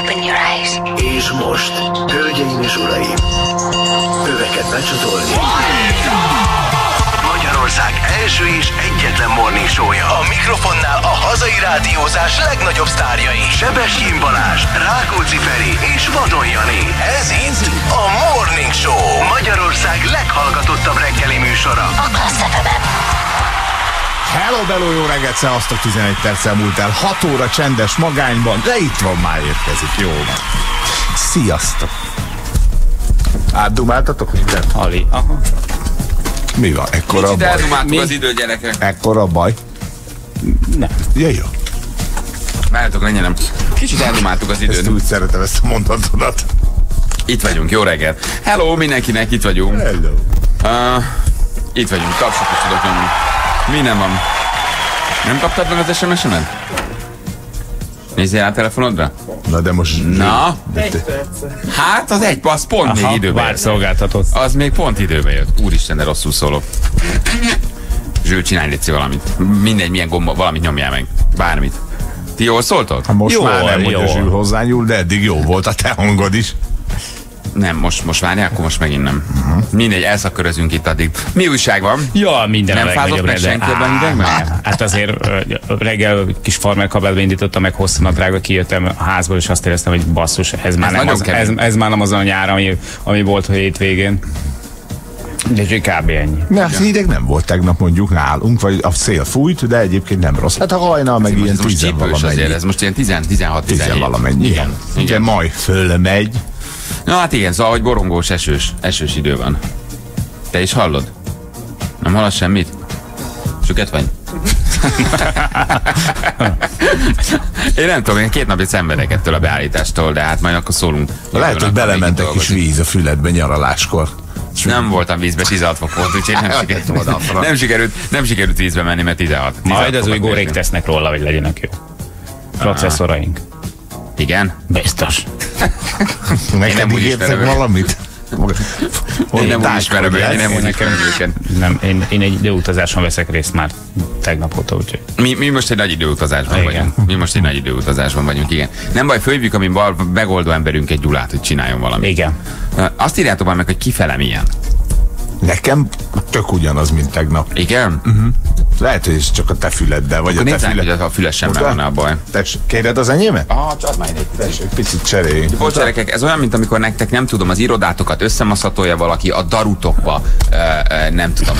Open your eyes. És most, hölgyeim és uraim, öveket becsatolni. Magyarország első és egyetlen morning show-ja. A mikrofonnál a hazai rádiózás legnagyobb sztárjai. Sebestyén Balázs, Rákóczi Feri és Vadon Jani. Ez itt a Morning Show. Magyarország leghallgatottabb reggeli műsora. A Klassz FM-en. Hello, bello, jó reggelt, szevasztok, 11 perccel múlt el, 6 óra csendes magányban, de itt van, már érkezik, jó van. Sziasztok! Átdumáltatok mindent? Ali, aha. Mi van? Ekkora Kicsit baj? eldumáltuk az idő, gyerekek. Ekkora baj? Nem. Ja, jó. Várjatok, ne nyerem. Kicsit eldumáltuk az Ezt időt. úgy szeretem, ezt a mondatodat. Itt vagyunk, jó reggelt. Hello mindenkinek, itt vagyunk. Hello. Itt vagyunk, tapsot is tudok nyomni. Minden van. Nem kaptad meg az SMS-emet? Nézzél rá a telefonodra? Na, de most... Na? Hát az egy passz pont még időben jött. Szolgáltatott. Az még pont időben jött. Úristen, de rosszul szólok. Zsül, csinálj légy valamit. Mindegy, milyen gomba, valamit nyomjál meg. Bármit. Ti jól szóltok? Hát most Jól, már nem, hogy a jól. Zsül hozzányúl, de eddig jó volt a te hangod is. Nem, most várjál, akkor most megint nem. Mindegy, elszakörözünk itt addig. Mi újság van? Ja, minden Nem a fázott legnagyobb meg senki ebben idegben? Hát azért reggel kis farmer kabelbe indítottam meg hosszan a drága, kijöttem a házból, és azt éreztem, hogy basszus, ez már nem az a nyár, ami volt a hétvégén. De kb. Ennyi. Mert hideg nem volt tegnap mondjuk nálunk, vagy a szél fújt, de egyébként nem rossz. Hát a hajnal meg ilyen Ez most 10 csípős azért, valamennyi. ez most ilyen 16-17. 10 valamennyi, igen. Ugye majd fölmegy. Na hát igen, szóval, hogy borongós, esős idő van. Te is hallod? Nem hallasz semmit? Süket vagy? Én nem tudom, én 2 napja szenvedek ettől a beállítástól, de hát majd akkor szólunk. Lehet, hogy belement egy kis víz a füledbe nyaraláskor. Nem voltam vízbe, 16 fok volt, úgyhogy nem sikerült vízbe menni, mert 16. Majd az új górék tesznek róla, hogy legyenek jó processzoraink. Igen? Biztos. Neked ígértek valamit? Én nem úgy ismerem őket. Nem, én egy időutazáson veszek részt már tegnap óta, úgyhogy. Mi most egy nagy időutazásban Igen. vagyunk. Mi most egy nagy időutazásban vagyunk, igen. Nem baj, fölhívjuk a mi megoldó emberünk egy Gyulát, hogy csináljon valamit. Igen. Azt írjátok már meg, hogy kifele milyen. Nekem tök ugyanaz, mint tegnap. Igen? Lehet, hogy ez csak a te füleddel, vagy Akkor a te nézd füled. hogy a füles sem van a baj. Tessék, kéred az enyémet? Csak már egy Tessék, picit cseréljünk. Bocs, gyerekek, ez olyan, mint amikor nektek nem tudom, az irodátokat összemaszatolja valaki, a darutokba, nem tudom,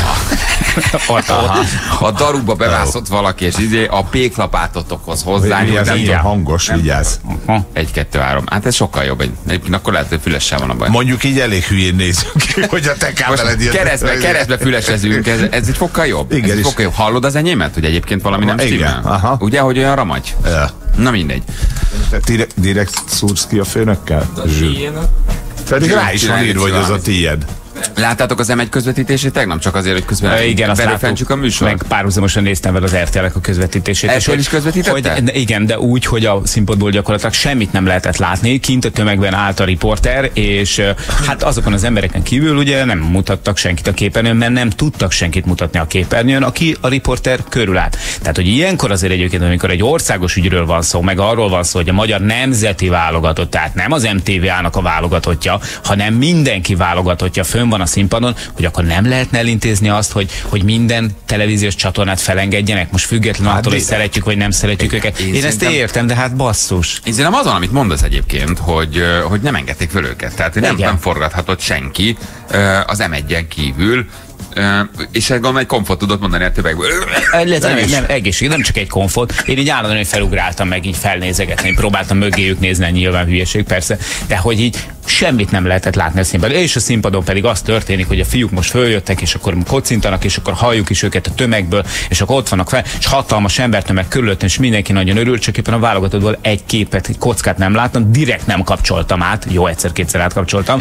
a darukba bevászott valaki, és a péklapátotokhoz hozzányúl. Nem tudom, hangos, vigyázz. 1, 2, 3. Hát ez sokkal jobb. Egyébként akkor lehet, hogy fülessel van a baj. Mondjuk így elég hülyén nézünk ki, hogy a te kábeled ilyen. Keresztbe fülesezünk, ez egy fokkal jobb. Igen, ez egy fokkal jobb. Hallod az enyémet, hogy egyébként valami nem Igen, stimmel? aha. Ugye, hogy olyan ramagy? Ja. Na mindegy. Te direkt szúrsz ki a főnökkel? Pedig rá is van írva, hogy az a tiéd. Láttátok az M1 közvetítését tegnap? Csak azért, hogy közben Igen, azt belőfentsük a műsor? meg párhuzamosan néztem vele az RTL-ek a közvetítését. RTL is közvetítette? Igen, de úgy, hogy a színpadból gyakorlatilag semmit nem lehetett látni. Kint a tömegben állt a riporter, és hát azokon az embereken kívül ugye nem mutattak senkit a képernyőn, mert nem tudtak senkit mutatni a képernyőn, aki a riporter körül állt. Tehát, hogy ilyenkor azért egyébként, amikor egy országos ügyről van szó, meg arról van szó, hogy a magyar nemzeti válogatott, tehát nem az MTV-nak a válogatottja, hanem mindenki válogatottja fönn van a színpadon, hogy akkor nem lehetne elintézni azt, hogy minden televíziós csatornát felengedjenek, most függetlenül attól, hogy szeretjük vagy nem szeretjük őket. Én ezt értem, de hát basszus. Én szerintem azon, amit mondasz egyébként, hogy nem engedték föl őket. Tehát nem forgathatott senki az M1-en kívül, és egy komfort tudott mondani a tömegből. Nem egészség, nem csak egy komfort. Én így állandóan felugráltam meg, így felnézegetni, próbáltam mögéjük nézni, nyilván hülyeség persze, de hogy így semmit nem lehetett látni a színpadon. És a színpadon pedig az történik, hogy a fiúk most följöttek, és akkor kocintanak, és akkor halljuk is őket a tömegből, és akkor ott vannak fel, és hatalmas embertömeg körülöttem, és mindenki nagyon örül, csak éppen a válogatottból egy képet, egy kockát nem láttam, direkt nem kapcsoltam át, jó, egyszer-kétszer átkapcsoltam.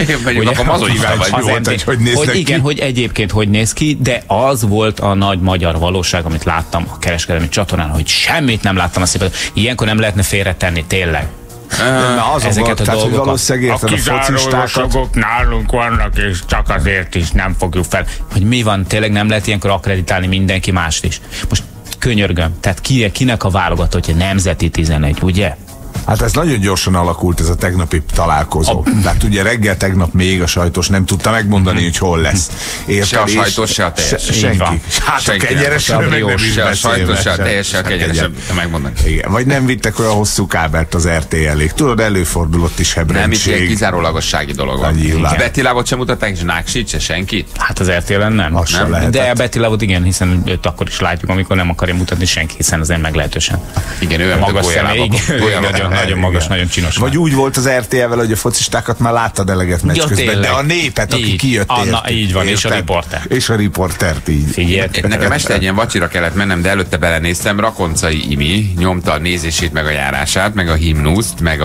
Hogy egyébként hogy néz ki, de az volt a nagy magyar valóság, amit láttam a kereskedelmi csatornán, hogy semmit nem láttam a színpadon. Ilyenkor nem lehetne félretenni, tényleg. Ezeket a dolgokat. A kizárólagosok nálunk vannak, és csak azért is nem fogjuk fel. Hogy mi van, tényleg nem lehet ilyenkor akkreditálni mindenki mást is. Most könyörgöm, tehát kinek a válogatottja? Nemzeti 11, ugye? Hát ez nagyon gyorsan alakult, ez a tegnapi találkozó. Tehát ugye reggel tegnap még a sajtós nem tudta megmondani, hogy hol lesz. Se a sajtós, se a teljes. Senki. Hát a kenyeresről meg nem is se a sajtós, se a teljes, se a kenyeresebb megmondani. Igen. Vagy nem vittek olyan hosszú kábelt az RTL-ig. Tudod, előfordulott is hebrendség. Nem, itt ilyen kizárólagossági dolog van. Betty Love-ot sem mutatták, és Náksit se senkit? Hát az RTL-en nem. De Betty Love-ot igen, hiszen őt akkor is látjuk, amikor nem akarja mutatni senki, hiszen azért meglehetősen. Igen, ő magas személy, nagyon magas, nagyon csinos. Vagy úgy volt az RTL-vel, hogy a focistákat már láttad eleget meccs közben, de a népet, aki kijött így van, és a riporter. És a riportert így. Figyelj. Nekem este egy ilyen vacsira kellett mennem, de előtte belenéztem, Rakoncai Imi nyomta a nézését, meg a járását, meg a himnuszt, meg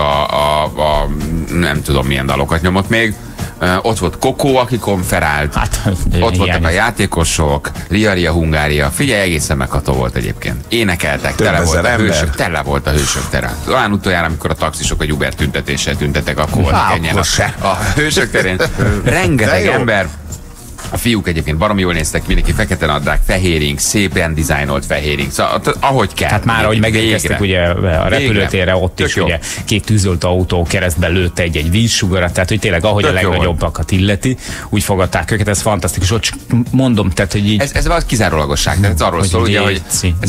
a nem tudom milyen dalokat nyomott még. Ott volt Kokó, aki konferált, ott voltak a játékosok, Ria Hungária, figyelj, egészen megható volt egyébként. Énekeltek, tele volt a hősök tere. Olyan utoljára, amikor a taxisok egy Uber tüntetéssel tüntetek, akkor volt ennyien a hősök terén. Rengeteg ember. A fiúk egyébként baromi jól néztek, mindenki fekete nadrág, fehéring, szépen dizájnolt fehéring, szóval ahogy kell. Hát már, ahogy megérkeztek ugye a repülőtérre, ott is ugye két tűzölt autó keresztbe lőtt egy vízsugarat, tehát hogy tényleg ahogy a legnagyobbakat illeti, úgy fogadták őket, ez fantasztikus. Ott mondom, tehát hogy így... Ez az kizárólagosság, tehát ez arról szól, ugye, hogy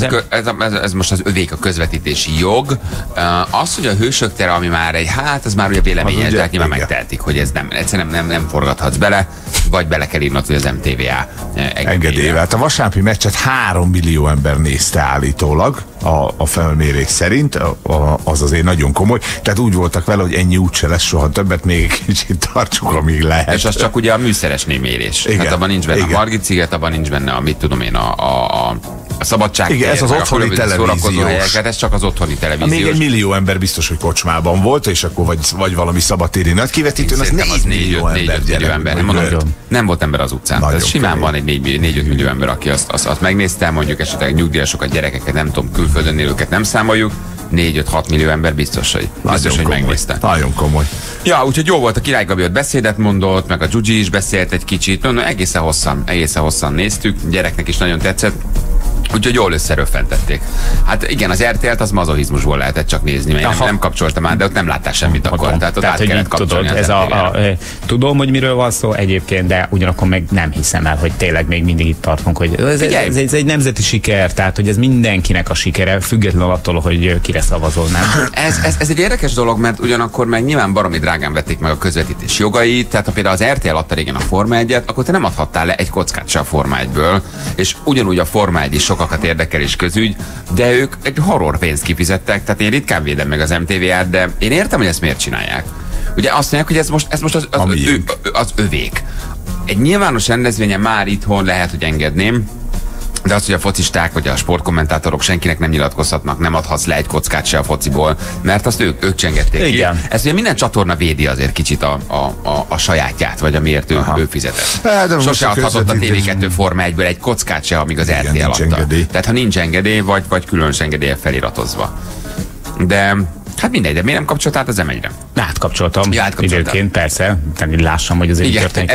ez most az övék a közvetítési jog. Az, hogy a hősök tere, ami már az már ugye véleményes, tehát nyilván megtehetik, hogy ez egyszerűen nem forgathatsz bele, vagy bele kell írnod, hogy az MTVA engedélyével. Hát a vasárnapi meccset 3 millió ember nézte állítólag a felmérés szerint, az azért nagyon komoly. Tehát úgy voltak vele, hogy ennyi úgyse lesz soha többet, még egy kicsit tartsuk, amíg lehet. És az csak ugye a műszeresnél mérés. Igen, hát abban nincs benne a Margit sziget, abban nincs benne mit tudom én, a szabadság. Igen, ez az otthoni televíziós. Ez csak az otthoni televíziós. Még 1 millió ember biztos, hogy kocsmában volt, és akkor vagy valami szabadtéri nagy kivetítőn, az 4 millió ember. Nem volt ember az utcán. Ez simán van egy 4-5 millió ember, aki azt megnézte, mondjuk esetleg nyugdíjasokat, gyerekeket, nem tudom, külföldön élőket nem számoljuk. 4-5-6 millió ember biztos, hogy megnézte. Nagyon komoly. Ja, úgyhogy jó volt, a Király Gabi ott beszédet mondott, meg a Gyugyi is beszélt egy kicsit. Egészen hosszan néztük, gyereknek is nagyon tetszett. Úgyhogy jól összeröffentették. Hát igen, az RTL-t az mazohizmusból lehetett csak nézni, mert nem kapcsoltam át, de ott nem láttál semmit akkor. Tehát ott át kellett kapcsolni az RTL-re. Tudom, hogy miről van szó egyébként, de ugyanakkor meg nem hiszem el, hogy tényleg még mindig itt tartunk, hogy ez egy nemzeti siker, tehát hogy ez mindenkinek a sikere, függetlenül attól, hogy kire szavazol, nem? Ez egy érdekes dolog, mert ugyanakkor meg nyilván baromi drágán vették meg a közvetítés jogait, tehát ha például az RTL adta régen a Forma 1-et, akkor te nem adhattál le egy kockát se a Forma 1-ből, és ugyanúgy a Forma 1 is sokakat érdekel és közügy, de ők egy horror pénzt kifizettek, tehát én ritkán védem meg az MTV-t, de én értem, hogy ezt miért csinálják. Ugye azt mondják, hogy ez most az övék. Egy nyilvános rendezvényen már itthon lehet, hogy engedném, de az, hogy a focisták vagy a sportkommentátorok senkinek nem nyilatkozhatnak, nem adhatsz le egy kockát se a fociból, mert azt ők csengették ki. Ezt ugye minden csatorna védi azért kicsit a sajátját, vagy amiért ő fizetett. Sose adhatott a TV2 Forma 1-ből egy kockát se, amíg az RTL adta. Tehát ha nincs engedély, vagy különös engedélye feliratozva. De hát mindegy, de miért nem kapcsolt át az M1-re? Átkapcsoltam. Időnként, persze. Tehát lássam, hogy azért történik.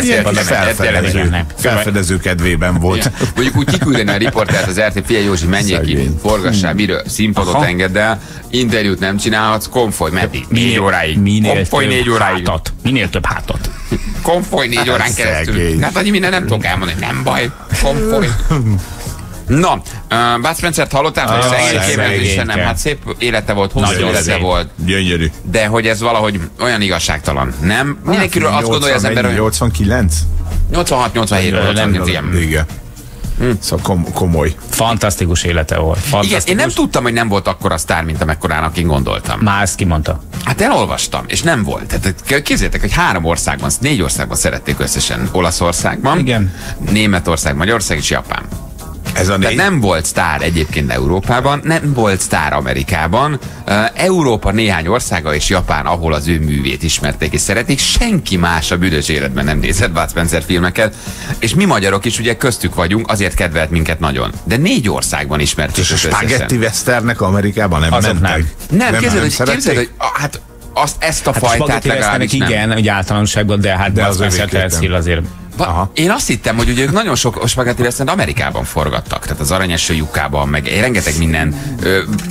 Felfedező kedvében volt. Mondjuk úgy kiküldeni a riportert az RTL, figyelj Józsi, menjél ki, forgassál, miről színpadot engedd el, interjút nem csinálhatsz, konfoly, meddig? 4 óráig. Konfoly 4 óráig. Minél több hátat. Konfoly 4 órán keresztül. Hát annyi minden nem tudok elmondani, nem baj, konfoly. Na, Bud Spencer-t hallottál, hogy szegénységében nem, hát szép élete volt, hosszú élete volt. Gyönyörű. De hogy ez valahogy olyan igazságtalan, nem? Mindenkiről azt gondolja az ember, hogy... 89? 86-87 volt, igen. Szóval komoly. Fantasztikus élete volt. Igen, én nem tudtam, hogy nem volt akkora sztár, mint amekkorának én gondoltam. Már ezt kimondta. Hát elolvastam, és nem volt. Tehát képzeljétek, hogy 4 országban szerették összesen. Olaszországban, igen. Németország, Magyarország és Japán. Tehát nem volt sztár egyébként Európában, nem volt sztár Amerikában. Európa néhány országa és Japán, ahol az ő művét ismerték és szeretik, senki más a büdös életben nem nézett Bud Spencer filmeket, és mi magyarok is ugye köztük vagyunk, azért kedvelt minket nagyon. De 4 országban ismerték. És a spaghetti westernek Amerikában nem mentek? Nem, képzeld, hogy hát ezt a fajtát legalábbis nem. Igen, egy általánosságban, de hát Bud Spencer azért... Én azt hittem, hogy ugye ők nagyon sok spaghetti western Amerikában forgattak, tehát az Aranyeső lyukában, meg rengeteg minden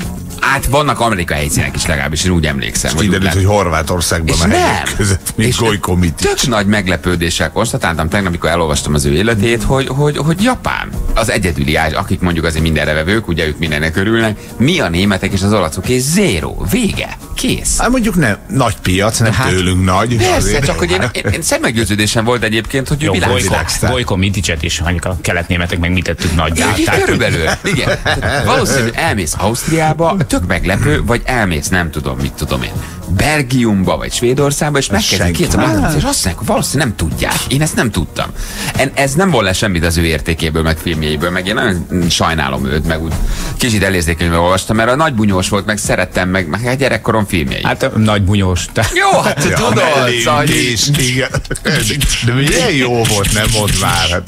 Hát vannak amerikai helyszínek is legalábbis, én úgy emlékszem. Kiderült, hogy Horvátországban a hegyek között, mint Gojko Mitić. Tök nagy meglepődéssel konstatáltam tegnap, amikor elolvastam az ő életét, hogy Japán az egyedüli, akik mondjuk azért mindenre vevők, ugye ők mindennek örülnek, mi a németek és az olaszok, és zéro, vége, kész. Hát mondjuk nem nagy piac, nem tőlünk nagy. Persze, azért. csak hogy én szemmeggyőződésem volt egyébként, hogy ő világsztár. Gojko Mitićet is, mondjuk a kelet-németek meg mit tettük nagyjá. Körülbelül, igen. Valószínűleg elmész Ausztriába, tök meglepő, vagy elmész, nem tudom, mit tudom én, Belgiumba, vagy Svédországba, és megkezdik kétszer, és azt mondják, valószínűleg nem tudják. Én ezt nem tudtam. Ez nem vol le semmit az ő értékéből, meg filmjeiből, meg én nagyon sajnálom őt, meg úgy kicsit elérzékenyben olvastam, mert a nagy bunyós volt, meg szerettem, meg gyerekkorom filmjei. Hát nagy bunyós. Jó, hát tudod, de milyen jó volt, nem mondd már.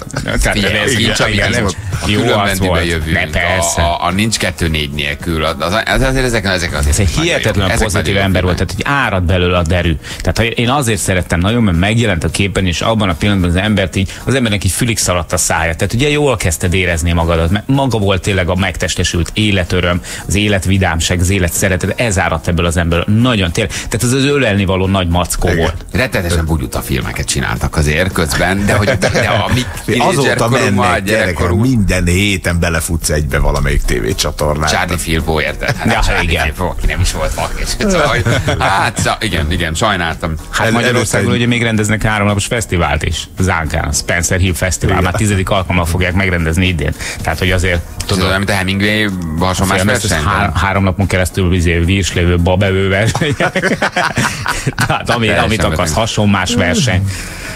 A különbendőbe jövünk, a nincs 2-4 nélkül, azért ezek ez egy hihetetlen pozitív ember volt, tehát hogy árad belőle a derű. Tehát én azért szerettem nagyon, mert megjelent a képen, és abban a pillanatban az embernek így fülig szaladt a szája. Tehát ugye jól kezdted érezni magadat, mert maga volt tényleg a megtestesült életöröm, az életvidámság, az élet szeretet, ez áradt ebből az emberből. Nagyon tényleg. Tehát ez az ölelni való nagy mackó volt. Rettenetesen bugyuta filmeket csináltak azért közben, de a mi azóta mennek gyerekek, minden héten belefutsz egybe valamelyik tévécsatornát. Charlie Filippo, érted? Hát igen. Aki nem is volt vak, és igen, sajnáltam. Hát Magyarországon ugye még rendeznek 3 napos fesztivált is. Zánkán, Spencer Hill Fesztivál, már 10. alkalommal fogják megrendezni idén. Tehát, hogy azért... Tudod, mint a Hemingway hasonlás verseny? 3 napon keresztül vírslévő, babevő verseny. Tehát amit akarsz, hasonlás verseny.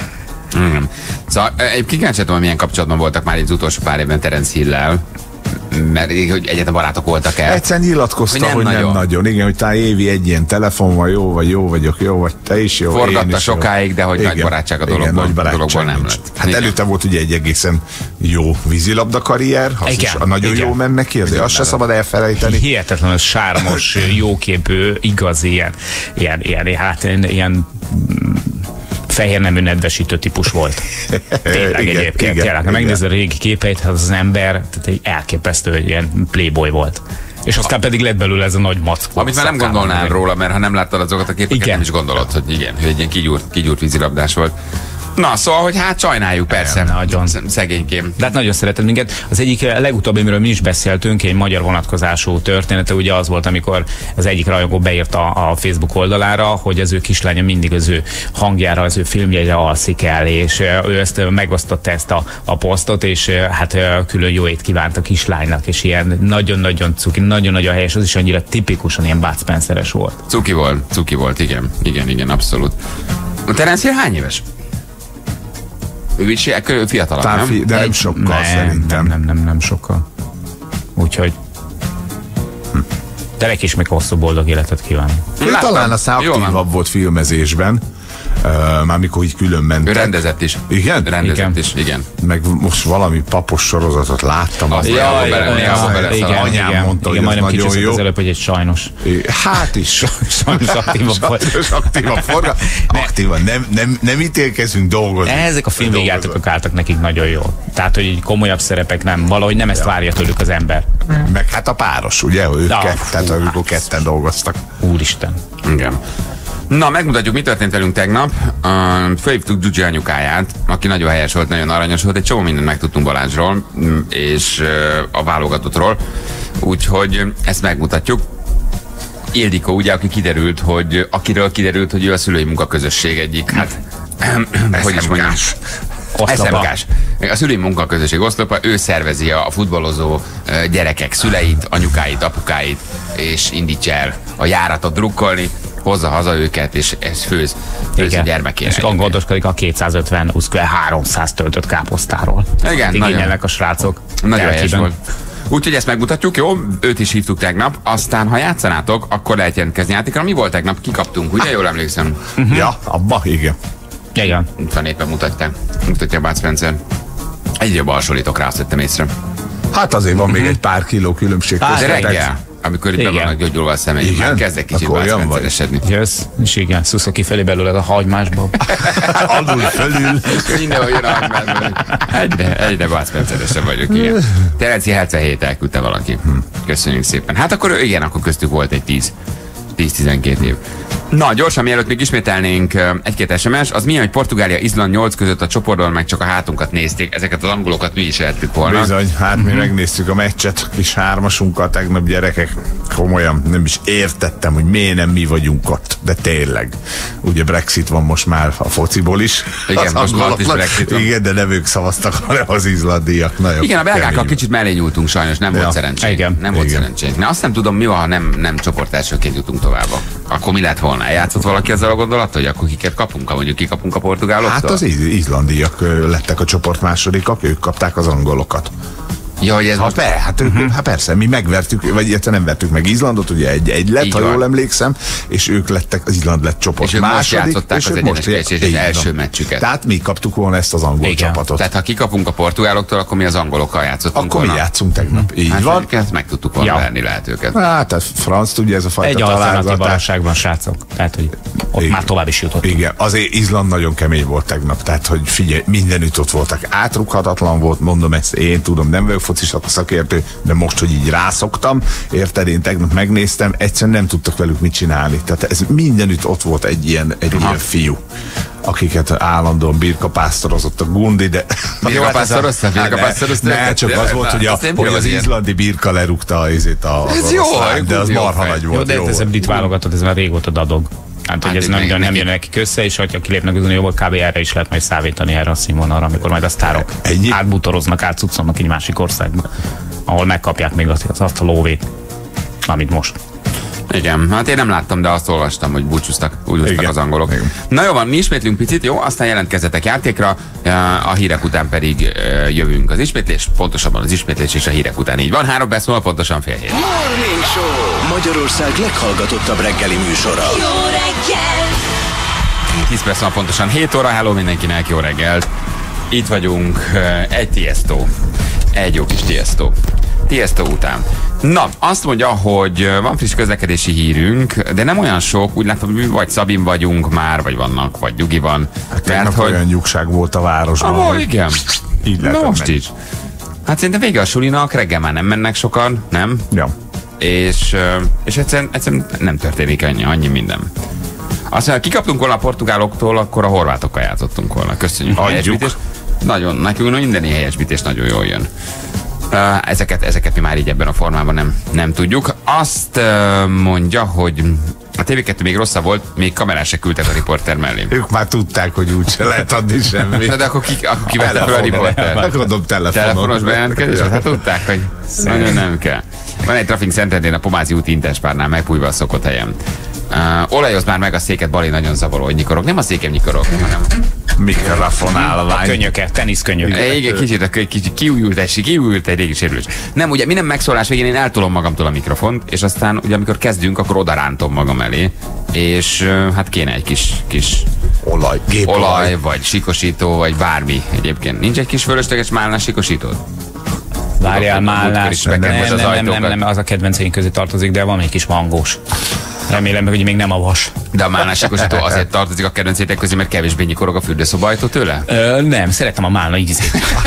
Szóval kíváncsi tudom, milyen kapcsolatban voltak már az utolsó pár évben Terence Hill-lel, mert hogy egyetem barátok voltak-e? Egyszer nyilatkozta, hogy nem nagyon. Igen, hogy talán évi egy ilyen telefon van, jó vagyok, jó vagy te is jó. Forgatta sokáig, de hogy igen, nagy barátság a dologból nem lett. Hát igen. Előtte volt ugye egy egészen jó vízilabda karrier, az is nagyon jó ment neki, azért azt se szabad elfelejteni. Hihetetlen, sármos, jóképű, igazi ilyen fehér nemű nedvesítő típus volt. Tényleg igen, egyébként. Tényleg, ha megnézed a régi képeit, az ember tehát egy elképesztő, egy ilyen playboy volt. És aztán pedig lett belőle ez a nagy mackó. Amit már nem gondolnál róla, mert ha nem láttad azokat a képeket, nem is gondolod, hogy igen, hogy egy ilyen kigyúrt vízilabdás volt. Na, szóval, hogy hát sajnáljuk, persze. Nagyon. Szegénykém. De hát nagyon szereted minket. Az egyik legutóbbi, amiről mi is beszéltünk, egy magyar vonatkozású története, ugye az volt, amikor az egyik rajongó beírta a Facebook oldalára, hogy az ő kislánya mindig az ő hangjára, az ő filmjeire alszik el, és ő ezt megosztotta ezt a posztot, és hát külön jó ét kívánt a kislánynak, és ilyen nagyon-nagyon cuki, nagyon-nagyon helyes, az is annyira tipikusan ilyen Bud Spenceres volt. Cuki volt, igen, abszolút. Terence Hill hány éves? Ő is fiatalabb, nem? De nem sokkal szerintem. Nem sokkal. Úgyhogy de neki is még hosszú boldog életet kívánok. Talán aztán aktívabb volt filmezésben. Már mikor így külön mentek. Ő rendezett is. Igen? Rendezett is, igen. Meg most valami papos sorozatot láttam. Anyám mondta, hogy ez nagyon jó. Az előbb, hogy egy sajnos. Hát is. Sajnos aktívabb volt. Aktívan. Nem ítélkezünk dolgozni. Ezek a filmvégjátékok álltak nekik nagyon jól. Tehát, hogy komolyabb szerepek nem. Valahogy nem ezt várja tőlük az ember. Meg hát a páros, ugye? Tehát amikor ketten dolgoztak. Úristen. Igen. Na, megmutatjuk, mi történt velünk tegnap. Fölhívtuk Gyugyi anyukáját, aki nagyon helyes volt, nagyon aranyos volt. Egy csomó mindent megtudtunk Balázsról, és a válogatottról. Úgyhogy ezt megmutatjuk. Ildikó, ugye, akiről kiderült, hogy ő a szülői munkaközösség egyik. Hát, hogy is mondjam? SMK-s. A szülői munkaközösség oszlopa, ő szervezi a futballozó gyerekek szüleit, anyukáit, apukáit, és indítja el a járatot drukkolni, hozza haza őket, és ez főz a gyermekére. És gondoskodik a 250, 300 töltött káposztáról. Igen, igényelnek a srácok. Nagyon helyes volt. Úgyhogy ezt megmutatjuk, jó? Őt is hívtuk tegnap, aztán ha játszanátok, akkor lehet jelentkezni játékra. Mi volt tegnap? Kikaptunk, ugye? Jól emlékszem. Ja, abba, igen. Igen. Itt van éppen mutatja Bud Spencer. Egyre jobban hasonlítok rá, azt vettem észre. Hát azért van még egy pár kiló különbség. De Amikor itt be vannak gyógyulva a szemeim, már kezdek kicsit vászpenceresedni. Jössz, és igen, szuszol kifelé belőle a hagymásból. Alul fölül. Mindenhol jön a hagymásból. Egyre vászpenceresebb vagyok, igen. Terenci 77 elküldte valaki. Köszönjük szépen. Hát akkor igen, akkor köztük volt egy 10-12 év. Na, gyorsan, mielőtt még ismételnénk egy-két SMS, az milyen, hogy Portugália, Izland 8 között a csoportban meg csak a hátunkat nézték, ezeket az angolokat mi is eltük volna. Bizony, hát mi megnéztük a meccset, kis hármasunkkal tegnap, gyerekek, komolyan nem is értettem, hogy miért nem mi vagyunk ott, de tényleg. Ugye Brexit van most már a fociból is. Igen, most már is Brexit van. Igen, de nem ők szavaztak, hanem az izlandiak. Igen, a belgákkal kicsit mellé nyúltunk sajnos, nem volt szerencsénk. Igen. Nem volt szerencsénk. Na, azt nem tudom, mi van, ha nem csoportelsőként jutunk tovább. Akkor mi lett volna? Játszott valaki azzal a gondolattal, hogy akkor kiket kapunk, ha mondjuk kikapunk a portugáloktól? Hát az izlandiak lettek a csoport másodikak, ők kapták az angolokat. Ja, hogy ez most... Hát persze, mi megvertük, vagy illetve nem vertük meg Izlandot, ugye egy lett, ha jól emlékszem, és ők lettek, az Izland lett csoport és második. Most játszották és az egyenes első meccsüket. Tehát mi kaptuk volna ezt az angol csapatot. Tehát ha kikapunk a portugáloktól, akkor mi az angolokkal játszottunk akkor volna. Mi játszunk tegnap, így van. Ezt meg tudtuk volna verni, lehet őket. Hát a franc, ugye ez a fajta egy alternatív valóságban, srácok. Tehát, hogy ott már tovább is jutott. Igen, azért Izland nagyon kemény volt tegnap, tehát, hogy figyelj, mindenütt ott voltak. Átrughatatlan volt, mondom ezt, én tudom, nem vagyok focis szakértő, de most, hogy így rászoktam, érted, én tegnap megnéztem, egyszerűen nem tudtak velük mit csinálni. Tehát ez mindenütt ott volt egy ilyen fiú, akiket állandóan birkapásztorozott a Gundi, de... Birkapásztorozta? Ne, csak az volt, hogy az izlandi birka lerúgta az oroszlán, de az marha nagy volt. Jó, de ez brit válogatott, ez már régóta dadog. Hát, hogy ez nem jön nekik össze, és ha kilépnek az unióból, kb. Erre is lehet majd számítani erre a színvonalra, amikor majd a sztárok átbutoroznak, átcuccolnak egy másik országba, ahol megkapják még azt a lóvét, amit most. Igen, hát én nem láttam, de azt olvastam, hogy búcsúztak az angolok. Igen. Na jó van, mi ismétlünk picit, jó? Aztán jelentkezzetek játékra, a hírek után pedig jövünk az ismétlés, pontosabban az ismétlés és a hírek után. Így van, 3 perc múlva, pontosan 6:30. Morning Show, Magyarország leghallgatottabb reggeli műsora. Jó reggel! 10 perc múlva, pontosan 7 óra, hello mindenkinek, jó reggelt! Itt vagyunk, egy Tiesto, egy jó kis Tiesto után. Na, azt mondja, hogy van friss közlekedési hírünk, de nem olyan sok, úgy látom, hogy mi vagy Szabin vagyunk már, vagy vannak, vagy Gyugi van. Hát mert hogy olyan nyugság volt a városban. Igen. Így lehet most is. Hát szerintem vége a sulinak, reggel már nem mennek sokan, nem? Ja. És egyszerűen nem történik annyi minden. Azt mondja, kikaptunk volna a portugáloktól, akkor a horvátokkal játszottunk volna. Köszönjük a helyesbítést. Nagyon, nekünk minden helyesbítés nagyon jól jön. Ezeket mi már így ebben a formában nem tudjuk. Azt mondja, hogy a TV2 még rosszabb volt, még kamerát se küldtek a riporter mellé. Ők már tudták, hogy úgyse lehet adni semmit. Na, de akkor ki vette fel a riporter? Megadom telefonos bejelentkezés? Hát tudták, hogy nagyon nem kell. Van egy Traffic Centernél a Pomázi úti Interspárnál megpújva a szokott helyen. Olajozd már meg a széket, Bali, nagyon zavaró, hogy nyikorog. Nem a székem nyikorog, hanem mikrofonálvány. A könyöke, teniszkönyöke. Igen, kicsit kiújult egy régi sérülés. Nem, ugye minden megszólás végén én eltolom magamtól a mikrofont, és aztán ugye amikor kezdünk, akkor odarántom magam elé, és hát kéne egy kis olaj, vagy sikosító, vagy bármi egyébként. Nincs egy kis fölösleges málna sikosítód? Várjál, málnás. Nem, az a kedvenceink közé tartozik, de van egy kis mangós. Remélem, hogy még nem a vas. De a málnásikosító azért tartozik a kedvencétek közé, mert kevésbé nyikorog a fürdőszobaajtó tőle? Nem, szeretem a málna ízét.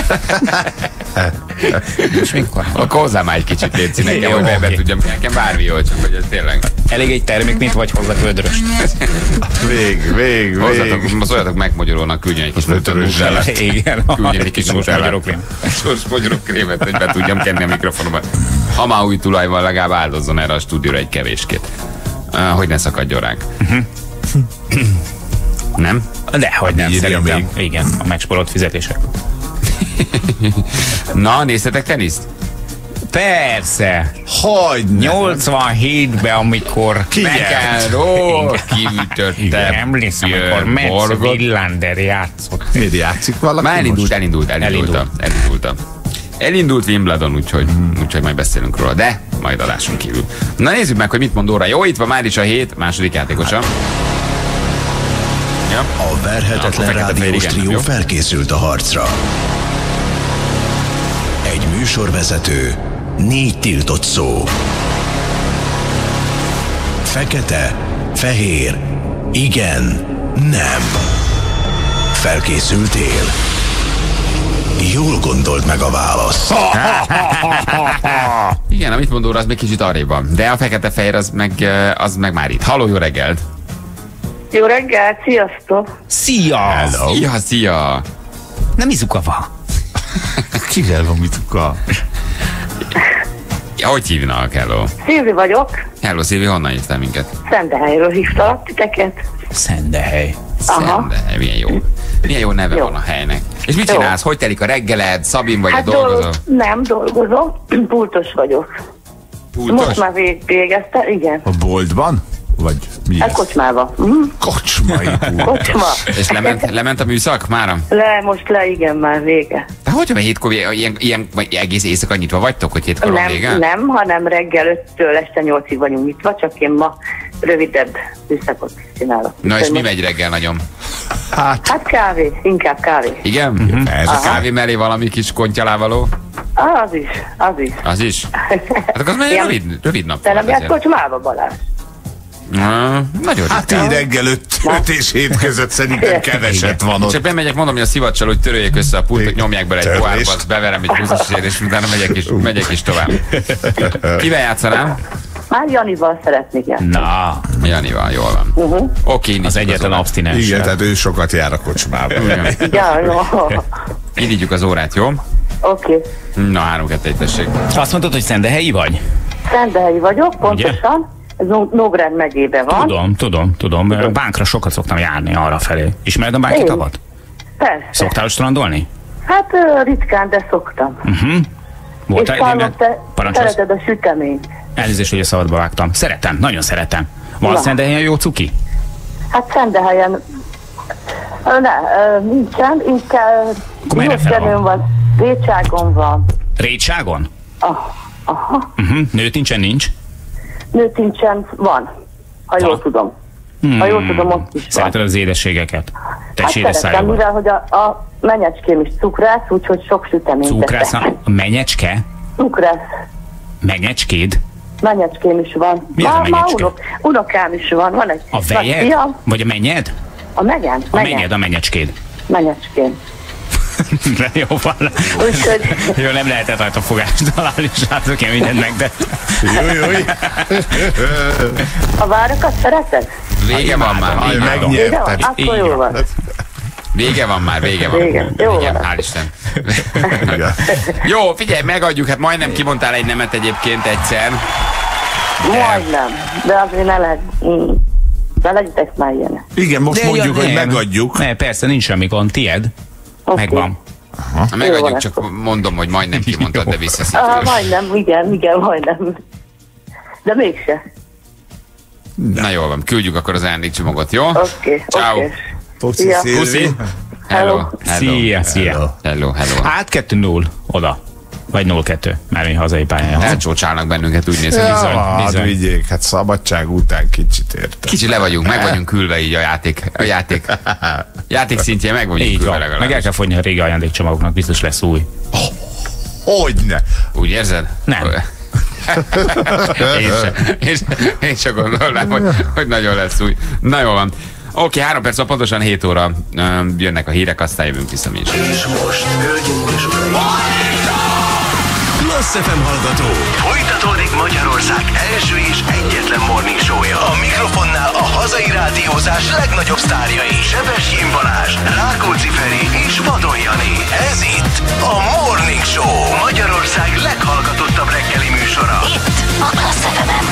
És mikor? Akkor hozzá már egy kicsit, légy nekem, hogy be tudjam, nekem bármi jól, csak hogy ez tényleg. Elég egy termék, mint vagy hozzá vödröst. Vég. Szóljatok megmagyarulnak, küldjön egy kis nutellát. Igen. Küldjön egy kis nutellát. Magyarókrémet, hogy be tudjam kenni a mikrofonomat. Ha már új tulaj van, legalább áldozzon erre a stúdióra egy kevéskét. Hogy ne szakadjon ránk. Nem? Dehogy nem, szerintem. Igen, a megsporolt fizetések. Na, néztetek teniszt? Persze. Hogyne. 87-ben, amikor kiütötte. Emlékszem, amikor Metsz Wilander játszott. Miért játszik valaki? Már elindult Wimbledon, úgyhogy majd beszélünk róla, de majd adáson kívül. Na nézzük meg, hogy mit mond Óra. Jó, itt van már is a hét második játékosa. Ja. A verhetetlen rádiós trió felkészült a harcra. Egy műsorvezető, 4 tiltott szó. Fekete, fehér, igen, nem. Felkészültél? Jól gondold meg a választ. Igen, amit mondod, az még kicsit arrébb van. De a fekete-fehér az meg már itt. Halló, jó reggelt! Jó reggelt, sziasztok! Szia! Szia! Nem Izuka van. Kivel van Mituka? Hogy hívnak? Hello. Szilvi vagyok. Hello, Szilvi, honnan hívtál minket? Szentehelyről hívtalak titeket. Szentehely. Szentehely, milyen jó. Milyen jó neve van a helynek. És mit csinálsz? Hogy telik a reggeled? Szabin vagy, dolgozol? Nem dolgozom, pultos vagyok. Pultos? Most már végeztem, igen. A boltban? Vagy mi A ez? kocsmába. Kocsmai pult. Kocsma. És lement a műszak mára? Most igen, már vége. De hogy van hétkor, ilyen vagy egész éjszaka nyitva vagytok, hogy hétkor van vége? Nem, hanem reggel 5-től este 8-ig vagyunk nyitva, csak én ma rövidebb műszakot csinálok. Na és mi megy reggel nagyon? Hát kávé, inkább kávé. Igen? Ez a kávé mellé valami kis kontyalával? Az is. Az is? Hát akkor az már rövid nap. Te nem jársz kocsmába, Balázs? Nagyon Hát ritkán. így reggel 5 és 7 között szerintem keveset van ott. Csak bemegyek, mondom, hogy a szivacsal, hogy töröljék össze a pultot, nyomják bele egy pohárba, azt beverem egy 20-as és utána megyek is tovább. Kivel játszanám? Már Janival szeretnék játszani. Na, Janival, jól van. Oké, az egyetlen abstinens. Igen, tehát ő sokat jár a kocsmába. Ja, no. Indítjuk az órát, jó? Oké. Na, 3-2-1, tessék. Azt mondtad, hogy szendehelyi vagy? Szendehelyi vagyok, pontosan. Ez Nógrád megyében van. Tudom. Bánkra sokat szoktam járni arra felé. Ismered a bánki tavat? Persze. Szoktál strandolni? Hát ritkán, de szoktam. Voltál És hallom, te parancsolsz? szereted a süteményt. Elnézést, hogy a szabadba vágtam. Szeretem, nagyon szeretem. Van Na. Szendehelyen jó cuki? Hát Szendehelyen nincsen, inkább Akkor merre fel van? Józsdenőn van, Récságon van. Rétságon? Aha. Nőt nincs? Nőtincsen van, ha jól tudom. Ha jól tudom, ott is van. Szereted az édességeket? Te Hát is édes szeretem, szájú vagy. mivel hogy a menyecském is cukrász, úgyhogy sok süteményt Cukrász, teszek. a menyecske? Cukrász. Menyecskéd? Menyecském is van. Mi az a menyecske? Unokám is van egy A nagy vejed? fiam. Vagy a menyed? A menyen. A menyed, a menyecskéd. Menyecském. De jó van. Úgyhogy Jó, nem lehetett rajta fogást találni, srácok, én mindent megde. Jó. a várakat szereted? Vége van már. Aj, Vége van. megnyerted. Akkor jó van. Vége van már, vége van. Vége. Jó Igen, van. hál' Isten. Igen. Jó, figyelj, megadjuk, hát majdnem kimondtál egy nemet egyébként egyszer. Majdnem. De azért ne lehet. De legyetek már ilyenek. Igen, most mondjuk, hogy megadjuk. Ne, persze, nincs semmi gond, tied. Oké. Megvan. Megadjuk, van, csak mondom, hogy majdnem kimondtad, de visszaszedtem. Majdnem, igen, majdnem. De mégse. Na jól van, küldjük akkor az ajándékcsomagot, jó? Oké. Ciao. Puszi, Szia. Szilvi. Puszi. Hello. Szia. Hello. Hát 2-0 oda. Vagy 0-2, mert mi hazai pályán. Elcsócsálnak bennünket, úgy néz ki. Ja, bizony. vigyék, hát szabadság után kicsit érte. Kicsit meg vagyunk külve így a játék szintjén meg vagyunk Így külve van. Meg el legalább. kell fogyni a régi ajándékcsomagoknak, biztos lesz új. Hogyne? Úgy érzed? Nem. Én sem gondolnám, hogy nagyon lesz új. Na jól van. Oké, 3 perc, pontosan 7 óra jönnek a hírek, aztán jövünk vissza mi is. És most, hölgyeim és uraim, Klassz FM hallgató. Folytatódik Magyarország első és egyetlen morning show-ja. A mikrofonnál a hazai rádiózás legnagyobb sztárjai. Sebestyén Balázs, Rákóczi Feri és Vadon Jani. Ez itt a Morning Show. Magyarország leghallgatottabb reggeli műsora. Itt a Klassz FM-en.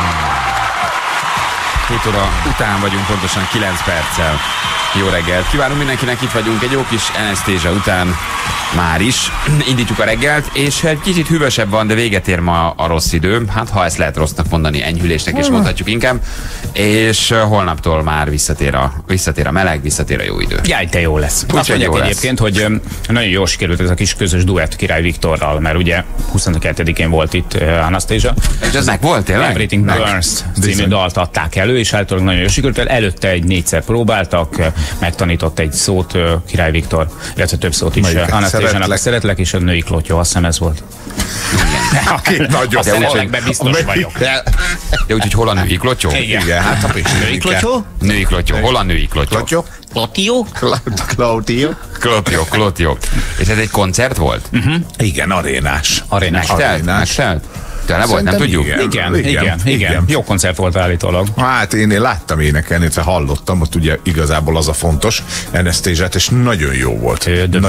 7 óra után vagyunk, pontosan 9 perccel. Jó reggelt! Kívánunk mindenkinek, itt vagyunk egy jó kis Anastasia után már is. Indítjuk a reggelt, és egy kicsit hűvösebb van, de véget ér ma a rossz idő. Hát ha ezt lehet rossznak mondani, enyhülésnek is mondhatjuk inkább. És holnaptól már visszatér a meleg, visszatér a jó idő. Jaj, te jó lesz. Azt hogy mondják jó lesz. egyébként, hogy nagyon jól sikerült ez a kis közös duett Király Viktorral, mert ugye 22-én volt itt Anastasia. És ez meg volt tényleg? Everything Burns című dalt adták elő, és általában nagyon jól sikerült. Előtte egy 4-szer próbáltak, megtanított egy szót Király Viktor, illetve több szót is Melyiket? Anastasia-nak, Szeretlek. szeretlek, és a női klotyó, azt hiszem ez volt. Aki nagyon szerelekben biztos vagyok. De úgyhogy hol a női klotyó? Igen, hát a Női klotyó? Női klotyó. Hol a női klotyó? Klotyó? Klotyó. És ez egy koncert volt? Igen, arénás. Megtelt? Tele volt, nem tudjuk? Igen. Jó koncert volt állítólag. Hát én láttam énekelni, illetve hallottam, ott ugye igazából az a fontos, Anastasia-t, és nagyon jó volt.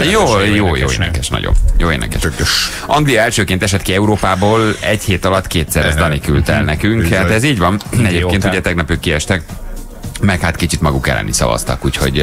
Jó énekes, nagyon. Jó énekes. Anglia elsőként esett ki Európából, egy hét alatt kétszer, ezt Dani küldte el nekünk. Hát ez így van. Egyébként ugye tegnap ők kiestek, meg hát kicsit maguk ellen is szavaztak, úgyhogy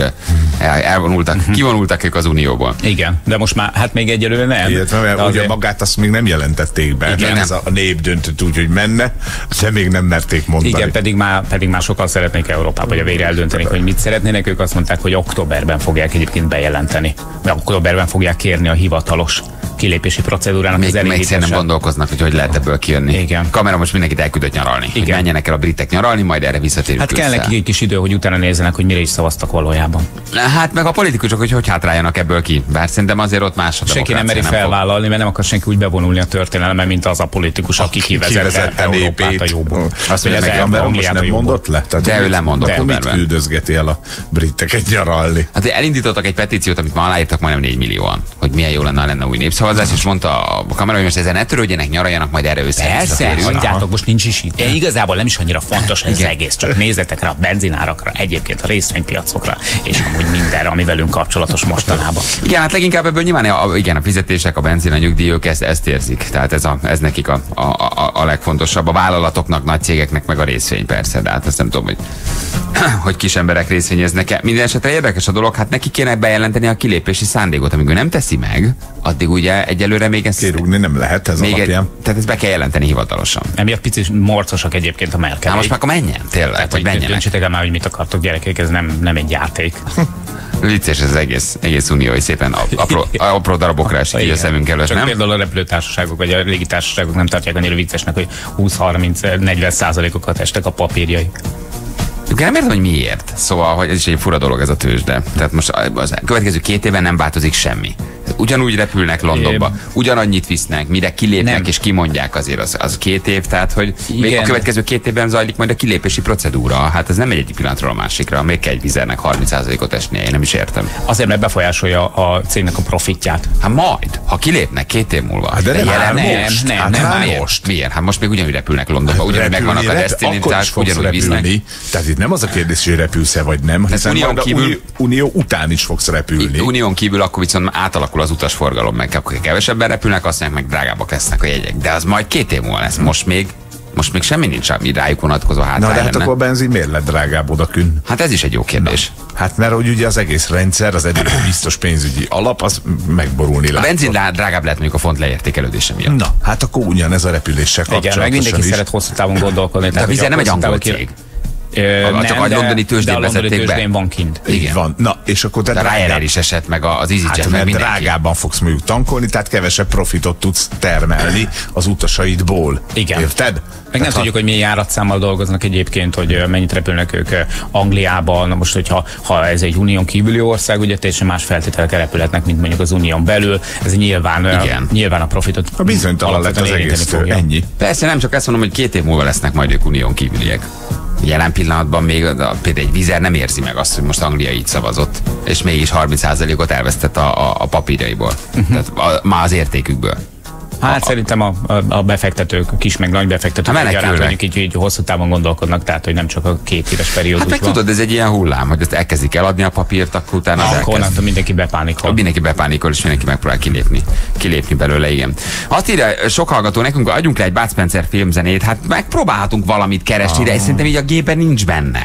kivonultak ők az Unióból. Igen, de most már hát még egyelőre nem. Illetve, mert ugye magát azt még nem jelentették be. Igen, ez a nép döntött úgy, hogy menne, de még nem merték mondani. Igen, pedig már sokan szeretnék Európába, hogy a végre eldönteni, hogy mit szeretnének. Ők azt mondták, hogy októberben fogják egyébként bejelenteni. Mert októberben fogják kérni a hivatalos kilépési procedúrának az elindítását. Még nem gondolkoznak, hogy lehet ebből kijönni. Igen. Kamera most mindenkit elküldött nyaralni. Igen. Menjenek el a britek nyaralni, majd erre visszatérünk. Hát kell nekik egy kis idő, hogy utána nézzenek, hogy mire is szavaztak valójában. Hát meg a politikusok, hogy hátráljanak ebből ki. Bár szerintem azért ott más a senki nem meri felvállalni, mert nem akar senki úgy bevonulni a történelembe, mint az a polikus, aki kivezette Európát a jóból. Azt mondja, hogy az most nem mondott le? De ő lemondott. Mit küldözgeti el a briteket nyaralni? Hát elindítottak egy petíciót, amit már aláírtak majdnem 4 millióan, hogy milyen jó lenne új népszavazás, és mondta a kamera, hogy most ezen ne törődjenek, nyaraljanak, majd erre össze. Mondjátok, most nincs is itt. Igazából nem is annyira fontos ez az egész, csak nézzetek rá a benzinárakra, egyébként a részvénypiacokra, és amúgy mindenre, ami velünk kapcsolatos mostanában. Igen, hát leginkább ebből nyilván a fizetések, a benzin, a nyugdíjak ezt érzik. Tehát ez nekik a legfontosabb. A vállalatoknak, nagy cégeknek meg a részvény persze, de hát ezt nem tudom, hogy kis emberek részvényeznek-e. Minden esetre érdekes a dolog, hát neki kéne bejelenteni a kilépési szándékot, amíg ő nem teszi meg, addig ugye egyelőre még ezt... Kirúgni nem lehet ez alapján. Tehát ezt be kell jelenteni hivatalosan. Emiatt picit morcosak egyébként a Merkel. Most már akkor menjen, tényleg, tehát, hogy menjenek. Döntsétek el már, hogy mit akartok, gyerekek, ez nem egy játék. Vicces ez egész unió, hogy szépen apró darabokra esik így a szemünk előtt, csak nem? Például a repülőtársaságok vagy a légitársaságok nem tartják annyira viccesnek, hogy 20-30-40%-okat estek a papírjai. Nem értem, hogy miért. Szóval, hogy ez is egy fura dolog ez a tőzsde. Tehát most a következő 2 évben nem változik semmi. Ugyanúgy repülnek Londonba, ugyanannyit visznek, mire kilépnek és kimondják azért az 2 év, tehát hogy még a következő 2 évben zajlik majd a kilépési procedúra. Hát ez nem egy pillanatról a másikra, még kell egy vizernek 30%-ot esnie, én nem is értem. Azért, mert befolyásolja a cégnek a profitját. Hát majd, ha kilépnek 2 év múlva. Hát de nem most. Miért? Hát most még ugyanúgy repülnek Londonba, ugyanúgy megvannak a destinitás, ugyanúgy visznek. Tehát itt nem az a kérdés, hogy repülsz-e vagy nem, hiszen unió után is fogsz repülni. Unión kívül akkor viszont átalakul az utasforgalom, meg akkor kevesebben repülnek, aztán meg drágábbak lesznek a jegyek. De az majd 2 év múlva lesz. Most még semmi nincs, ami rájuk vonatkozó hátrány. Na de hát akkor a benzin miért lett drágább odakün? Hát ez is egy jó kérdés. Hát mert hogy ugye az egész rendszer, az eddig biztos pénzügyi alap, az megborulni látszott. A benzin drágább lehet mondjuk a font leértékelődése miatt. Na, hát akkor ugyanez a repüléssel kapcsolatosan. Igen, meg mindenki szeret hosszú távon gondolkodni. De a vizer nem egy angol cég. Csak a londoni tőzsdén vezették be. Van kint. Igen. Van. Na, és akkor te Ryanair is esett, meg az EasyJet, hát, meg mindenki. Drágábban fogsz mondjuk tankolni, tehát kevesebb profitot tudsz termelni az utasaidból. Igen. Érted? Meg nem tudjuk, hogy milyen járatszámmal dolgoznak egyébként, hogy mennyit repülnek ők Angliában. Na most, hogyha ez egy unión kívüli ország, ugye teljesen más feltételekkel repülhetnek, mint mondjuk az unión belül. Ez nyilván a profitot. A bizonytalan lett az egész, ennyi. Persze, nem csak ezt mondom, hogy 2 év múlva lesznek majd ők unión kívüliek. Jelen pillanatban még például egy vizer nem érzi meg azt, hogy most Anglia így szavazott, és mégis 30%-ot elvesztett a papírjaiból. Tehát már az értékükből. Hát szerintem a befektetők, kis meg nagy befektetők egyaránt mondjuk így hosszú távon gondolkodnak, tehát hogy nem csak a 2 éves periódusban. Hát meg tudod, ez egy ilyen hullám, hogy ezt elkezdik eladni a papírt, akkor utána mindenki bepánikol. Mindenki bepánikol, és mindenki megpróbál kilépni belőle, igen. Azt írja sok hallgató nekünk, adjunk le egy Bud Spencer filmzenét, hát megpróbálhatunk valamit keresni, de szerintem így a gépen nincs benne.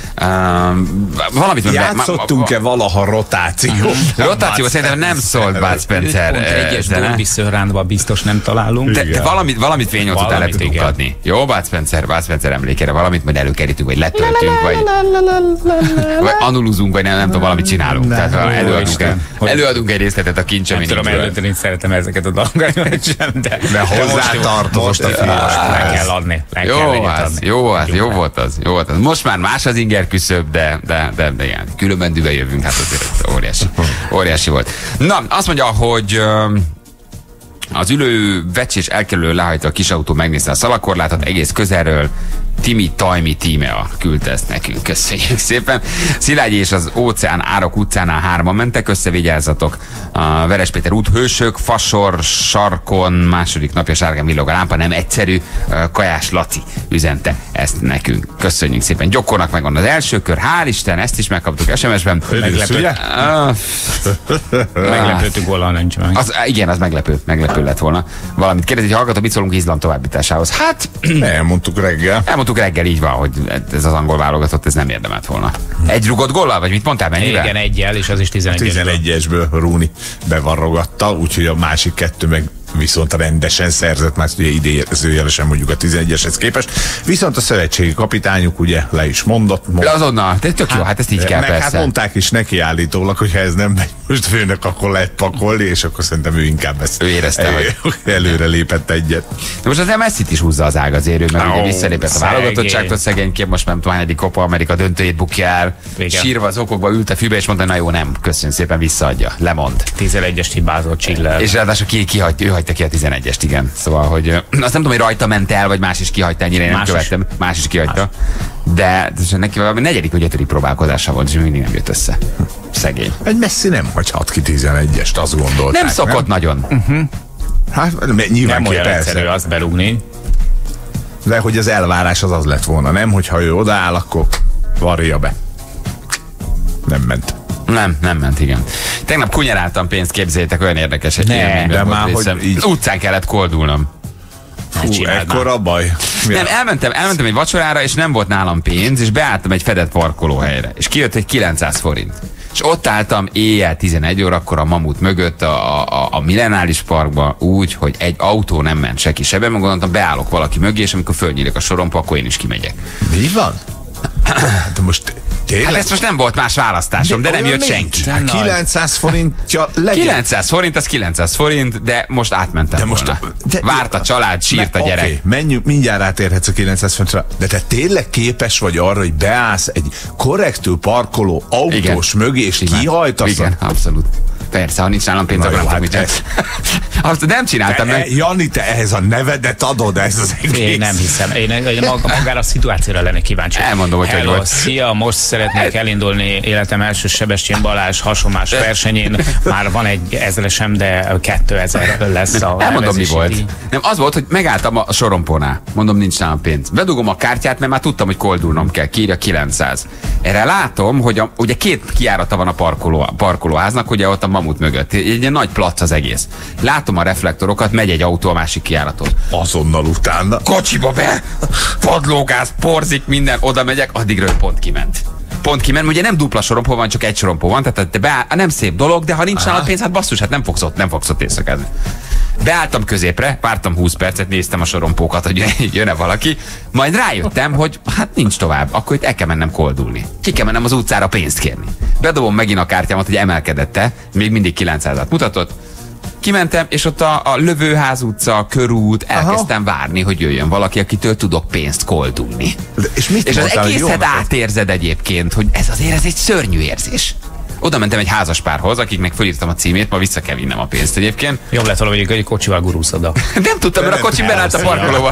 Valamit játszottunk-e valaha rotáció? Rotáció szerintem nem szólt Bud Spencer. Egyes Dolby Surroundba biztos nem találunk. De valamit fényot után le tudunk adni. Jó, Bud Spencer emlékére valamit majd előkerítünk, vagy letöltünk, vagy anuluzunk, vagy nem tudom, valamit csinálunk. Tehát előadunk egy részletet a Kincse Minitről. Nem tudom eldönteni, szeretem ezeket a dolgokat sem, de hozzátartozott a film. Meg kell adni. Jó volt az. Most már más az inger küszöbb, de igen. Különben dübe jövünk, hát azért óriási volt. Na, azt mondja, hogy Az ülő vecsés elkerülő lehajtó a kis autó megnézte a szalakorlátot egész közelről. Timi Tajmi Tímea küldte ezt nekünk. Köszönjük szépen. Szilágyi és az Óceán Árok utcánál 3-an mentek, összevigyázzatok. A Veres Péter úthősök, Fasor sarkon második napja sárgán villog a lámpa, nem egyszerű. Kajás Laci üzente ezt nekünk. Köszönjük szépen. Gyokkornak megvan az első kör, hál' Isten, ezt is megkaptuk SMS-ben. Meglepődtünk volna, nincs meg. Igen, az meglepő lett volna. Valamit kérdezi, hogy hallgatom, mit szólunk Izland továbbításához. Hát, elmondtuk reggel, így van, hogy ez az angol válogatott, ez nem érdemelt volna. Egy rugott góllal, vagy mit mondtál, mennyivel? Igen, egyel, és az is 11-esből Rooney bevarrogatta, úgyhogy a másik 2 meg viszont rendesen szerzett, már ugye idézőjelesen mondjuk a 11-eshez képest. Viszont a szövetségi kapitányuk ugye le is mondott. Azonnal, tök jó, hát ezt így kell persze. Hát mondták is neki állítólag, hogy ha ez nem megy most főnök, akkor lehet pakolni, és akkor szerintem ő inkább ezt érezte, hogy előre lépett egyet. De most az Messi-t is húzza az ág az érő, mert ugye visszalépett a válogatottságtól szegényként, most nem tudom, hányadik Copa America döntőjét bukja el. Sírva az okokba ült a fűbe, és mondta, na jó, nem, köszönjük szépen, visszaadja, lemond. 11-est hibázott Chiller. És ráadásul ő hagyta ki a 11-est, igen. Szóval, hogy azt nem tudom, hogy rajta ment el, vagy más is kihagyta, ennyire én nem követtem. Más is kihagyta. De neki valami 4. vagy 5. próbálkozása volt, és mindig nem jött össze. Szegény. Egy Messi nem hagyhat ki 11-est, azt gondolták. Nem szokott nagyon. Hát nyilván nem olyan egyszerű azt berúgni. De hogy az elvárás az lett volna, nem? Hogyha ő odaáll, akkor varja be. Nem ment. Nem ment, igen. Tegnap kunyeráltam pénzt, képzeljétek, olyan érdekes egy élményben de már, hogy így... utcán kellett koldulnom. Ekkora baj. Nem, elmentem egy vacsorára, és nem volt nálam pénz, és beálltam egy fedett parkolóhelyre, és kijött egy 900 forint. És ott álltam éjjel 11 órakor a Mamut mögött a Millenáris Parkba úgy, hogy egy autó nem ment se ki sebe, meg gondoltam, beállok valaki mögé, és amikor fölnyílik a sorompa, akkor én is kimegyek. Mi van? De most tényleg? Hát ez most nem volt más választásom, de nem jött senki. 900 forintja legyen. 900 forint, az 900 forint, de most átmentem volna. Várt a család, sírt a gyerek. Oké, menjünk, mindjárt átérhetsz a 900 forintra, de te tényleg képes vagy arra, hogy beállsz egy korrektül parkoló autós mögé, és kihajtasz? Igen, abszolút. Persze, ha nincs nálam pénz, akkor nem tudom, mit azt nem csináltam meg. Jani, te ehhez a nevedet adod, ez az egész. Én nem hiszem. Én magára a szituációra lennék kíváncsi. Elmondom, hogy Hello, szia, most szeretnék elindulni életem első Sebestyén Balázs hasonlás versenyén. Már van egy 1000-esem, de 2000 lesz a elmondom, mi volt. Nem, az volt, hogy megálltam a sorompónál. Mondom, nincs nálam pénz. Bedugom a kártyát, mert már tudtam, hogy koldulnom kell. Kiírja 900. Erre látom, hogy ugye 2 kijárata van a parkolóháznak, ugye ott a Mamut mögött. Egy ilyen nagy plac az egész. Látom a reflektorokat, megy egy autó a másik kijáraton. Azonnal utána. Kocsiba be! Padlógáz, porzik, minden, oda megyek, addigra pont kiment. Ugye nem dupla sorompó van, csak egy sorompó van, tehát te nem szép dolog, de ha nincs nálad pénz, hát basszus, hát nem fogsz ott éjszakázni. Beálltam középre, vártam 20 percet, néztem a sorompókat, hogy jön-e valaki, majd rájöttem, hogy hát nincs tovább, akkor itt el kell mennem koldulni. Ki kell mennem az utcára pénzt kérni. Bedobom megint a kártyámat, hogy emelkedette, még mindig 900-at mutatott. Kimentem, és ott a Lövőház utca, körút, elkezdtem várni, hogy jöjjön valaki, akitől tudok pénzt koldulni. És az egészet átérzed egyébként, hogy ez egy szörnyű érzés. Oda mentem egy házaspárhoz, akiknek fölírtam a címét, ma vissza kell vinnem a pénzt egyébként. Jobb lett volna, hogy egy kocsival gurulsz oda. Nem tudtam, mert a kocsi benállt a parkolóba.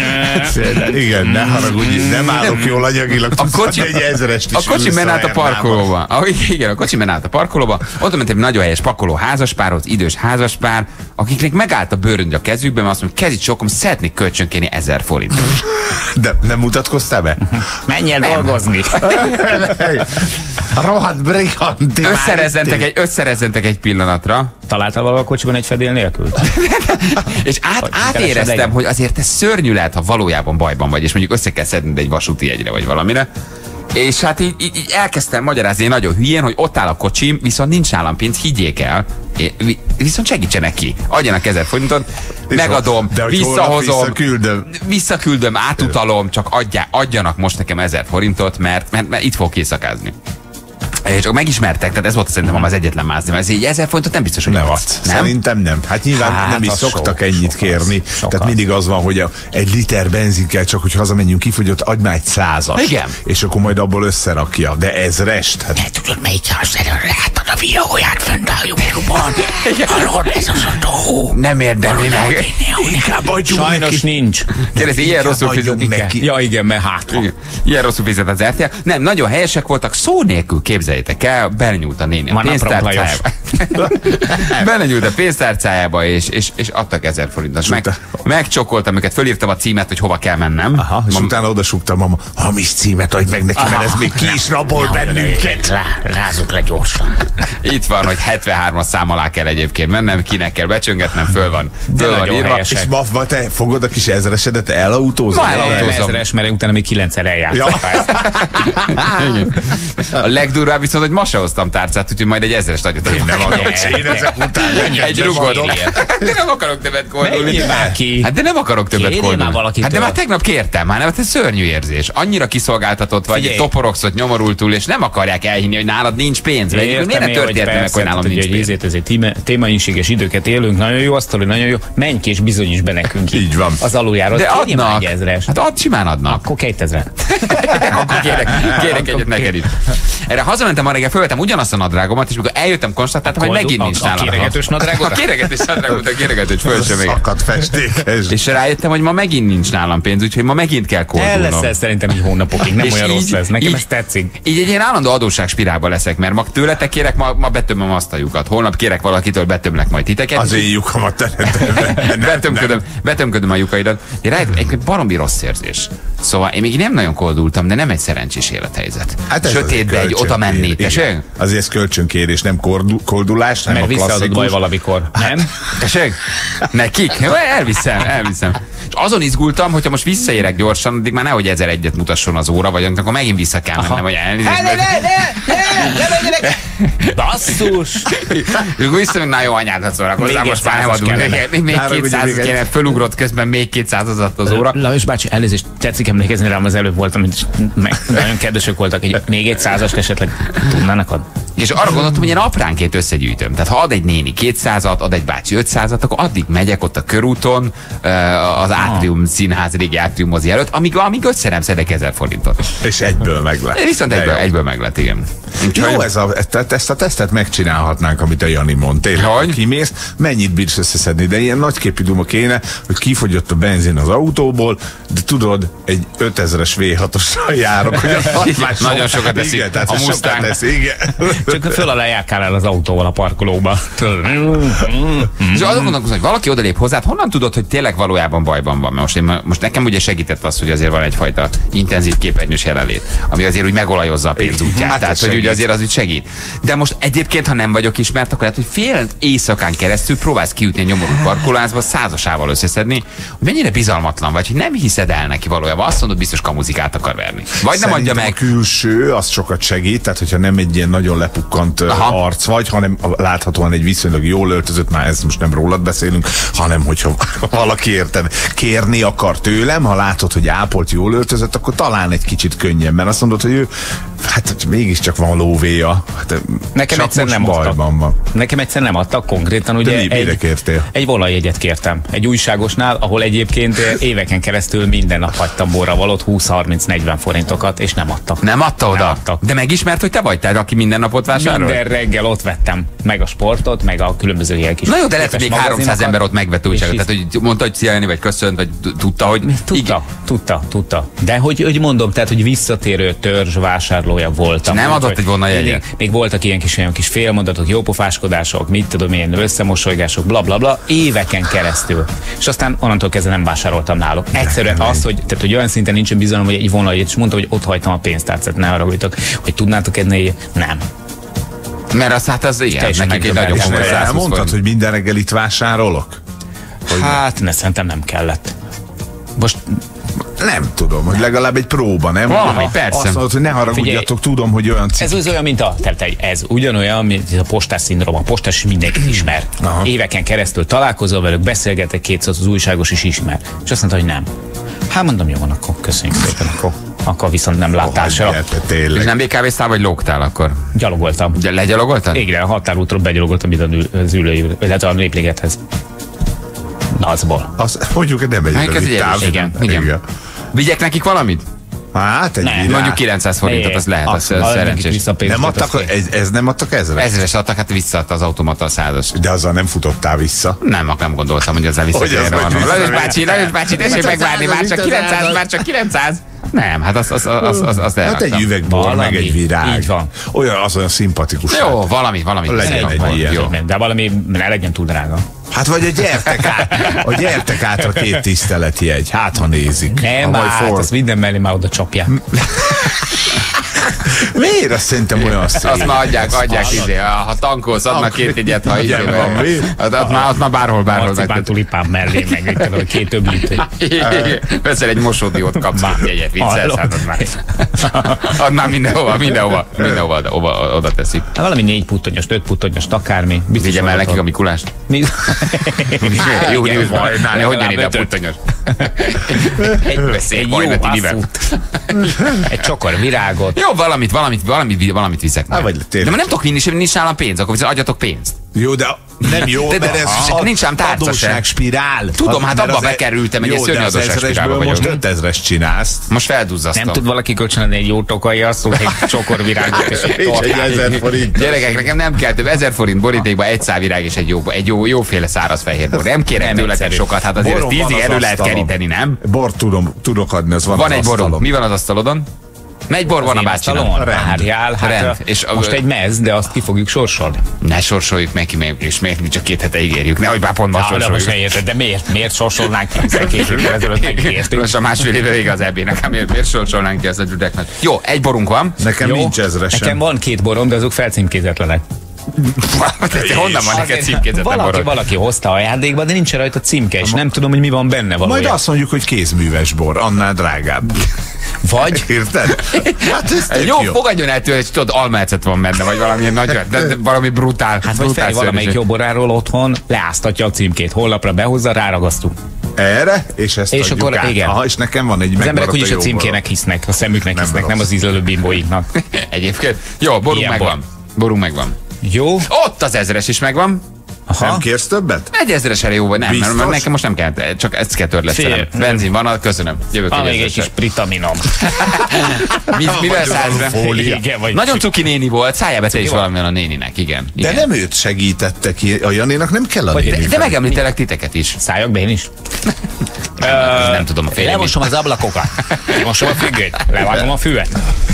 Igen, ne haragudj, nem állok jól anyagilag. A kocsi benállt a parkolóba. Igen, a kocsi benállt a parkolóba. Oda mentem egy nagyon helyes pakoló házaspárhoz, idős házaspár, akiknek megállt a bőrönd a kezükben, mert azt mondom, kezit sokom, szeretnék kölcsönkérni 1000 forintot. De nem mutatkoztál be? Menj el dolgozni. Rohadt briganti. Összerezzentek egy pillanatra. Találtál valahol a kocsiban egy fedél nélkül? És átéreztem, hogy azért ez szörnyű lehet, ha valójában bajban vagy, és mondjuk össze kell szedned egy vasúti jegyre, vagy valamire. És hát így elkezdtem magyarázni nagyon hülyén, hogy ott áll a kocsim, viszont nincs nálam pénz, higgyék el. Viszont segítsenek ki. Adjanak 1000 forintot, megadom, visszahozom, visszaküldöm, átutalom, csak adjanak most nekem 1000 forintot, mert itt fog éjszakázni. Csak megismertek, tehát ez volt szerintem az egyetlen mázni, mert ez így 1000 forintot nem biztos, hogy nem adsz. Szerintem nem. Hát nyilván nem is szoktak ennyit kérni. Tehát mindig az van, hogy egy liter benzin kell, csak hogy hazamenjünk kifogyott, adj már egy 100-as. Igen. És akkor majd abból összerakja. De ezrest. Hát... Ne tudod, melyik 100-szerűen látod a videóját fönt a YouTube-on. Hallod, ez az a dolgó. Nem érdemli meg. Sajnos nincs. Kérdezi, ilyen rosszul fizet. Ja igen, mert hát. Ilyen rosszul fizet az RTL. Nem, nagyon helyesek voltak, szó nélkül képzeljétek el, belenyúlt a néni a pénztárcájába. Belenyúlt a pénztárcájába, és adtak 1000 forintos. Megcsokoltam őket, fölírtam a címet, hogy hova kell mennem. Aha, és utána odasúgtam, mama, hamis címet adj meg neki, mert ez még ki is rabol bennünket. Rázok le gyorsan. Itt van, hogy 73-as szám alá kell egyébként mennem, kinek kell becsöngetnem, föl van írva. És ma te fogod a kis ezresedet, elautózol? Ma elautózom. Ezres, mert utána még 9-szer eljátszottam. A legdurvább viszont, hogy ma se hoztam tárcát, úgyhogy majd egy 1000-est adjatok. Én nem adom, én ezek után egy rugod. De nem akarok többet koldulni. Hát de nem akarok többet koldulni. Hát de már tegnap kértem, hát ez szörnyű érzés. Annyira kiszolgáltatott vagy, toporogsz ott nyomorultul, és nem akarják elhinni, hogy nálad nincs pénz. Miért nem történt meg, hogy nálam nincs pénz? Ez egy témainséges időket élünk, nagyon jó asztali, nagyon jó. Menj ki és bizonyíts be nekünk. Így van. Az aluljáról. De adnak. Hát simán adnak. Akkor 2000. Akkor kérek egyet neked is. Erre hazamentem ma reggel, fölvettem ugyanazt a nadrágomat, és mikor eljöttem, konstatáltam, hogy megint nincs nálam. A kéregetős nadrágot? A kéregetős nadrágot, a kéregetős fölsöm. Szakadt festékes. És rájöttem, hogy ma megint nincs nálam pénz, úgyhogy ma megint kell koldulnom. El lesz szerintem így hónapokig, nem olyan rossz lesz. Nekem ez tetszik. Így egy ilyen állandó adósságspirálba leszek, mert ma tőletek kérek, ma betömöm azt a lyukat. Holnap kérek valakitől, betömlek majd titeket. Az én lyukamat betömködöm a lyukaidat. Egy baromi rossz érzés. Szóval én még nem nagyon koldultam, de nem egy szerencsés élethelyzet. Hát sötétbe egy oda menni, tessék? Azért ez kölcsönkérés, nem koldulás, nem mert a klasszikus. Mert visszaadod baj valamikor, nem? Tessék? Nekik? Elviszem. És azon izgultam, hogyha most visszaérek gyorsan, addig már nehogy 1001-et mutasson az óra, vagy akkor megint vissza kell mennem, hogy elnézést. Basszus! És akkor visszamegyek, na jó, anyádat szórakozzál, most már nem adunk neked. Még 200 kéne, fölugrott közben, még 200 az adta az óra. Lajos bácsi, elnézést, tetszik emlékezni rám, az előbb voltam, nagyon kedvesek voltak, hogy még egy 100-ast esetleg tudnának adni. És arra gondoltam, hogy én apránként összegyűjtöm. Tehát ha ad egy néni 200-at, ad egy bácsi 500-at, akkor addig megyek ott a körúton, az Átrium színház régi Átrium mozi előtt, amíg össze nem szedek 1000 forintot. És egyből meg lett. Viszont egyből meg lett, igen. Jó, ezt a tesztet megcsinálhatnánk, amit a Jani mond. Tényleg, kimész, mennyit bírsz összeszedni, de ilyen nagyképű duma kéne, hogy kifogyott a benzin az autóból, de tudod, egy 5000-es V6-ossal járok, hogy az nagyon sokat teszik. A Mustang teszik. Csak föl alá járkál el az autóval a parkolóba. És azon gondolkozom, hogy valaki odalép hozzád, honnan tudod, hogy tényleg valójában bajban van? Most nekem ugye segített az, hogy azért van egyfajta intenzív képernyős jelenlét, ami azért úgy megolajozza a pénzútját. Hát tehát, hogy ugye azért az úgy segít. De most egyébként, ha nem vagyok ismert, akkor lehet, hogy fél éjszakán keresztül próbálsz kijutni a nyomorult parkolásba, 100-asával összeszedni, hogy mennyire bizalmatlan vagy, hogy nem hiszed el neki valójában. Azt mondod, biztos kamuzikát akar verni. Vagy nem adja meg. A külső, az sokat segít, tehát hogyha nem egy ilyen nagyon lepukkant arc vagy, hanem láthatóan egy viszonylag jól öltözött, már ez most nem rólad beszélünk, hanem hogyha valaki érted, kérni akar tőlem, ha látod, hogy ápolt, jól öltözött, akkor talán egy kicsit könnyebb, mert azt mondod, hogy ő, hát mégiscsak van lóvéja. Hát, nekem egyszer nem adtak. Van. Nekem egyszer nem adtak konkrétan, ugye egy volajegyet kértem. Egy újságosnál, ahol egyébként éveken keresztül minden nap hagytam borra valót 20-30-40 forintokat, és nem adtak. Nem adta oda? Nem adtak. De megismert, hogy te vagy te, aki minden napot vásárol? Minden reggel ott vettem meg a sportot, meg a különböző ilyen kis. Na jó, de lehet, hogy még 300 ember ott megvett újságot. Tehát, hogy mondta, hogy szia Jani, vagy köszönt, vagy tudta, hogy... Tudta. De hogy mondom, tehát, hogy visszatérő törzs vásárlója voltam. Nem adott egy vonajegyet. Még voltak ilyen kis félmondatok, jópofáskodások, mit tudom én, összemosolygások, blablabla, éveken keresztül. És aztán onnantól kezdve nem vásároltam náluk. Egyszerűen az, hogy olyan szinten nincsen bizalom, hogy egy vonaljegyet, és mondta, hogy ott hagytam a pénztárcát, ne haragudjatok, hogy tudnátok ennél, nem. Mert az hát az ilyen, nekik egy nagyon komoly 120 mondtad, hogy minden reggel itt vásárolok? Hát, szerintem nem kellett. Most nem tudom, hogy legalább egy próba, nem? Persze. Azt mondod, hogy ne haragudjatok, tudom, hogy olyan cikk. Ez az olyan, mint ez ugyanolyan, mint a postás szindróma. A postás mindenkit ismer. Aha. Éveken keresztül találkozol velük, beszélgetek, 200 az újságos is ismer. És azt mondta, hogy nem. Hát mondom, jó van, akkor köszönjük szépen, akkor akkor viszont nem láttál se. És nem BKV-ztál, vagy lógtál akkor? Gyalogoltam. Legyalogoltad? Igen, a határútról begyalogoltam ide az ülői, illetve a Népligethez. Nacból. Azt mondjuk, nem egy táv. Igen. Vigyek nekik valamit? Hát egy virág. Mondjuk 900 forintot, az lehet, az szerencsés. Nem adtak, ez nem adtak ezre? Ezres adtak, hát visszaadta az automata a 100-as. De azzal nem futottál vissza? Nem gondoltam, hogy azzal visszatérre van. Lajos bácsi, tessék megvárni, már csak 900. Nem, hát az elraktam. Hát egy üvegbor, meg egy virág. Így van. Az olyan szimpatikus. Jó, valami. Legyen egy ilyen. De valami ne legyen túl drága. Hát vagy a gyertek át a 2 tiszteletjegy, hát ha nézik. Nem, azt minden mellé már oda csapják. Miért? Azt szerintem olyan szép. Azt már adják ide. Ha tankolsz, adnak 2 jegyet, ha ide van. Ott már bárhol. Marcipán tulipán mellé, meg 2 öblítő. Veszel egy mosódiót, kapsz 2 jegyet, viccelsz, hát ad már mindenhova oda teszik. Valami 4 puttonyos, 5 puttonyos, akármi. Vigyem el nekik a Mikulást. Jó, hogy jön ide a puttonyos. Egy jó asszút. Egy csokor virágot. Jó, valamit viszek meg. De nem tudok vinni, sem nincs nálam pénz, akkor adjatok pénzt. Jó, de nem jó, mert ez nincs ám tárca sem. Spirál. Tudom, hát abba bekerültem, egy szörnyű adósságspirálba vagyok. Most 5000-es csinálsz. Most felduzzasztom. Nem tud valaki kölcsönadni egy jó tokai asszul, egy csokorvirágot és egy tortát. 1000 forint. Gyerekek, nekem nem kell több, 1000 forint borítékba egy szálvirág és egy jóféle száraz fehér bor. Nem kérem tőletek sokat, hát azért 10-ig elő lehet keríteni, nem? Bort tudok adni, az van egy borunk. Mi van az asztalodon? Megy bor van a bácsinak. Várjál, hát és most egy mez, de azt ki fogjuk sorsolni. Ne sorsoljuk meg ki, és miért mi csak 2 hete ígérjük, nehogy már pont most sorsoljuk. De most ne érted, de miért sorsolnánk ki, hiszen 2 évvel ezelőtt megkértünk. Most a másfél éve vége az EB-nek, miért sorsolnánk ki ezt a Gyudeknek? Jó, egy borunk van. Nekem nincs ezre sem. Nekem van 2 borom, de azok felcímkézetlenek. Honnan van neked címkézetlen borod? Valaki hozta ajándékba, de nincs rajta címke, és nem tudom, hogy mi van benne valójában. Majd azt mondjuk, hogy kézműves bor, annál drágább. Vagy? Érted? Hát jó, fogadjon el tőle, hogy tudod, almaecet van benne, vagy valami nagy, valami brutál. Hát vagy Feri valamelyik jó boráról otthon leáztatja a címkét, holnapra behozza, ráragasztunk. Erre? És ezt és akkor át. Igen. Aha, és nekem van egy az emberek úgyis a címkének borok. hisznek, a szemüknek hisznek, nem az ízlelő bimbóiknak. Egyébként. Jó, borunk megvan. Jó. Ott az 1000-es is megvan. Aha. Nem kérsz többet? Egy 1000-esre jó vagy, nem, mert nekem most nem kell, csak ezt kell törlesztenem. Benzin van, köszönöm. Jövök egy még egy kis pritaminom. Mivel 100-ra? Nagyon cuki néni volt, szálljába te is valamivel a néninek, igen. De nem őt segítette ki, a Janénak nem kell a néni. De megemlítelek titeket is. Szálljak be én is? Nem tudom a féleményt. Lemosom az ablakokat, lemosom a függönyt, levágom a füvet.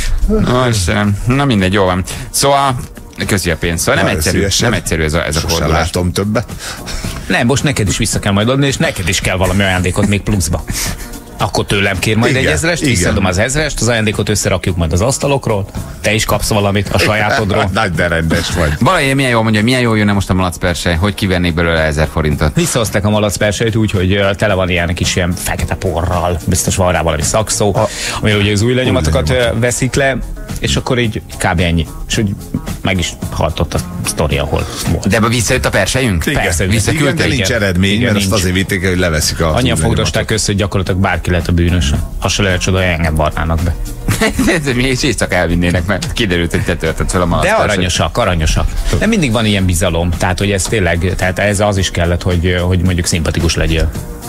Na mindegy, jó van. Szóval köszi a pénzt. Szóval nem egyszerű ez a fordulás. Látom többet. Nem, most neked is vissza kell majd adni, és neked is kell valami ajándékot még pluszba. Akkor tőlem kér majd egy 1000-est, visszadom az 1000-est, az ajándékot összerakjuk majd az asztalokról, te is kapsz valamit a sajátodról. Nagy, de rendes vagy. Valami milyen jól mondja, milyen jól jönne most a malacpersely, hogy kivennék belőle 1000 forintot. Visszahozták a malacperselyt úgy, hogy tele van ilyen kis ilyen fekete porral, biztos van rá valami szakszó, ami ugye az új lenyomatokat veszik le, és akkor így kb. Ennyi. És úgy meg is haltott a sztori, ahol volt. De visszajött a perselyünk? Persze, igen, de nincs eredmény, mert azt azért vitték, hogy leveszik a... Annyian fogdosták össze, hogy gyakorlatilag bárki lehet a bűnös. Ha se lehet csodálja, engem varnának be. Mi is éjszak elvinnének, mert kiderült, hogy te töltött fel a malacperselyt. De aranyosak. De mindig van ilyen bizalom. Tehát, hogy ez tényleg, tehát ez az is kellett, hogy mondjuk szimpatikus legyél.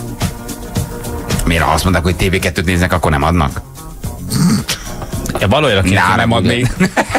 Miért ha azt mondták, hogy TV2-t néznek, akkor nem adnak? Ja, valójában kéne nem adni.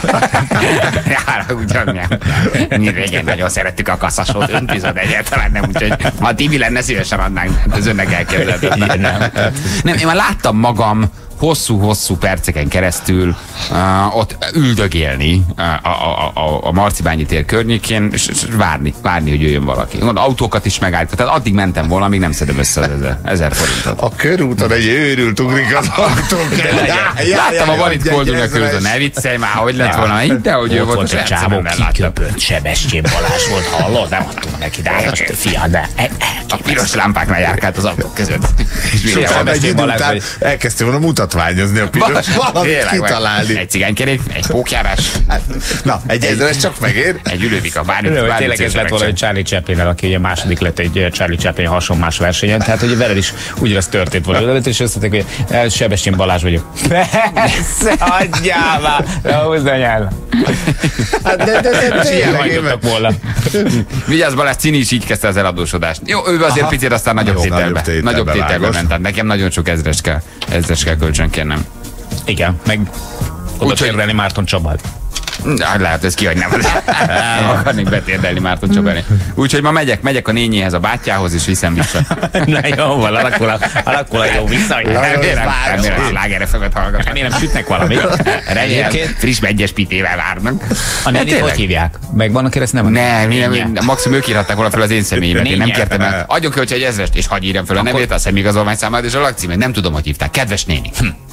Mi régen nagyon szerettük a kasszasót, önt bizony egyáltalán nem, úgyhogy ha a TV lenne, szívesen adnánk, ez önnek elképzelhetetlen. Nem, én már láttam magam hosszú-hosszú perceken keresztül ott üldögélni a Marcibányi tér környékén, és várni, hogy jöjjön valaki. Autókat is megállított, tehát addig mentem volna, amíg nem szedem össze az 1000 forintot. A körúton egy őrült ugrik az autók. Láttam a Valit koldulni a körúton, ne viccelj már, hogy lett volna, de hogy ő volt egy csávó, kiköpött Sebestyén Balázs volt, hallod? Nem adtunk neki, de fia, de... A piros lámpáknál járkált az autók között. És elkezdtem volna mutatni mutatványozni a piros. Valamit kitalálni. Egy cigánykerék, egy pókjárás. Na, egy 1000-es csak megér. Egy ülővika, bármi. Tényleg ez lett volna, hogy Charlie Chaplin-nel, aki ugye második lett egy Charlie Chaplin hasonlás versenyen. Tehát, hogy veled is ugyanaz történt volna. És azt mondták, hogy Sebestyén Balázs vagyok. Persze, adjál már! Húzd anyára. Hát de volna. Vigyázz, Balázs, Cini is így kezdte az eladósodást. Jó, ő azért picit aztán nagyobb tételbe ment. Tehát nekem nagyon sok ezres kell kölcsön kérnem. Igen, meg oda térdelni Márton Csabát. Lehet, ez kihagynám. Akarnék betérdelni Márton Csabáni. Úgyhogy ma megyek a nényéhez, a bátyjához, és viszem vissza. Na jó, alakul a jó viszony. Remélem, slágerre fogod hallgatni. Remélem, sütnek valamit. Remélem, friss meggyes pitével várnak. A nénit hogy hívják? Megvan a kereszt? Nem, maximum ők írhatták volna fel az én személyemet. Én nem kértem el. Adjon ki, hogyha egy 1000-est, és hagyj írjam fel a nevét, a személyigazolvány számát és a lakcímet. Nem tudom, hogy hívták. Kedves néni.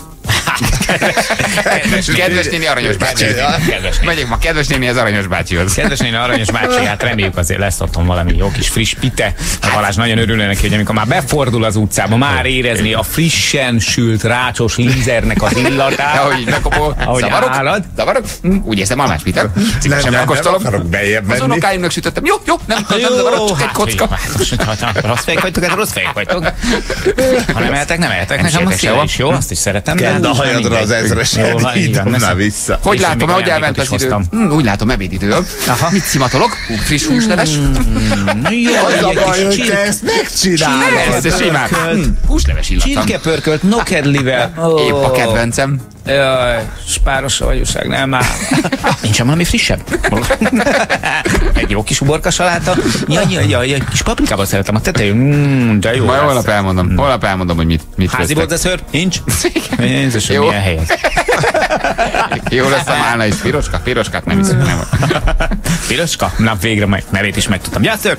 Kedves néni, Aranyos bácsi. Megyek ma kedves néni az Aranyos bácsihoz. Kedves néni, Aranyos bácsi, hát reméljük azért lesz otthon valami jó kis friss pite. A Balázs nagyon örül neki, hogy amikor már befordul az utcába, már érezni a frissen sült rácsos lízernek az illatát. Ahogy így megkopol, zavarok, úgy érzem almás pite. Szívesen megkóstolom. Az unokáimnak sütöttem. Jó, nem zavarok, csak egy kocka. Rossz fejek vagytok. Ha nem ehetek, nekem a is jó, azt is szeretem. Kedd a hajadra az 1000-eset, így dobná vissza. Hogy látom, hogy elment az idő? Úgy látom, ebédidő. Mit szimatolok? Friss húsleves? Az a baj, hogy te ezt megcsinálod. Ez simán. Húsleves illatom. Csirkepörkölt nokedlivel. Épp a kedvencem. Spáros vagyúság, nem már. Nincs valami frissebb? Egy jó kis uborka saláta. Egy kis paprikával szeretem a tetején. De jó. Majd holnap elmondom, hogy mit házi bodzaszőr? Nincs? Jézus, jó. Milyen helyez. Jó lesz a málna is. Piroskát nem hiszem. Piroska? Na végre nevét is megtudtam. Jáször!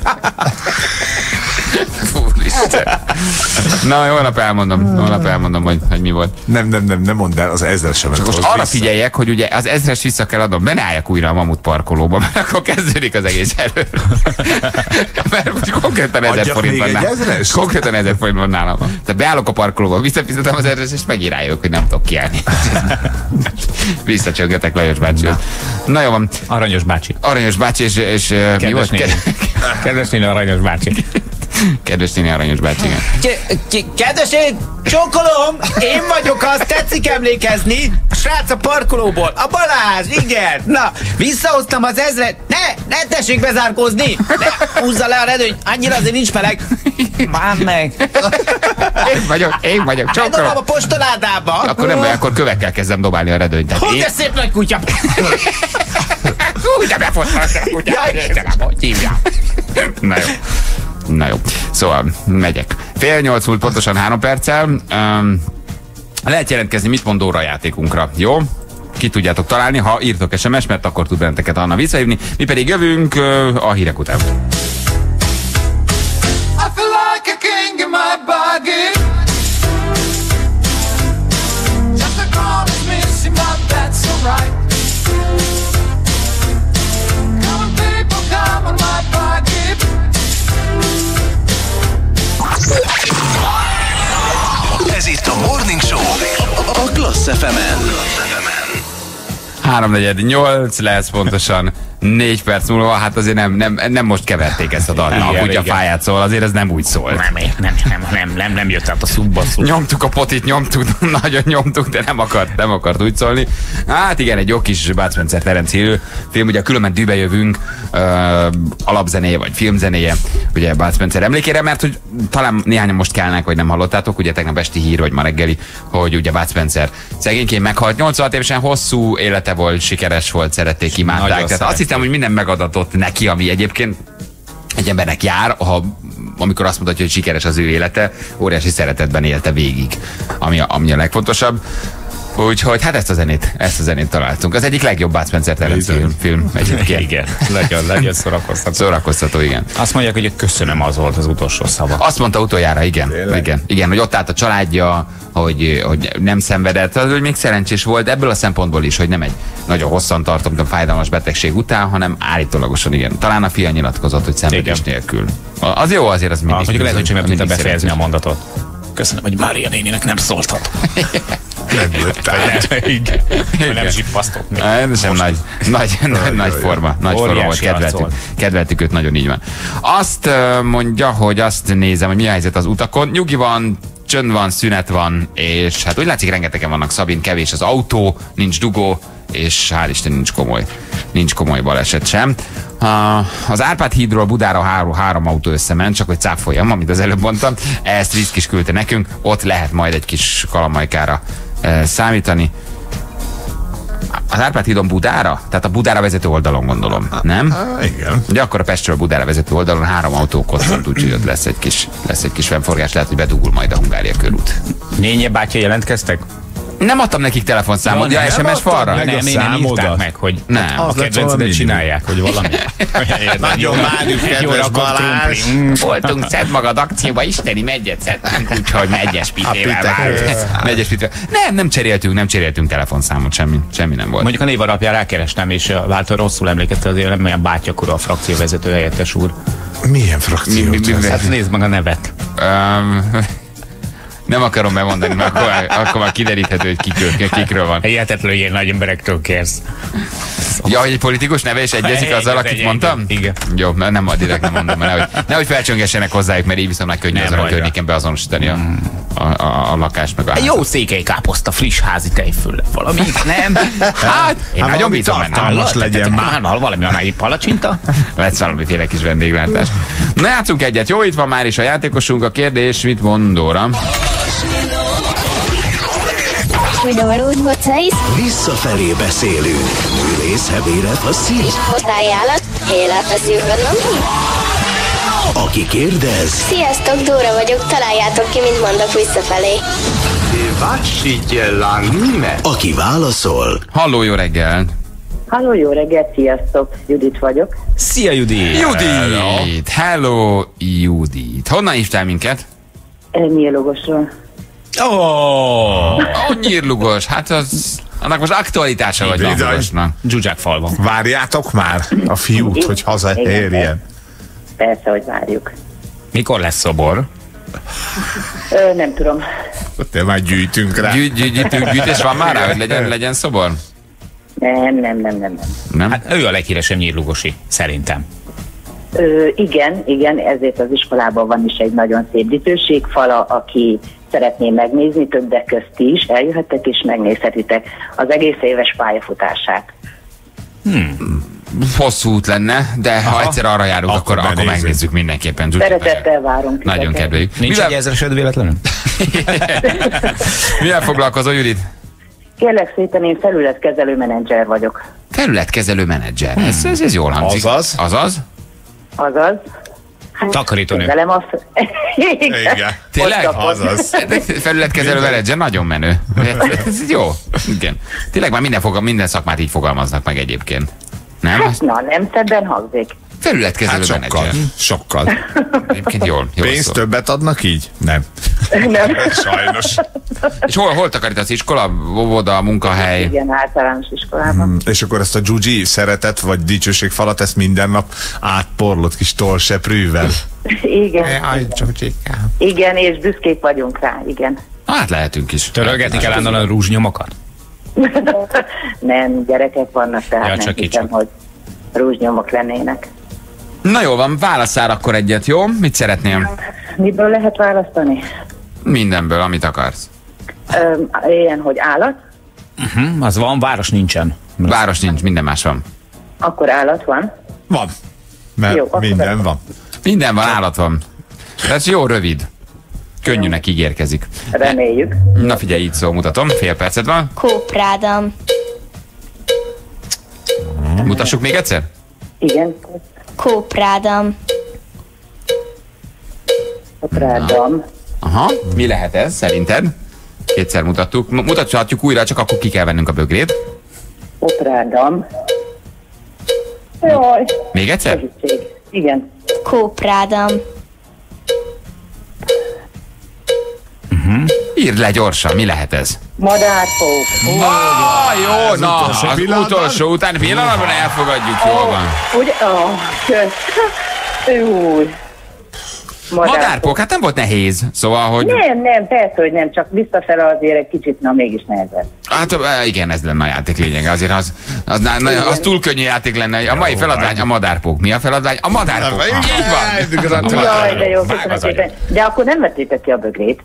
Na, holnap elmondom, hogy mi volt. Nem mondd el, az 1000 sem. Most arra figyeljek, hogy ugye az 1000-es vissza kell adnom, ne álljak újra a Mamut parkolóba, mert akkor kezdődik az egész elő. Mert konkrétan 1000 forint van nálam. Konkrétan 1000 forint van nálam. Tehát beállok a parkolóba, visszafizetem az 1000-es, és megíráljuk, hogy nem tudok kiállni. Visszacsöngetek Lajos bácsihoz. Na jó van. Aranyos bácsi, és mi volt? Kedves néni, Aranyos bácsi. Kedves néni, Aranyos bácsi. Kedves én, csókolom, én vagyok az, tetszik emlékezni? A srác a parkolóból, a Balázs, igen. Na, visszahoztam az 1000-et. Ne tessék bezárkózni. Ne, húzza le a redőny, annyira azért nincs meleg. Már meg. Én vagyok, csókolom. Bedobom a postaládába. Akkor nem baj, akkor kövekkel kezdem dobálni a redőnyt. Hú, de szép nagy kutya. Hú, de befosztalsz a kutyát. Hogy hívják? Na jó. Szóval megyek. 7:30 múlt pontosan 3 perccel. Lehet jelentkezni mit mond óra játékunkra, jó? Ki tudjátok találni, ha írtok SMS, mert akkor tud benneteket Anna visszahívni. Mi pedig jövünk a hírek után. Ez itt a Morning Show a Klassz FM-en. 3:48 lesz pontosan 4 perc múlva, hát azért nem most keverték ezt a dalt, a kutya fáját, szóval azért ez nem úgy szól. Nem jött át a szubbasszú. Nyomtuk a potit, nagyon nyomtuk, de nem akart úgy szólni. Hát igen, egy jó kis Bud Spencer Terence Hill film, ugye különben dűbe jövünk, alapzenéje vagy filmzenéje, ugye Bud Spencer emlékére, mert hogy talán néhányan most kelnek, vagy nem hallottátok, ugye tegnap esti hír, vagy ma reggeli, hogy ugye Bud Spencer szegényként meghalt, 86 évesen hosszú élete volt, sikeres volt, szerették, imádták. Tehát azt hiszem, hogy minden megadatott neki, ami egyébként egy embernek jár, amikor azt mutatja, hogy sikeres az ő élete, óriási szeretetben élte végig, ami a legfontosabb. Úgyhogy hát ezt a zenét találtunk. Az egyik legjobb Bud Spencer Terence film egyébként. Igen, nagyon szórakoztató. Szórakoztató, igen. Azt mondják, hogy köszönöm, az volt az utolsó szava. Azt mondta utoljára, igen, hogy ott állt a családja, hogy nem szenvedett, az, hogy még szerencsés volt ebből a szempontból is, hogy nem egy nagyon hosszan tartott fájdalmas betegség után, hanem állítólagosan igen. Talán a fia nyilatkozott, hogy szenvedés nélkül. Az jó, azért az mindig. Mondjuk lehet, hogy csak nem tudta befejezni a mondatot. Köszönöm, hogy Mária néninek nem szóltat. Nem jött át. Nem zsippasztok még. Sem nagy forma. Nagy forma volt, kedveltük őt, nagyon így van. Azt mondja, hogy azt nézem, hogy mi a helyzet az utakon. Nyugi van, csönd van, szünet van, és hát úgy látszik, rengetegen vannak, Szabin, kevés az autó, nincs dugó, és hál' Isten nincs komoly baleset sem. Az Árpád hídról Budára három autó összement, csak hogy cáfoljam, amit az előbb mondtam. Ezt Riszk is küldte nekünk, ott lehet majd egy kis kalamajkára számítani. Az Árpád hídon Budára? Tehát a Budára vezető oldalon, gondolom, nem? Igen. De akkor a Pestről Budára vezető oldalon 3 autó koccant, úgyhogy ott lesz egy kis fennforgás, lehet, hogy bedugul majd a Hungária körút. Nénye bátyja jelentkeztek? Nem adtam nekik telefonszámot, ja, SMS falra? Nem írták meg, hogy nem. A kedvencedet csinálják, hogy valami. Nagyon várjuk, kedves Balázs. Voltunk Szedd magad akcióba, isteni meggyet szedtünk, úgyhogy meggyes pitével vált. Nem cseréltünk telefonszámot, semmi nem volt. Mondjuk a név alapján rákerestem, és Váltor rosszul emlékezte, azért nem olyan bátyakora a frakcióvezető helyettes úr. Milyen frakció? Hát nézd meg a nevet. Nem akarom bemondani, mert akkor már kideríthető, hogy kikről van. Hihetetlen, ilyen nagy emberektől kérsz. Ja, hogy egy politikus neve is egyezik azzal, akit mondtam? Igen. Jó, nem direkt nem mondom, mert nehogy felcsöngessenek hozzájuk, mert így viszont már könnyű azon a környéken beazonosítani a lakást meg a házat. Jó székely káposzta, friss házi tejföl, valami, nem? Hát, én nagyon bízom benne. Most legyen már. Valami a palacsinta? Lesz valamiféle kis vendéglátás. Na, játszunk egyet. Jó, itt van már is a játékosunk. A kérdés, mit mond Dóra? Visszafelé beszélünk. Művész, hebélet, a szív. Hozzájállat, élet a szívben. Aki kérdez. Sziasztok, Dóra vagyok, találjátok ki, mint mondok visszafelé. Aki válaszol. Halló, jó reggel! Halló, jó reggelt, sziasztok, Judit vagyok. Szia, Judit! Judit! Hello, Judit! Honnan hívtál minket? Nyílogosról. Nyírlugos, hát annak most aktualitása vagy Langosnak. Zsuzsák falva. Várjátok már a fiút, hogy hazaérjen. Persze, hogy várjuk. Mikor lesz szobor? Nem tudom. Ott már gyűjtünk rá. Gyűjtés van már rá, hogy legyen szobor? Nem. Hát ő a leghíresebb nyírlugosi, szerintem. Igen, ezért az iskolában van is egy nagyon szép dicsőségfala, aki szeretné megnézni, többek közt is eljöhettek és megnézhetitek az egész éves pályafutását. Hosszú út lenne, de ha egyszer arra járunk, akkor megnézzük mindenképpen. Szeretettel várunk. Nagyon kedveljük. Nincs egy ezresed véletlenül? Mivel foglalkozol, Judit? Kérlek szépen, én felületkezelő menedzser vagyok. Felületkezelő menedzser. Ez jól hangzik. Azaz? Hát, takarítónő. Igen. Tényleg? Azaz. Felületkezelő menedzser, nagyon menő. Ez jó. Igen. Tényleg már minden szakmát így fogalmaznak meg egyébként. Nem? Hát nem szebben hangzik. Felületkezelő menedzser. Sokkal. Egyébként jól Pénzt többet adnak így? Nem. Sajnos. És hol takarítasz? Iskola, óvoda, munkahely? Igen, általános iskolában. És akkor ezt a Gyugyi szeretet vagy dicsőségfalat, ezt minden nap átporlott kis tollseprűvel. Igen, és büszkék vagyunk rá, igen. Hát lehetünk is. Törölgetni kell állandóan a rúzsnyomokat? Nem, gyerekek vannak, tehát nem hiszem, hogy rúzsnyomok lennének. Na jó van, válasszál akkor egyet, jó? Mit szeretnél? Miből lehet választani? Mindenből, amit akarsz. Ilyen, hogy állat? Az van, város nincsen. Város nincs, minden más van. Akkor állat van? Van. Mert jó, minden van. Minden van, állat van. Ez jó rövid. Könnyűnek ígérkezik. Reméljük. Na figyelj, így szó, mutatom. Fél percet van. Kóprádam. Mutassuk még egyszer? Igen. Kóprádam. Kóprádam. Aha, mi lehet ez szerinted? Kétszer mutattuk. Mutathatjuk újra, csak akkor ki kell vennünk a bögrét. Kóprádam. Jaj. Még egyszer? Igen. Kóprádam. Írd le gyorsan, mi lehet ez? Madárfó. Jó, na, az utolsó után pillanatban elfogadjuk, jól van. Ugye? Új. Madárpók, hát nem volt nehéz, szóval, hogy... Nem, persze, hogy nem, csak visszafele azért egy kicsit, mégis nehezebb. Hát igen, ez lenne a játék lényege, azért az túl könnyű játék lenne. A mai feladvány a madárpók. Mi a feladvány? A madárpók. Így van. Jaj, de jó, köszönöm szépen. De akkor nem vettétek ki a bögrét?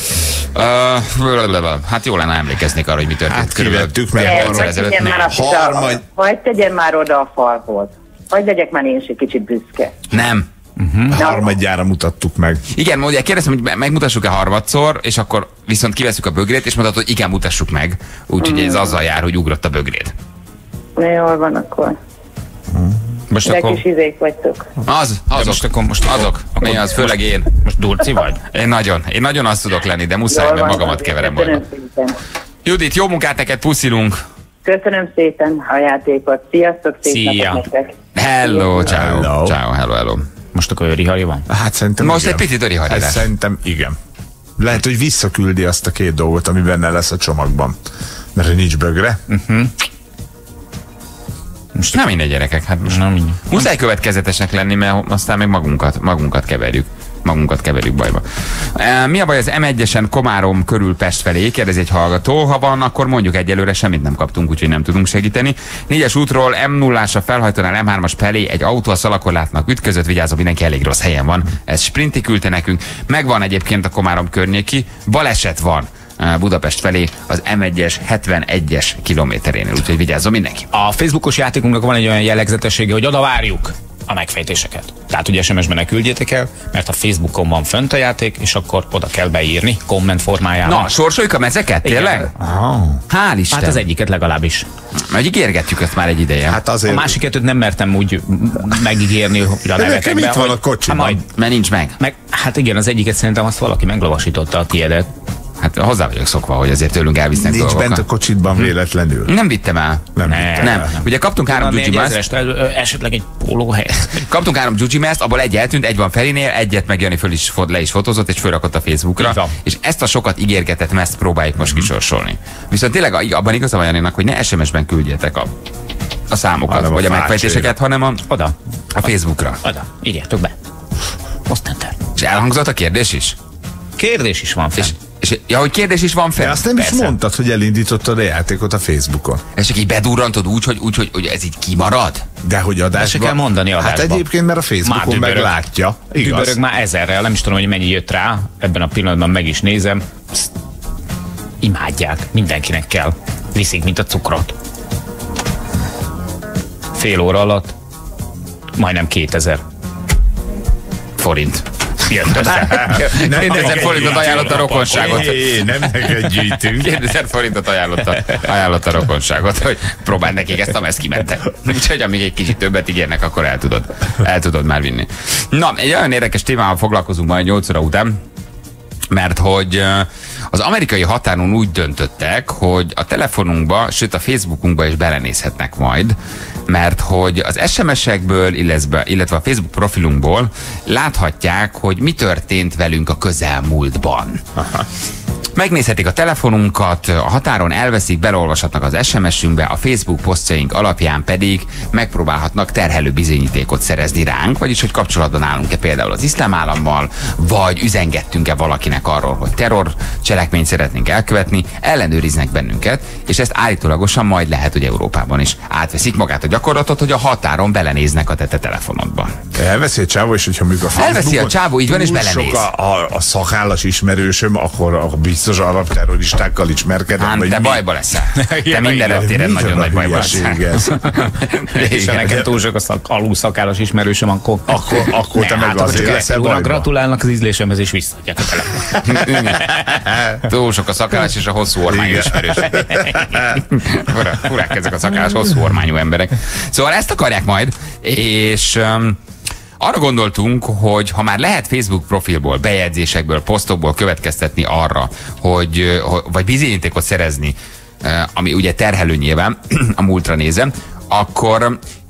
Hát jó lenne emlékeznék arra, hogy mi történt. Hát kivettük, mert vagy tegyen már oda a falhoz. Vagy legyek már én is egy kicsit büszke. Nem. Harmadjára mutattuk meg. Igen, ugye kérdeztem, hogy megmutassuk-e harmadszor, és akkor viszont kiveszük a bögrét, és mondhatod, hogy igen, mutassuk meg. Úgyhogy ez azzal jár, hogy ugrott a bögrét. Jól van akkor. Most de akkor... kis izék vagytok. Azok. Mi az, főleg én. Most durci vagy? Én nagyon azt tudok lenni, de muszáj, mert magamat keverem majd. Judit, jó munkát neked, puszilunk. Köszönöm szépen a játékot. Sziasztok, szép napot nektek. Hello, ciao. Most akkor Örihari van? Hát szerintem most igen. Egy picit Örihari lesz. Szerintem igen. Lehet, hogy visszaküldi azt a 2 dolgot, ami benne lesz a csomagban. Mert nincs bögre. Most nem mindegy, gyerekek, hát most muszáj következetesnek lenni, mert aztán meg magunkat keverjük bajba. Mi a baj az M1-esen Komárom körül Pest felé? Kérdezi egy hallgató. Ha van, akkor mondjuk egyelőre semmit nem kaptunk, úgyhogy nem tudunk segíteni. 4-es útról M0-ásra felhajtónál M3-as felé egy autó a szalakorlátnak ütközött, vigyázom, mindenki elég rossz helyen van. Ez Sprinti küldte nekünk. Megvan egyébként a Komárom környéki. Baleset van Budapest felé az M1-es 71-es kilométerénél, úgyhogy vigyázzon mindenki. A Facebookos játékunknak van egy olyan jellegzetessége, hogy oda várjuk a megfejtéseket. Tehát ugye SMS-ben ne küldjétek el, mert a Facebookon van fönt a játék, és akkor oda kell beírni komment formájában. Na, sorsoljuk a mezeket, tényleg? Hál' Isten. Hát az egyiket legalábbis. Mert ígérgetjük ezt már egy ideje. Hát azért... A másik kettőt nem mertem úgy megígérni, hogy a nevekben. Mit van a kocsiban? Mert nincs meg. Hát igen, az egyiket szerintem azt valaki meglovasította a tiédet. Hát hozzá vagyok szokva, hogy azért tőlünk elvisznek dolgokat. Nincs bent a kocsitban véletlenül. Nem vittem el. Nem. Ugye kaptunk 3 Jujimast. Esetleg egy pólóhely. Kaptunk 3 Jujimast, abból egy eltűnt, egy van Ferinél, egyet meg Jani le is fotózott, és fölrakott a Facebookra. És ezt a sokat ígérgetett meszt próbáljuk most kisorsolni. Viszont tényleg abban igaza van Janinak, hogy ne SMS-ben küldjetek a számokat, vagy a megfejtéseket, hanem a Facebookra. Oda, írjátok be. Enter. És elhangzott a kérdés is? Kérdés is van fenn. Hogy kérdés is van fel. De azt nem is mondtad, hogy elindítottad a játékot a Facebookon. És csak így bedurrantod úgy, hogy ez így kimarad? De hogy adásban... Se kell mondani adásban. Hát egyébként, mert a Facebookon meglátja. Dübörög már 1000-rel, nem is tudom, hogy mennyi jött rá. Ebben a pillanatban meg is nézem. Pszt. Imádják, mindenkinek kell. Viszik, mint a cukrot. Fél óra alatt majdnem 2000 forint. Jött össze. 2000 forintot ajánlott a rokonságot. Nem neked gyűjtünk. 2000 forintot ajánlott a rokonságot, hogy próbáld nekik ezt a meszt kimentek. Úgyhogy amíg egy kicsit többet ígérnek, akkor el tudod már vinni. Na, egy olyan érdekes témával foglalkozunk majd 8 óra után, mert hogy az amerikai határon úgy döntöttek, hogy a telefonunkba, sőt a Facebookunkba is belenézhetnek majd, mert hogy az SMS-ekből, illetve a Facebook profilunkból láthatják, hogy mi történt velünk a közelmúltban. Aha. Megnézhetik a telefonunkat, a határon elveszik, beleolvashatnak az SMS-ünkbe, a Facebook posztjaink alapján pedig megpróbálhatnak terhelő bizonyítékot szerezni ránk, vagyis hogy kapcsolatban állunk-e például az iszlám állammal, vagy üzengettünk-e valakinek arról, hogy terror cselekményt szeretnénk elkövetni, ellenőriznek bennünket, és ezt állítólagosan majd lehet, hogy Európában is átveszik magát a gyakorlatot, hogy a határon belenéznek a te telefonodba. Elveszi a csávó, és hogyha mondjuk a Facebookon elveszi a csávó, így van, és belenéz. A szakállas ismerősöm, akkor biztos arab terroristákkal ismerkedem. De bajba leszel. Te minden reptéren nagyon nagy bajba leszel. És nekem túl sok a alulszakállas ismerősöm, akkor te meg azért leszel bajba. Gratulálnak az ízlésemhez, és visszaadják a telefon. Túl sok a szakállas és a hosszú ormányú ismerős. Furák ezek a szakállas, hosszú ormányú emberek. Szóval ezt akarják majd, és arra gondoltunk, hogy ha már lehet Facebook profilból, bejegyzésekből, posztokból következtetni arra, vagy bizonyítékot szerezni, ami ugye terhelő nyilván, a múltra nézem, akkor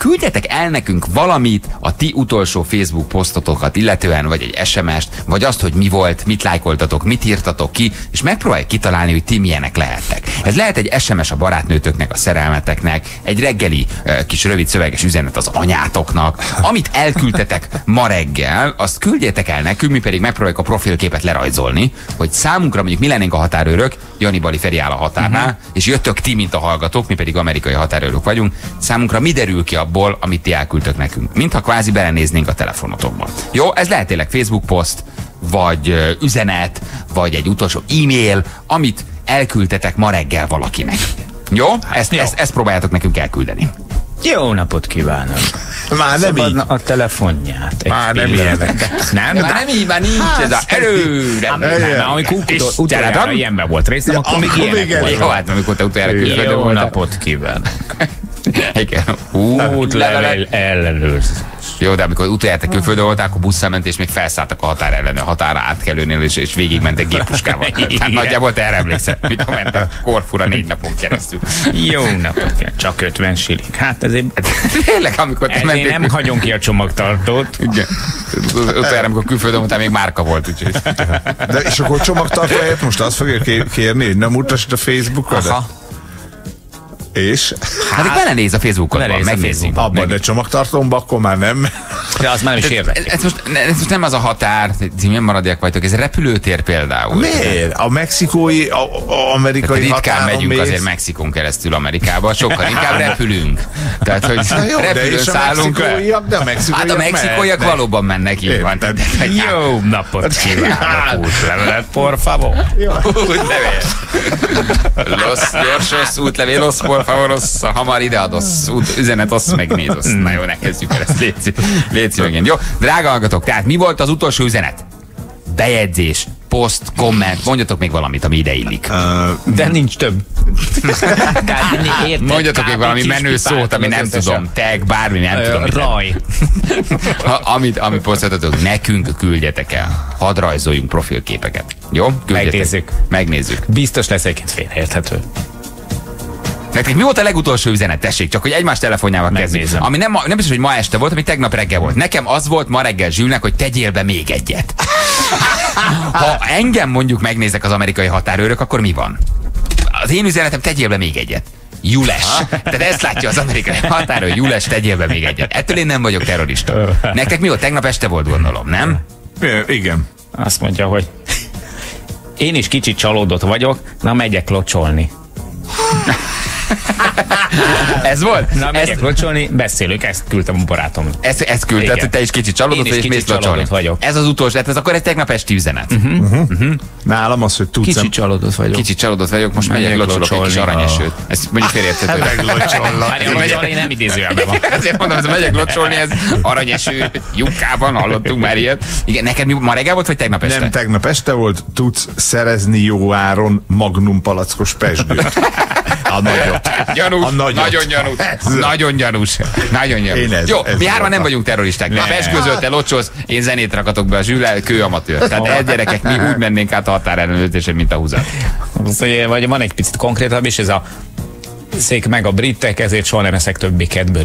küldjetek el nekünk valamit a ti utolsó Facebook posztotokat illetően, vagy egy SMS-t, vagy azt, hogy mi volt, mit lájkoltatok, mit írtatok ki, és megpróbáljuk kitalálni, hogy ti milyenek lehettek. Ez lehet egy SMS a barátnőtöknek, a szerelmeteknek, egy reggeli kis rövid szöveges üzenet az anyátoknak. Amit elküldtetek ma reggel, azt küldjétek el nekünk, mi pedig megpróbáljuk a profilképet lerajzolni, hogy számunkra mondjuk mi lennénk a határőrök, Jani, Bali, Feri áll a határnál, és jöttök ti, mint a hallgatók, mi pedig amerikai határőrök vagyunk, számunkra mi derül ki abból, amit ti elküldtök nekünk. Mintha kvázi belenéznénk a telefonotokba. Jó, ez lehet tényleg Facebook poszt, vagy üzenet, vagy egy utolsó e-mail, amit elküldtetek ma reggel valakinek. Jó? Ezt próbáljátok nekünk elküldeni. Jó napot kívánok! Már nem így. A telefonját. Már nem ilyenek. Nem? Már nincs ez a előre. Amikor utoljára ilyenben volt részem, akkor még ilyenek volt. Jó, hát amikor te utoljára külföldön Jó voltál. napot kívánok! Igen. Útlevél ellenőrzés. Jó, de amikor utoljára külföldön voltál, akkor busszal ment, és még felszálltak a határa átkelőnél, és végigmentek géppuskával. Tehát nagyjából te erre emlékszel, mit mentek Korfura 4 napon keresztül. Jó napot, csak 50 shilling. Hát ezért... Tényleg, amikor te mentél... nem hagyom ki a csomagtartót. Igen. Utoljára, amikor külföldön voltál, még márka volt, úgyhogy... De és akkor csomagtartóját most azt fogja kérni, hogy nem mutasd a Facebookot? Aha. És? Hát belenéz a Facebookon, megnézzük. Abban, de csomagtartómban akkor már nem. De az már is érdekel. Ez most nem az a határ, ti milyen maradjak vagytok, ez repülőtér például. Miért? A mexikói, amerikai ritkán határon megyünk mész. azért Mexikon keresztül Amerikába, sokkal inkább repülünk. Tehát, hogy repülőn szállunk le. De a mexikóiak, Hát a mexikóiak valóban mennek, így van. Jó napot kívánok, útlevelet, por favor. Útlevél. Los gyorsos útlevél, los por favor, hamar ideadosz, üzenet, azt megnéz. Na jó, ne kezdjük el ezt, légy szívesen. Jó, drága hallgatók, tehát mi volt az utolsó üzenet? Bejegyzés, poszt, komment, mondjatok még valamit, ami ide illik. De nincs több. Mondjatok még valami menő szót, ami nem tudom, tag, bármi, nem tudom. Raj. Amit posztoltatok, nekünk küldjetek el. Hadd rajzoljunk profilképeket. Jó? Megnézzük. Biztos lesz egyébként félreérthető. Nektek mi volt a legutolsó üzenet? Tessék, csak hogy egymás telefonjával kezdjük. Ami nem biztos, hogy ma este volt, ami tegnap reggel volt. Nekem az volt ma reggel Zsülnek, hogy tegyél be még egyet. Ha engem mondjuk megnézek az amerikai határőrök, akkor mi van? Az én üzenetem, tegyél be még egyet. Jules. Tehát ezt látja az amerikai határőr, Jules, tegyél be még egyet. Ettől én nem vagyok terrorista. Nektek mi volt? Tegnap este volt, gondolom, nem? Igen. Azt mondja, hogy én is kicsit csalódott vagyok, na megyek locsolni. Ez volt? Na, megyek locsolni, beszélünk, ezt küldtem a barátomnak. Ezt küldted, hogy te is kicsit csalódott, és mész locsolni. Ez az utolsó, ez akkor egy tegnap esti üzenet. Nálam az, hogy tudsz. Kicsit csalódott vagyok. Kicsit csalódott vagyok, most megyek locsolok egy kis aranyesőt. Ez mondjuk félérthető. Meglocsolni nem idézőjelben van. Ezért mondom, hogy megyek locsolni, ez aranyeső, lyukában hallottunk már ilyet. Igen, neked ma reggel volt, vagy tegnap este? Nem, tegnap este volt, tudsz szerezni jó áron magnum palackos pezsgőt. A nagyot. Gyanús, nagyon gyanús. Nagyon gyanús. Nagyon gyanús. Jó, mi hárman nem vagyunk terroristák. Na, pezsgőzöl, te locsolsz, én zenét rakatok be a Zsüllel, kőamatőr. Tehát egy gyerekek, mi úgy mennénk át a határellenőrzésen, mint a húzat. Vagy van egy picit konkrétabb is, ez a szék meg a britek, ezért soha nem eszek többé Cadbury.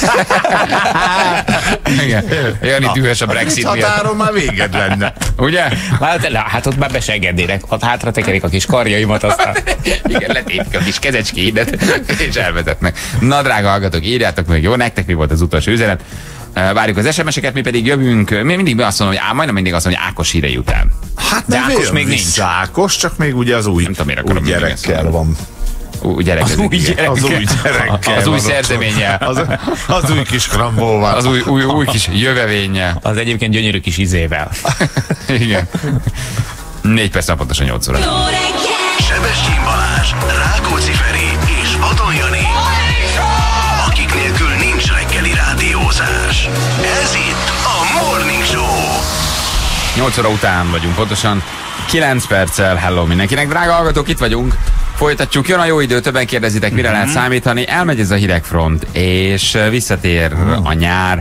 Igen. Jani dühös a Brexit miatt. Határon már véged lenne. Ugye? Hát ott már besegedérek, ott hátra tekerik a kis karjaimat, aztán. Igen, letépik a kis kezecskéidet, és elvezetnek. Na, drága hallgatók, írjátok meg, jó, nektek mi volt az utolsó üzenet. Várjuk az SMS-eket, mi pedig jövünk. Mi mindig azt mondom, hogy majdnem mindig azt mondom, hogy Ákos hírei után. Hát de Ákos még nincs. Ákos, csak még ugye az új, új gyerekkel van. Új gyerek. Az új gyerekkel. Az új szerzeménnyel. Az új kis krambóval. Az új kis jövevénnyel. Az egyébként gyönyörű kis izével. Igen. 4 perc pontosan 8 óra. Sebestyén Balázs, Rákóczi Feri és Vadon Jani, akik nélkül nincs reggeli rádiózás. Ez itt a Morning Show. 8 óra után vagyunk pontosan. 9 perccel, hello mindenkinek. Drága hallgatók, itt vagyunk. Folytatjuk, jön a jó idő, többen kérdezitek, mire lehet számítani. Elmegy ez a hidegfront, és visszatér a nyár.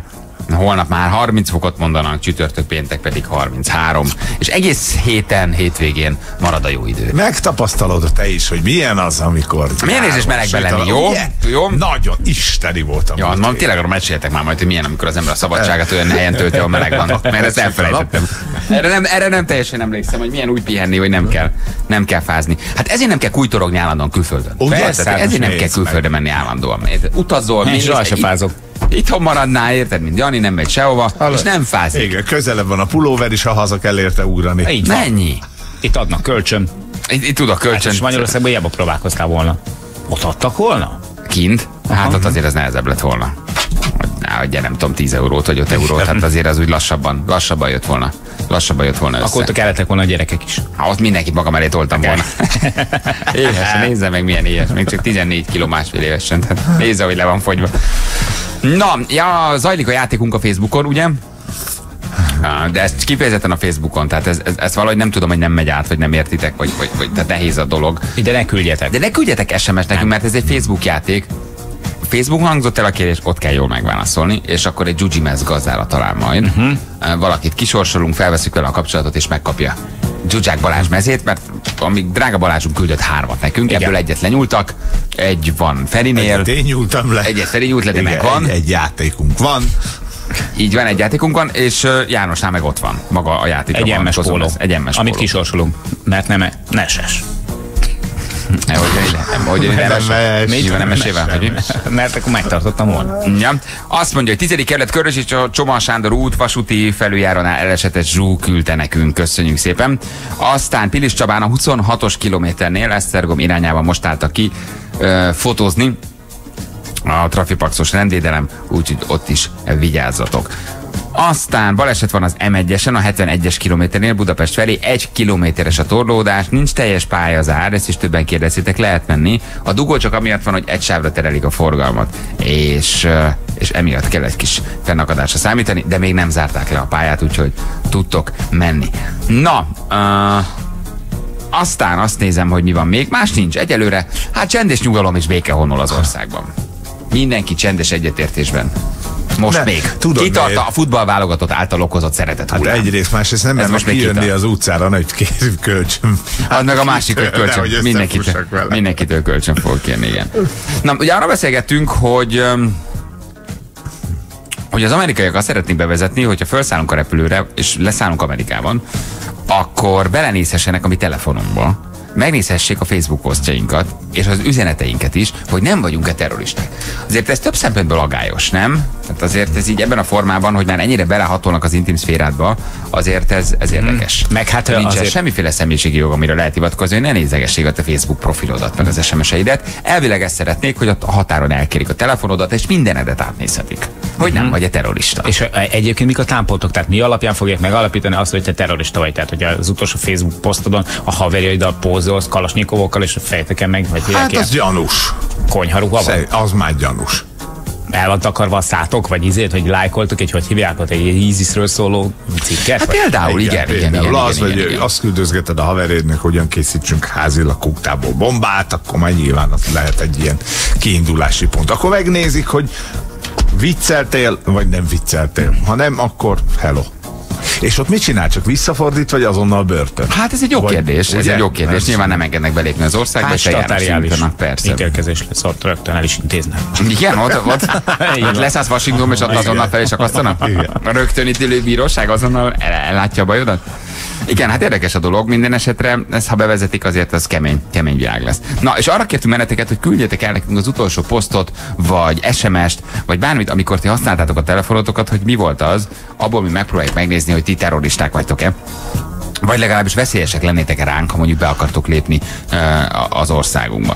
Holnap már 30 fokot mondanak, csütörtök, péntek pedig 33. És egész hétvégén marad a jó idő. Megtapasztalod te is, hogy milyen az, amikor... Milyen érzés melegben lenni, jó? Jó? Nagyon isteni voltam. Ja, ma tényleg arra meséltek már majd, hogy milyen, amikor az ember a szabadságát olyan helyen tölti, ahol meleg van. Mert ezt elfelejtettem. Erre nem teljesen emlékszem, hogy milyen úgy pihenni, hogy nem kell fázni. Hát ezért nem kell kújtorogni állandóan külföldön. Persze, ezért nem kell külföldre menni állandóan. Utazol, itthon maradnál, érted, mint Jani, nem megy sehova, és nem fázik. Igen, közelebb van a pulóver is, ha haza kell érte ugrani. Így mennyi? Itt adnak kölcsön. Itt tudok kölcsön. Hát és Magyarországban hiába próbálkoztál volna. Ott adtak volna? Kint? Hát ott azért az nehezebb lett volna. Hogy nem tudom, 10 eurót vagy 5 eurót, hát azért az úgy lassabban jött volna. Össze. Akkor ott kellettek volna a gyerekek is. Ott mindenki magam elé toltam volna. Évesen, nézze meg milyen éves, még csak 14 kg másfél évesen. Tehát nézze, hogy le van fogyva. Na, ja, zajlik a játékunk a Facebookon, ugye? De ez kifejezetten a Facebookon, tehát ez valahogy nem tudom, hogy nem megy át, vagy nem értitek, vagy tehát nehéz a dolog. De ne küldjetek. De ne küldjetek SMS nekünk, mert ez egy Facebook játék. Facebook hangzott el a kérés, ott kell jól megválaszolni, és akkor egy Gyugyi Mez gazdára talál majd. Valakit kisorsolunk, felveszünk vele a kapcsolatot, és megkapja Gyugyák Balázs mezét, mert amíg drága Balázsunk küldött 3 nekünk, ebből egyet lenyúltak, egy van Ferinél. Egyet én nyúltam le. Egyet Feri nyúlt le, de megvan. Egy játékunk van. Így van, egy játékunk van, és Jánosnál meg ott van maga a játék. Egy MS póló, amit kisorsolunk, mert nem neses. Mert akkor megtartottam volna. Ja. Azt mondja, hogy 10. kerület Körös és a Csoban Sándor út vasúti felüljárónál elesetes Zsú küldte nekünk. Köszönjük szépen. Aztán Pilis Csabán a 26-os kilométernél Esztergom irányában most álltak ki fotózni a trafipaxos rendvédelem, úgyhogy ott is vigyázzatok. Aztán baleset van az M1-esen, a 71-es kilométernél Budapest felé, 1 kilométeres a torlódás, nincs teljes pályazár, ezt is többen kérdeztétek, lehet menni. A dugó csak amiatt van, hogy egy sávra terelik a forgalmat, és emiatt kell egy kis fennakadásra számítani, de még nem zárták le a pályát, úgyhogy tudtok menni. Na, aztán azt nézem, hogy mi van még, más nincs egyelőre, hát csend és nyugalom és béke honol az országban. Mindenki csendes egyetértésben. Most még. Kitart a futballválogatott által okozott szeretet hullám. Hát egyrészt, másrészt nem most kijönni az utcára, hogy kérjük kölcsön. Add meg a másik, hogy kölcsön. Mindenkitől kölcsön fog kérni, igen. Na, ugye arra beszélgettünk, hogy az amerikaiak azt szeretnék bevezetni, hogyha felszállunk a repülőre, és leszállunk Amerikában, akkor belenézhessenek a mi telefonunkba, megnézhessék a Facebook posztjainkat, és az üzeneteinket is, hogy nem vagyunk-e terroristák. Azért ez több szempontból aggályos, nem? Tehát azért ez így ebben a formában, hogy már ennyire belehatolnak az intim szférádba, azért ez érdekes. Meg hát nincs azért semmiféle személyiségi jog, amire lehet hivatkozni, hogy ne nézegessék a te Facebook profilodat, meg az SMS-eidet. Elvileg ezt szeretnék, hogy a határon elkérik a telefonodat, és mindenedet átnézhetik. Hogy nem vagy-e terrorista. És egyébként mik a támpontok? Tehát mi alapján fogják megalapítani azt, hogy te terrorista vagy? Tehát, hogy az utolsó Facebook posztodon a haverjaiddal pózolsz kalasnyikovokkal, és a fejteken meg vagy. Hát az gyanús. Konyharuha van? Az már gyanús. El van takarva a szátok, vagy izét, hogy lájkoltok hogy hívják ott egy ISIS-ről szóló cikket? Hát például, igen. Azt küldözgeted a haverédnek, hogyan készítsünk házi lakóktából bombát, akkor már nyilván az lehet egy ilyen kiindulási pont. Akkor megnézik, hogy vicceltél, vagy nem vicceltél. Ha nem, akkor hello. És ott mit csinál? Csak visszafordít, vagy azonnal börtön? Hát ez egy jó kérdés. Ez egy jó kérdés. Nyilván nem engednek belépni az országba, hát és eljárásítanak, persze. Ítélkezés lesz, ott rögtön el is intéznek. Igen, ott leszállsz Washingtonba, és ott azonnal fel is akasztanak? A rögtön ítélő bíróság azonnal ellátja a bajodat? Igen, hát érdekes a dolog, minden esetre, ezt ha bevezetik, azért az kemény világ lesz. Na, és arra kértünk meneteket, hogy küldjetek el nekünk az utolsó posztot, vagy SMS-t, vagy bármit, amikor ti használtátok a telefonotokat, hogy mi volt az, abból mi megpróbáljuk megnézni, hogy ti terroristák vagytok-e. Vagy legalábbis veszélyesek lennétek-e ránk, ha mondjuk be akartok lépni az országunkba.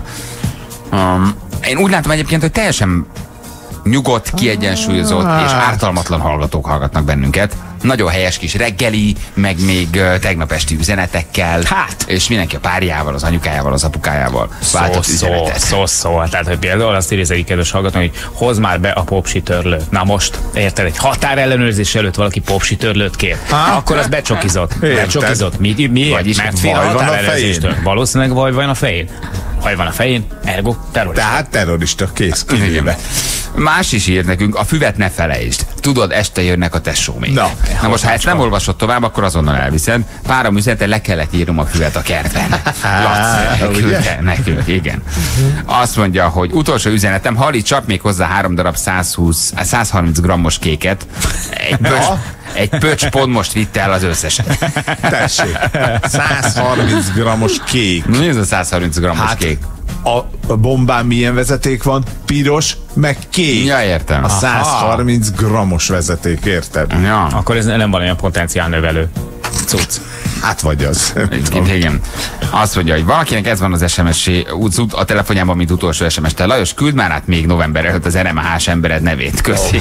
Én úgy látom egyébként, hogy teljesen nyugodt, kiegyensúlyozott és ártalmatlan hallgatók hallgatnak bennünket. Nagyon helyes kis reggeli, meg még tegnap esti üzenetekkel. Hát! És mindenki a párjával, az anyukájával, az apukájával váltott üzenetet. Szó. Tehát, hogy például azt írja egy kedves hallgató, hogy hozd már be a popsi törlőt. Na most, érted, egy határellenőrzés előtt valaki popsi törlőt kér. Akkor az becsokizott. Miért? Vagyis mert fél a határellenőrzéstől. Valószínűleg vaj van a fején. Vaj van a fején, ergo terrorista. Tehát terrorista, kész, kivéve. Más is írt nekünk, a füvet ne felejtsd. Tudod, este jönnek a tesómék. Na most, ha ezt nem olvasod tovább, akkor azonnal elviszed. Párom üzete, le kellett írnom a füvet a kertben. Laci, küldte nekünk, igen. Azt mondja, hogy utolsó üzenetem, Hali, csap még hozzá 3 darab 130 grammos kéket. Egy pöcs pont most vitte el az összeset. Tessék, 130 grammos kék. Mi ez a 130 grammos kék? A bombán milyen vezeték van? Piros, meg kék. Ja, értem. A 130 grammos vezeték, érted? Ja. Akkor ez nem valamilyen potenciál növelő cucc. Hát vagy az. Igen. Azt mondja, hogy valakinek ez van az SMS a telefonjában, mint utolsó SMS-tel. Lajos, küld már át még november előtt az RMH-s embered nevét. Köszi.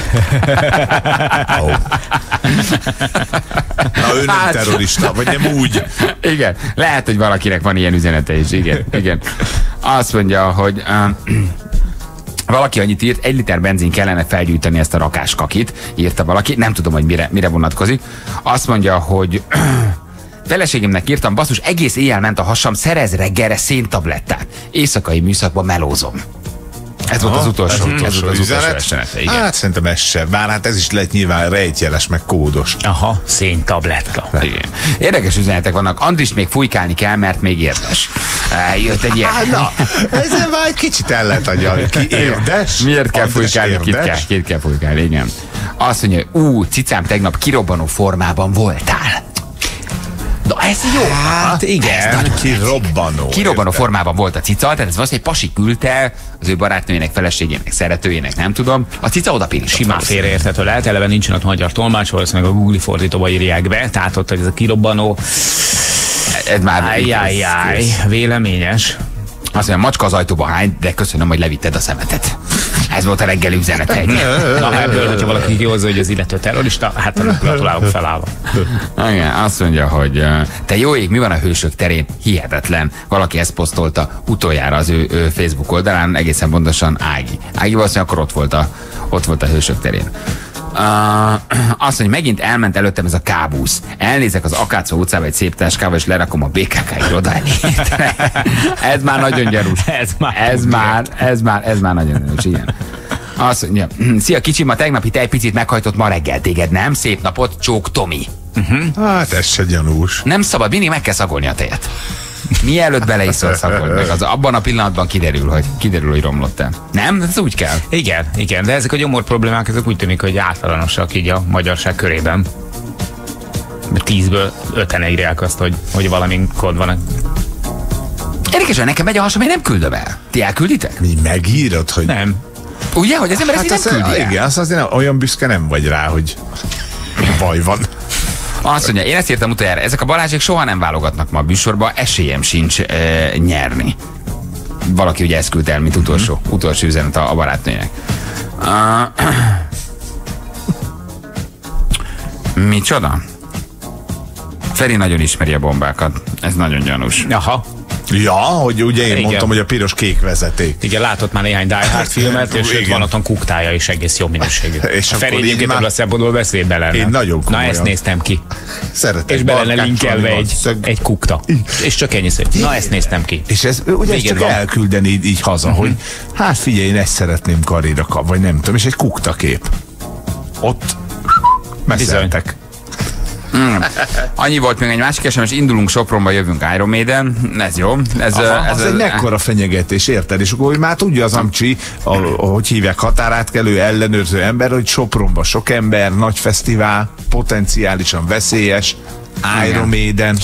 Na, ő nem terrorista, vagy nem úgy. Igen. Lehet, hogy valakinek van ilyen üzenete is. Igen. Igen. Azt mondja, hogy... valaki annyit írt, 1 liter benzin kellene felgyújtani ezt a rakáskakit, írta valaki, nem tudom, hogy mire vonatkozik. Azt mondja, hogy feleségemnek írtam, basszus, egész éjjel ment a hasam, szerez reggelre széntablettát. Éjszakai műszakban melózom. Ez volt az utolsó üzenete. Hát szerintem ez sem. Bár hát ez is lett nyilván rejtjeles, meg kódos. Aha, széntabletta. Igen. Érdekes üzenetek vannak. Andris, még fújkálni kell, mert még érdes. Jött egy ilyen. Na, ezen már egy kicsit el lehet agyalni. Ki érdes? Miért kell fújkálni? Két kell fújkálni, igen. Azt mondja, cicám, tegnap kirobbanó formában voltál. Na ez jó. Hát igen, kirobbanó formában volt a cica, tehát ez valószínűleg pasi küldte az ő barátnőjének, feleségének, szeretőjének, nem tudom. A cica oda pirított. Simán félreérthető lehet, eleve nincsen ott magyar tolmács, valószínűleg a Google fordítóba írják be, tehát ott ez a kirobbanó. Ez már véleményes. Azt mondja, macska az ajtóba hány, de köszönöm, hogy levitted a szemetet. Ez volt a reggeli üzenete. Na ebből, hogyha valaki kihozza, hogy az illető terrorista, hát annak gratulálok felállva. Igen, azt mondja, hogy te jó ég, mi van a Hősök terén? Hihetetlen. Valaki ezt posztolta utoljára az ő Facebook oldalán, egészen pontosan Ági. Ági valószínűleg akkor ott volt a Hősök terén. Azt mondja, megint elment előttem ez a kábusz. Elnézek az Akácó utcába egy szép táskával, és lerakom a BKK irodáját. Ez már nagyon gyanús. Ez már nagyon gyanús, igen. Azt mondja, szia kicsim, a tegnapi tej picit meghajtott ma reggel téged, nem? Szép napot, csók Tomi. Hát ez se gyanús. Nem szabad, mindig meg kell szagolni a tejet. Mielőtt beleiszol, szagold meg. Abban a pillanatban kiderül, hogy romlott-e. Nem? Ez úgy kell. Igen, de ezek a gyomor problémák, ezek úgy tűnik, hogy általánosak így a magyarság körében. 10-ből 5-en írják azt, hogy valamink kod van. Érdekes, hogy nekem megy a hasam, én nem küldöm el. Ti elkülditek? Mi megírod, hogy... Nem. Ugye, hogy az ember ezt nem küldi el? Igen, azt azért olyan büszke nem vagy rá, hogy baj van. Azt mondja, én ezt írtam utoljára, ezek a Balázsék soha nem válogatnak ma a műsorba, esélyem sincs nyerni. Valaki ugye ezt küldte el, mint utolsó üzenet a barátnőjének. Micsoda? Feri nagyon ismeri a bombákat. Ez nagyon gyanús. Aha. Ja, hogy ugye én mondtam, hogy a piros-kék vezeték. Igen, látott már néhány Die Hard filmet, és van otthon kuktája is egész jó minőségű. És a Feri egyébként ebből a szempontból veszélybe lenne. Én nagyon komolyan. Na ezt néztem ki. Szeretek. És be lenne linkelve egy kukta. És csak ennyi szép. Na ezt néztem ki. És ez ugye csak elküldeni így haza, hogy hát figyelj, én ezt szeretném karrierra kap, vagy nem tudom, és egy kukta kép. Ott meszeltek. Annyi volt még egy másik SMS, indulunk Sopronba, jövünk Iron Maiden. Ez jó. Ez egy mekkora fenyegetés, érted? És akkor már tudja az amcsi, hogy hívják, határátkelő, ellenőrző ember, hogy Sopronba sok ember, nagy fesztivál, potenciálisan veszélyes, Iron Maiden.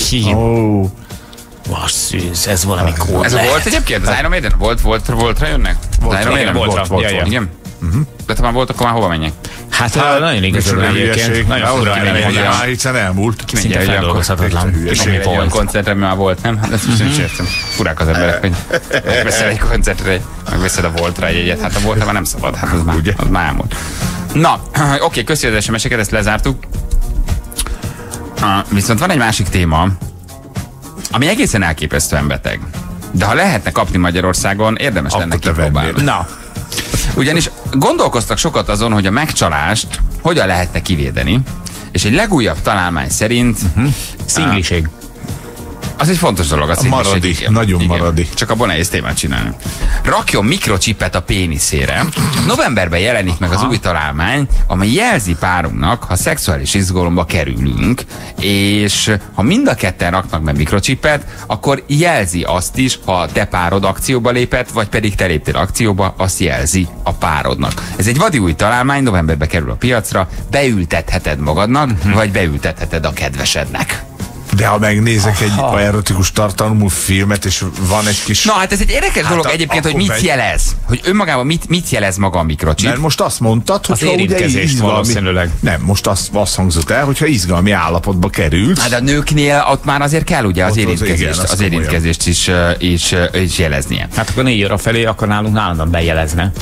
Basszus, ez valami kód. Ez volt egyébként? Az Iron Maiden? Voltra jönnek? Volt. Igen? De ha már volt, akkor már hova menjek? Hát nagyon igazán egyébként. Nagyon fura elmegyek. Hiszen elmúlt. Szinte feldolgozhatatlan. Egy olyan koncertre, mi már volt, nem? Hát ezt most nem értem. Furák az emberek, hogy megveszel egy koncertre, megveszed a Voltra egy egyet. Hát a Voltra már nem szabad, hát az már elmúlt. Na, oké, köszi az SMS-eket, ezt lezártuk. Viszont van egy másik téma, ami egészen elképesztően beteg. De ha lehetne kapni Magyarországon, érdemes lenne kipróbálni. Na. Ugyanis gondolkoztak sokat azon, hogy a megcsalást hogyan lehetne kivédeni, és egy legújabb találmány szerint... Szingliség. Az egy fontos dolog. Az maradi, nagyon maradi. Csak abban nehéz témát csinálni. Rakjon mikrocsipet a péniszére. Novemberben jelenik meg az új találmány, amely jelzi párunknak, ha szexuális izgalomba kerülünk, és ha mind a ketten raknak be mikrocsipet, akkor jelzi azt is, ha te párod akcióba lépett, vagy pedig te léptél akcióba, azt jelzi a párodnak. Ez egy vadi új találmány, novemberben kerül a piacra, beültetheted magadnak, vagy beültetheted a kedvesednek. De ha megnézek egy erotikus tartalmú filmet, és van egy kis... Na hát ez egy érdekes dolog egyébként, hogy mit jelez. Hogy önmagában mit jelez maga a mikrocsip. Mert most azt mondtad, hogy az érintkezést valószínűleg. Nem, most azt hangzott el, hogyha izgalmi állapotba került. Hát a nőknél ott már azért kell ugye az érintkezést is jeleznie. Hát akkor 4 óra felé, akkor nálunk állandóan bejelezne.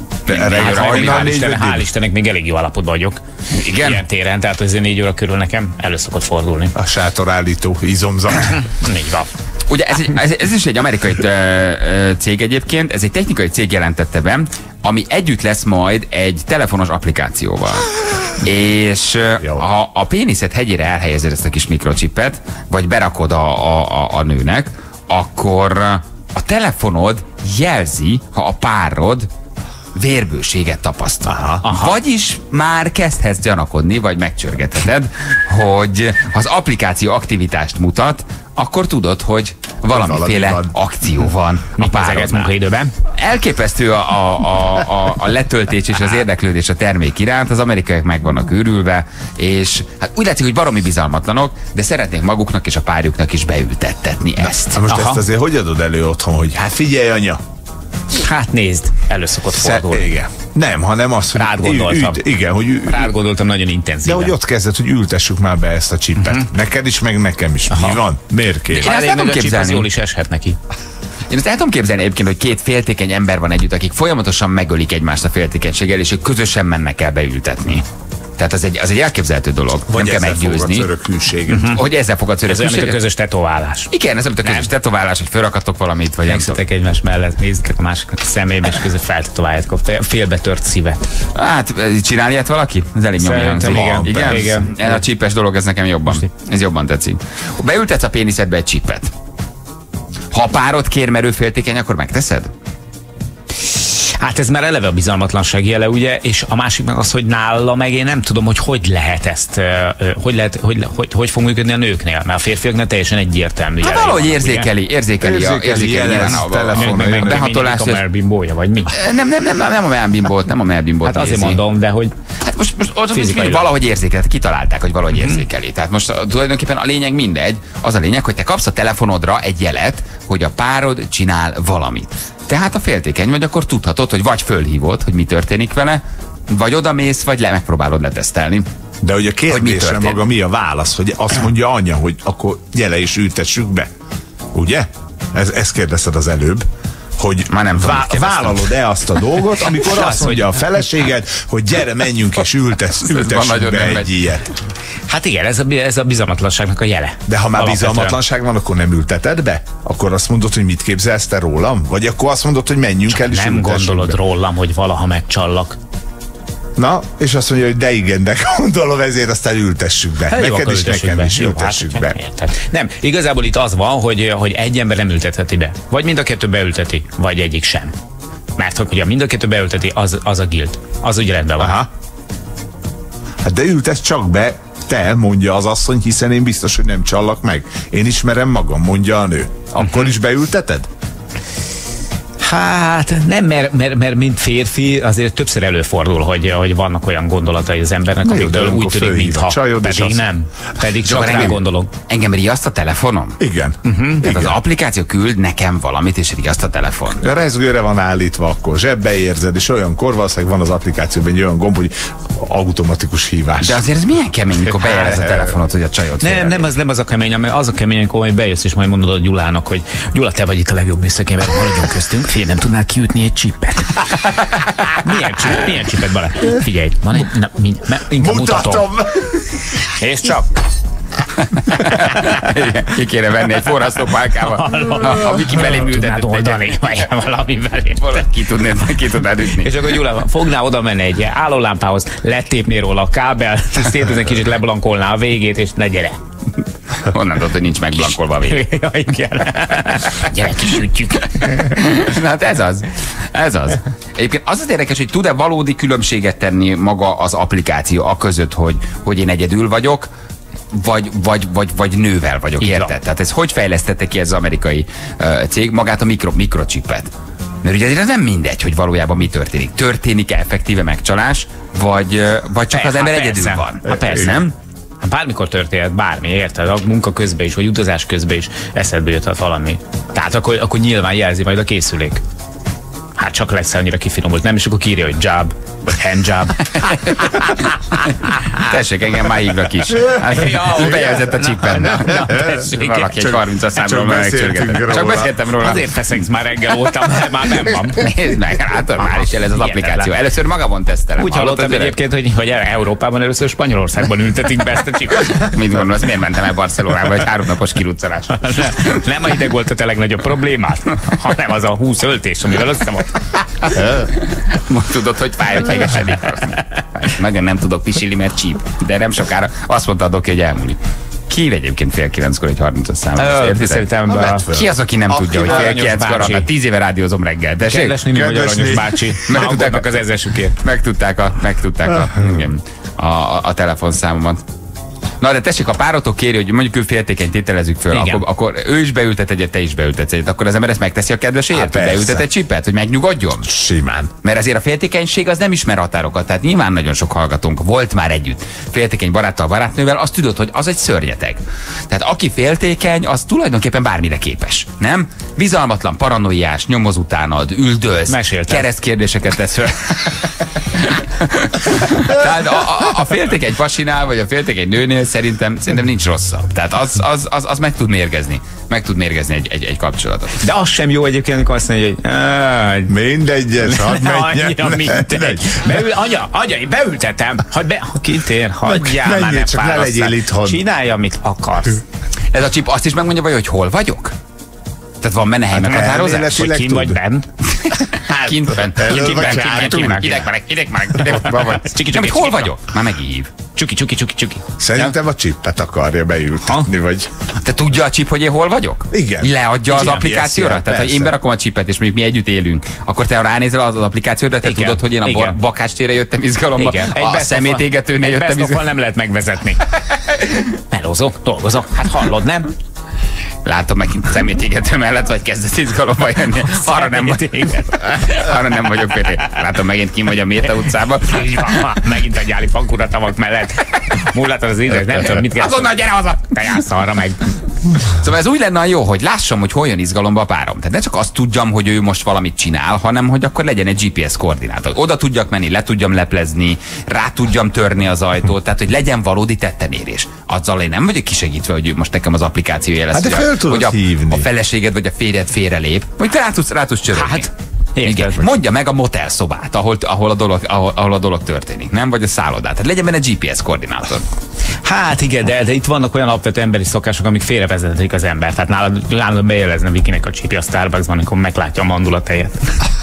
Hál' Istennek még elég jó állapotban vagyok. Igen? Ilyen téren, tehát azért 4 óra körül nekem elő szokott fordulni. A sátorállító izomzat. Így van. Ugye ez is egy amerikai cég egyébként, ez egy technikai cég jelentette be, ami együtt lesz majd egy telefonos applikációval. És ha a péniszed hegyére elhelyezed ezt a kis mikrocsipet, vagy berakod a nőnek, akkor a telefonod jelzi, ha a párod vérbőséget tapasztal. Aha. Vagyis már kezdhetsz gyanakodni, vagy megcsörgetheted, hogy ha az applikáció aktivitást mutat, akkor tudod, hogy valamiféle akció van a párodnál. Munkaidőben. Elképesztő a letöltés és az érdeklődés a termék iránt, az amerikaiak meg vannak őrülve, és hát úgy látszik, hogy baromi bizalmatlanok, de szeretnék maguknak és a párjuknak is beültettetni ezt. Most ezt azért hogy adod elő otthon, hogy hát figyelj, anya! Hát nézd, elő szokott fordulni. Igen. Nem, hanem az, hogy rád gondoltam. Igen, hogy rád gondoltam nagyon intenzíven. De hogy ott kezdett, hogy ültessük már be ezt a csipet. Neked is, meg nekem is. Mi van? Miért kér? Én ezt nem tudom képzelni. Jól is eshet neki. Én ezt el tudom képzelni egyébként, hogy 2 féltékeny ember van együtt, akik folyamatosan megölik egymást a féltékenységgel, és ők közösen mennek el beültetni. Tehát az egy elképzelhető dolog. Vagy nem kell meggyőzni. Hogy ezzel fogadsz örök külséget. Ez olyan, mint a közös tetoválás. Igen, ez olyan, mint a közös tetoválás, hogy felrakatok valamit, vagy megszedtek egymás mellett, nézzetek a másik szemébe, és közben feltetováljátok a félbetört szívet. Hát, csinálj ilyet valaki? Ez elég nyomja. Igen. Ez a csípes dolog, ez nekem jobban. Ez jobban tetszik. Beültetsz a péniszedbe egy csipet. Ha a párod kér merőféltékeny, akkor megteszed? Hát ez már eleve a bizalmatlanság jele, ugye, és a másik meg az, hogy nála meg én nem tudom, hogy lehet ezt, hogy fog működni a nőknél, mert a férfiaknál teljesen egyértelmű. Hát valahogy érzékeli a telefon, meg behatolás. A melbimbója, vagy mi? Nem a melbimbót. Hát azért mondom, de hogy hát most valahogy érzékeli, kitalálták, hogy valahogy érzékeli. Tehát most tulajdonképpen a lényeg mindegy, az a lényeg, hogy te kapsz a telefonodra egy jelet, hogy a párod csinál valamit. Tehát ha féltékeny vagy, akkor tudhatod, hogy vagy fölhívod, hogy mi történik vele, vagy odamész, vagy megpróbálod letesztelni. De hogy a kérdésre maga mi a válasz, hogy azt mondja anya, hogy akkor gyere és ültessük be. Ugye? Ezt kérdezted az előbb. Hogy már nem vállalod-e azt a dolgot, amikor azt mondja a feleséged, hogy gyere, menjünk és ültessük be egy ilyet. Hát igen, ez a bizalmatlanságnak a jele. De ha már bizalmatlanság van, akkor nem ülteted be? Akkor azt mondod, hogy mit képzelsz te rólam? Vagy akkor azt mondod, hogy menjünk el és nem gondolod be rólam, hogy valaha megcsallak. Na, és azt mondja, hogy de igen, de gondolom ezért aztán ültessük be. Hát neked is, nekem is ültessük be. Nem, igazából itt az van, hogy egy ember nem ültetheti be. Vagy mind a kettő beülteti, vagy egyik sem. Mert hogyha mind a kettő beülteti, az a guilt. Az úgy rendben van. Aha. Hát de ültess csak be, te, mondja az asszony, hiszen én biztos, hogy nem csallak meg. Én ismerem magam, mondja a nő. Akkor is beülteted? Hát nem, mert mint férfi azért többször előfordul, hogy vannak olyan gondolatai az embernek, amikből úgy tűnik, mintha pedig nem. Pedig csak rá gondolok. Engem riaszt a telefonom? Igen. Tehát az applikáció küld nekem valamit, és riaszt a telefon. A rezgőre van állítva, akkor zsebbe érzed, és olyankor valószínűleg van az applikációban egy olyan gomb, hogy automatikus hívás. De azért ez milyen kemény, mikor bejelez a telefonot, hogy a csajot nem az a kemény, az a kemény, amikor bejössz, és majd mondod a Gyulának, hogy Gyula, te vagy itt a legjobb műszakember, maradjon köztünk. Nem tudnál kiütni egy csipet? Milyen csipet, Balázs? Figyelj, van egy... inkább mutatom. És csak. Ki kéne venni egy forrasztópálkával, a Viki belé műtetett oldani, vagy valami belé. Ki tudnád ütni. És akkor Gyula, fognál oda menni egy állólámpához, letépné róla a kábel, szét egy kicsit leblankolná a végét, és ne gyere. Honnan tudod, hogy nincs megblankolva a vég? Ja, igen. Gyere, kisütjük. Na hát ez az. Egyébként az érdekes, hogy tud-e valódi különbséget tenni maga az applikáció a között, hogy én egyedül vagyok, vagy nővel vagyok, érted? Tehát ez hogy fejlesztette ki ez az amerikai cég magát a mikrocsipet? Mert ugye ez nem mindegy, hogy valójában mi történik. Történik-e effektíve megcsalás, vagy csak az ember egyedül van? Hát persze. Nem? Bármikor történhet bármi, érted? A munka közben is, vagy utazás közben is eszedbe jöhet valami. Tehát akkor nyilván jelzi majd a készülék. Hát csak lesz annyira kifinomult, nem? És akkor kírja, hogy job, vagy handjob. Tessék, engem már hívnak is. Bejelzett a csippen. Valaki egy 30-as számról megcsörgetett. Csak beszéltem róla. Azért feszengsz már reggel óta, mert már nem van. Nézd meg, látod, már is jelez az applikáció. Először magamon tesztelem. Úgy hallottam egyébként, hogy Európában először Spanyolországban ültetik be ezt a csipet. Mit gondolsz, miért mentem el Barcelonába egy 3 napos kiruccolás? Nem a hideg volt a legnagyobb problémát, hanem az a 20 öltés, amivel összemott. Tudod, hogy fáj, hogy hegesedik. Nagyon nem tudok pisilni, mert csíp. De nem sokára azt mondta a doki, hogy elmúlik. Ki egyébként fél 9-kor egy 30-as számot? Ki az, aki nem tudja, hogy fél 9-kor annak 10 éve rádiózom reggel? Kedves Nini vagy Aranyos bácsi. Megtudták az ezresükért. Megtudták a telefonszámomat. Na de tessék, a párotok kéri, hogy mondjuk ő féltékeny, tételezzük föl, akkor ő is beültet egyet, te is beültetsz egyet, akkor az ember ezt megteszi a kedveséért, hogy beültet egy csipet, hogy megnyugodjon? Simán. Mert azért a féltékenység az nem ismer határokat, tehát nyilván nagyon sok hallgatónk volt már együtt féltékeny baráttal, barátnővel, azt tudod, hogy az egy szörnyeteg. Tehát aki féltékeny, az tulajdonképpen bármire képes, nem? Bizalmatlan, paranoiás, nyomoz utánad, üldöz, keresztkérdéseket tesz föl. Tehát a féltékeny pasinál, vagy a féltékeny nőnél szerintem nincs rosszabb. Tehát az meg tud mérgezni. Meg tud mérgezni egy kapcsolatot. De az sem jó egyébként, amikor azt mondja, hogy mindegyes, hadd menjen. Anya, én beültetem. Kitér, hagyjál már, menjél, ne csak ne legyél itthon. Csinálj, amit akarsz. Ez a csip azt is megmondja, hogy hol vagyok? Tehát van benne helymeghatározás? Hogy kint vagy benn? Kint benn. Hol vagyok? Már megív. Csuki. Szerintem a csippet akarja beültetni, vagy... Te tudja a csip, hogy én hol vagyok? Igen. Leadja az applikációra? Tehát, ha én berakom a csipet, és mondjuk mi együtt élünk, akkor te ránézel az applikációra, te tudod, hogy én a bakástére jöttem izgalomba, a szemétégetőnél jöttem izgalomba. Nem lehet megvezetni. Melózok, dolgozok, hát hallod, nem? Látom megint szemétégető mellett, vagy kezdesz izgalomba jönni. Arra nem vagyok például. Látom megint kim vagy a Méta utcában. Megint a gyáli fankuratavak mellett. Múlhat az idő, nem tudom, mit kell. Azonnal gyere haza! Te jársz arra meg. Szóval ez úgy lenne jó, hogy lássam, hogy hol jön izgalomba a párom. Tehát ne csak azt tudjam, hogy ő most valamit csinál, hanem hogy akkor legyen egy GPS koordinátor. Oda tudjak menni, le tudjam leplezni, rá tudjam törni az ajtót, tehát hogy legyen valódi tettemérés. Azzal én nem vagyok kisegítve, hogy most nekem az applikáció jelez, hogy a feleséged vagy a férjed félrelép, hogy rá tudsz csörögni. Hát, igen. Mondja meg a motel szobát, ahol a dolog történik, nem? Vagy a szállodát. Tehát legyen benne GPS koordinátor. Hát igen, de itt vannak olyan alapvető emberi szokások, amik félrevezetik az ember. Tehát nálad bejelezne Vikinek a csipja a Starbucksban, amikor meglátja a mandulatejet.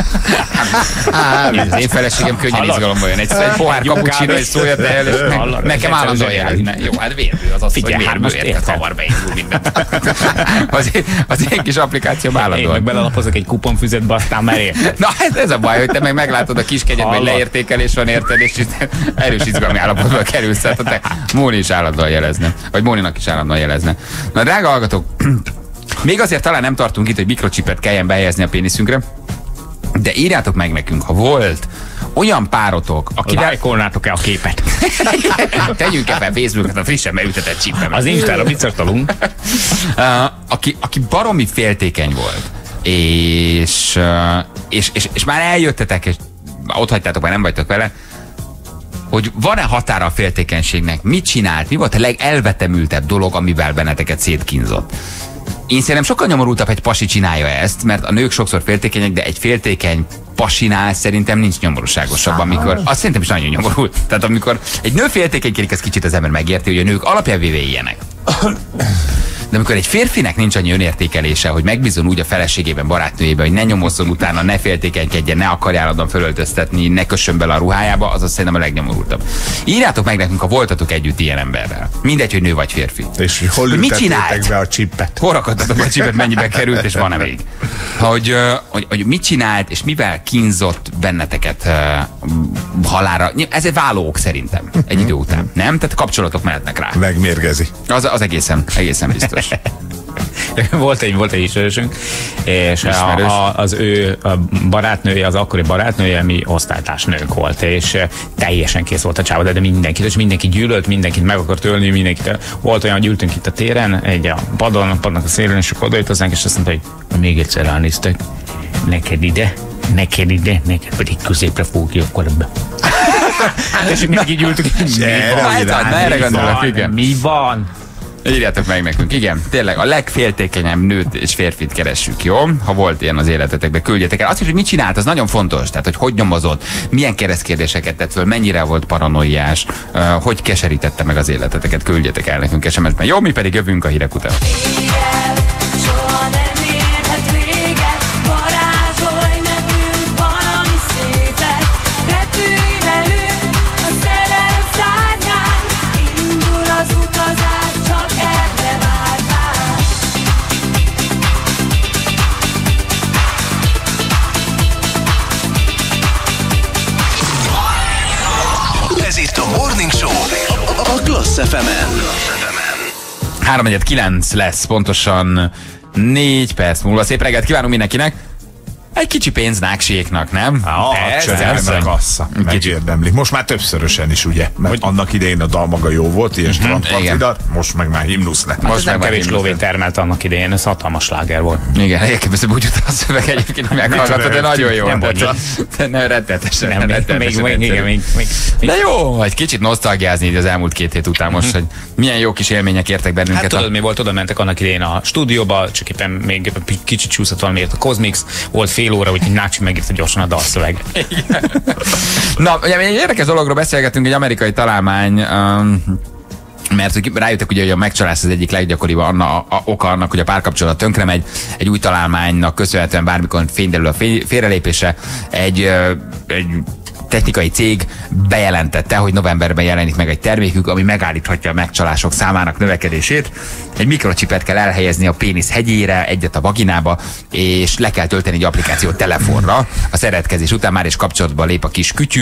Az én feleségem könnyen izgalomba jön. Egy pohár cappuccino, egy szója tejjel, és nekem állandóan jelezne. Jó, hát vérbő az, hogy vérbő, érted, havar beindul mindent. Az én kis applikációm állandóan. Én meg belelapozok egy kuponfüzetbe, aztán már érted. Na, ez a baj, hogy te meg meglátod a kis kegyedben, hogy leértékelés van, érted, és erős izgalmi állapotba kerülsz. Tehát Móni is állandóan jelezne. Vagy Móninak is állandóan jelezne. Na, drága hallgatók, még azért talán nem tartunk itt, hogy mikrocsipet kelljen behelyezni a péniszünkre, de írjátok meg nekünk, ha volt olyan párotok, akivel... Lájkolnátok el a képet. Tegyünk ebben Facebookot a frissen beültetett csipben. Az Instára bicörtolunk. Aki baromi féltékeny volt, és már eljöttetek, és ott hagytátok, már nem vagytok vele, hogy van-e határa a féltékenységnek? Mit csinált? Mi volt a legelvetemültebb dolog, amivel benneteket szétkínzott? Én szerintem sokkal nyomorultabb, egy pasi csinálja ezt, mert a nők sokszor féltékenyek, de egy féltékeny pasinál szerintem nincs nyomorúságosabb, amikor... Azt szerintem is nagyon nyomorult. Tehát amikor egy nő féltékenykedik, ez kicsit az ember megérti, hogy a nők alapján véve ilyenek. De amikor egy férfinek nincs annyi önértékelése, hogy megbízon úgy a feleségében, barátnőjében, hogy ne nyomozzon utána, ne féltékenykedjen, ne akarja állandóan fölöltöztetni, ne kössön bele a ruhájába, az szerintem a legnyomorultabb. Írjátok meg nekünk, ha voltatok együtt ilyen emberrel. Mindegy, hogy nő vagy férfi. És hol mit csinált? Be a csippet? Hol rakadtatok a csippet, mennyibe került, és van-e még? Hogy mit csinált, és mivel kínzott benneteket halálra. Ez egy vállók szerintem egy idő után. Nem? Tehát kapcsolatok mehetnek rá. Megmérgezi. Az egészen biztos. Volt egy ismerősünk, és az ő barátnője, az akkori barátnője, mi osztálytársnők volt, és teljesen kész volt a csáva, de mindenki gyűlölt, mindenkit meg akart ölni, mindenkit. Volt olyan, hogy ültünk itt a téren, a padnak a szélén, és akkor odajött hozzánk, és azt mondta, hogy még egyszer ránéztek, neked ide, neked pedig középre fogjuk akkor ebbe. És még így ültünk, mi van? Írjátok meg nekünk, igen, tényleg a legféltékenyebb nőt és férfit keressük, jó? Ha volt ilyen az életetekben, küldjetek el. Azt is, hogy mit csinált, az nagyon fontos. Tehát, hogy nyomozott, milyen keresztkérdéseket tett föl, mennyire volt paranoiás, hogy keserítette meg az életeteket, küldjetek el nekünk SMS-ben. Jó, mi pedig jövünk a hírek után. A Klassz FM-en. 3:09 lesz, pontosan 4 perc múlva. Szép reggelt kívánunk mindenkinek. Egy kicsi pénz Nákséknak, nem? Persze. Megérdemlik. Most már többszörösen is, ugye? Mert annak idején a dal maga jó volt, ilyen strandpartidar, most meg már himnusz lett. Most nem kevés lóvét termelt annak idején, ez hatalmas sláger volt. Igen, egyébként úgy jut a szöveg egyébként meghallgatod, de nagyon jó. Nem rettetesen. De jó, egy kicsit nosztalgiázni az elmúlt 2 hét után most, hogy milyen jó kis élmények értek bennünket. Hát tudod, mi volt, oda mentek annak idején a stúdióba, csak éppen még kicsit csúszott valamiért a Cosmix, volt fél óra, úgyhogy Nácsi megírta gyorsan a dalszöveg. Na, ugye egy érdekes dologról beszélgetünk, egy amerikai találmány, mert rájöttek ugye, hogy a megcsalás az egyik leggyakoribb oka annak, hogy a párkapcsolat tönkre megy. Egy új találmánynak köszönhetően bármikor fényderül a félrelépése. Egy technikai cég bejelentette, hogy novemberben jelenik meg egy termékük, ami megállíthatja a megcsalások számának növekedését. Egy mikrocsipet kell elhelyezni a pénisz hegyére, egyet a vaginába, és le kell tölteni egy applikációt telefonra. A szeretkezés után már is kapcsolatba lép a kis kütyű,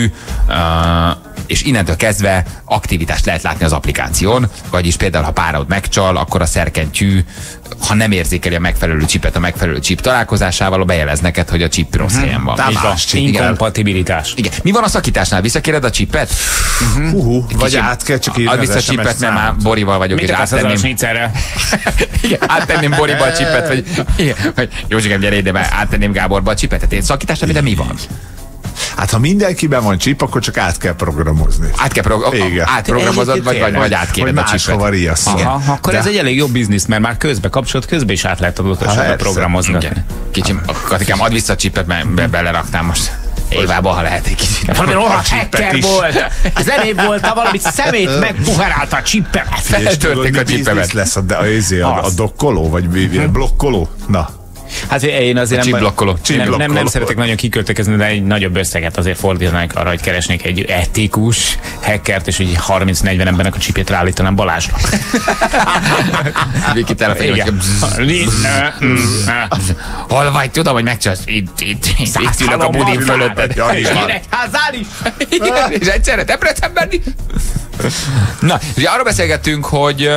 és innentől kezdve aktivitást lehet látni az applikáción, vagyis például, ha párod megcsal, akkor a szerkentyű, ha nem érzékeli a megfelelő csipet a megfelelő csip találkozásával, bejelez neked, hogy a csip rossz helyen van. Inkompatibilitás. Igen. Mi van a szakításnál? Visszakéred a csipet? Vagy át kell csak írni. Add vissza a csipet, mert már Borival vagyok, és áttenném. Igen, áttenném Boriba a csipet, vagy Józsikám, gyere ide, mert áttenném Gáborba a csipet. Tehát szakításnál, de mi van? Hát ha mindenkiben van csip, akkor csak át kell programozni. Átprogramozod, vagy átkéred a csipet. Akkor ez egy elég jó biznisz, mert már kapcsolat közben is át lehet adatosan programozni. Kicsim, Katikám, add vissza a csipet, mert beleraktam most. Évába, ha lehet egy kicsit. Valami rohadt hacker volt. Az elébb volt, valami szemét megpuherálta a csippemet. Feltörték a csippemet. Lesz a dokkoló, vagy blokkoló? Na. Hát én azért nem szeretek nagyon kiköltekezni, de egy nagyobb összeget azért fordítanak arra, hogy keresnék egy etikus hackert, és így 30-40 embernek a csipét ráállítanám Balázsra. Viki telefonja. Hol vagy? Tudom, hogy megcsalsz. Itt ülök a budin fölötted. Gyerekházán is. És egyszerre Debrecenben is. Na, ugye arról beszélgettünk, hogy